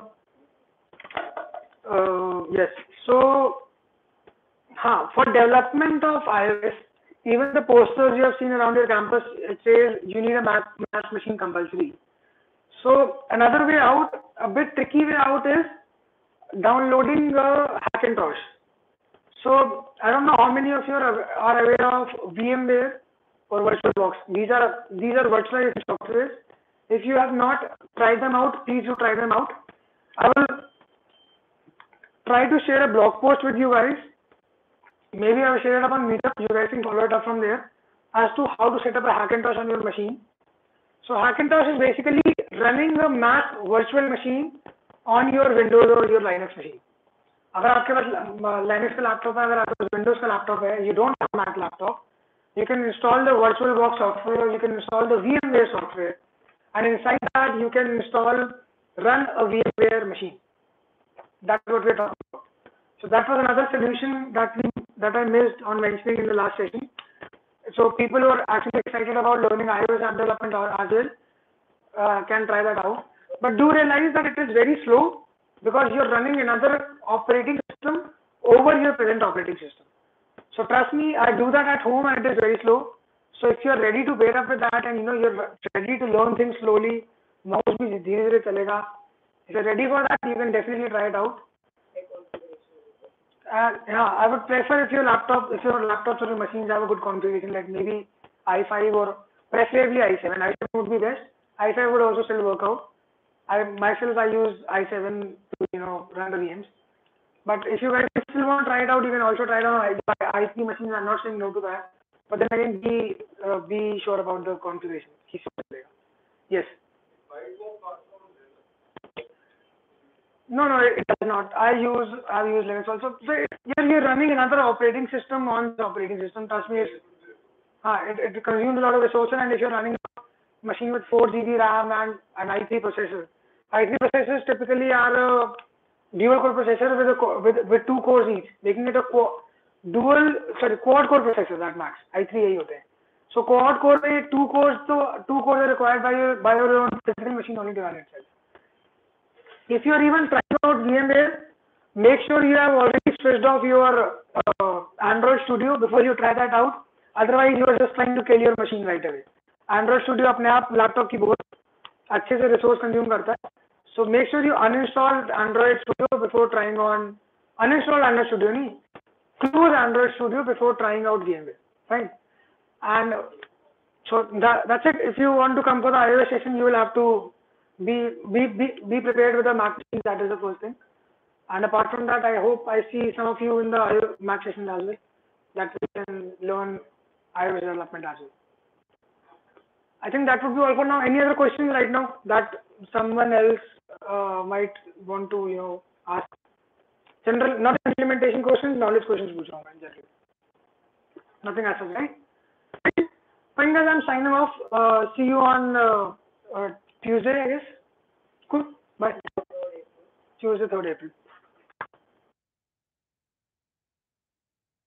Speaker 1: Yes. So, for development of iOS, even the posters you have seen around your campus, it says you need a Mac machine compulsory. So another way out, a bit tricky way out, is downloading Hackintosh. So I don't know how many of you are aware of VMware or VirtualBox. These are virtualization softwares. If you have not tried them out, please do try them out. I will try to share a blog post with you guys. Maybe I will share it up on Meetup. You guys can follow it up from there as to how to set up a Hackintosh on your machine. So Hackintosh is basically running a Mac virtual machine on your Windows or your Linux machine. अगर आपके पास Linux का laptop है, अगर आपके पास Windows का laptop है, you don't have Mac laptop, you can install the VirtualBox software, or you can install the VMware software, and inside that you can run a VMware machine. That's what we're talking about. So that was another solution that I missed on mentioning in the last session. So people who are actually excited about learning iOS app development as well can try that out. But do realize that it is very slow because you're running another operating system over your present operating system. So trust me, I do that at home and it is very slow. So if you're ready to bear up with that and you're ready to learn things slowly, mouse bhi dheere dheere chalega. If you're ready for that, you can definitely try it out. Yeah, I would prefer if your laptops or your machines have a good configuration, like maybe i5 or preferably i7. i7 would be best. i5 would also still work out. I use i7 to run the VMs. But if you guys still want to try it out, you can also try it on i3 machines. I'm not saying no to that. But then again, be sure about the configuration. Yes. No, it does not. I've used Linux also. So you're running another operating system on the operating system. Trust me, it consumes a lot of resources, and if you're running a machine with 4 GB RAM and an i3 processor, i3 processors typically are a dual core processor with 2 cores each, making it a quad core processor at max. i3 यही होते हैं. So quad core में 2 cores are required by your own physical machine only to run itself. If you are even trying out VMware, make sure you have already switched off your Android Studio before you try that out. Otherwise, you are just trying to kill your machine right away. Android Studio अपने आप laptop की बहुत अच्छे से resource consume करता है. So make sure you uninstall Android Studio before trying on. Uninstall Android Studio नहीं. Close Android Studio before trying out VMware. Fine. And so that's it. If you want to come for the iOS session, you will have to be prepared with a Mac machine. That is the first thing. And apart from that, I hope I see some of you in the Mac session as well, that we can learn iOS development as well. I think that would be all for now. Any other questions right now that someone else might want to ask? General, not implementation questions, knowledge questions. Nothing as such, right? Fine guys, I'm signing off. See you on Tuesday, I guess. Cool. Bye. Tuesday, 3rd April.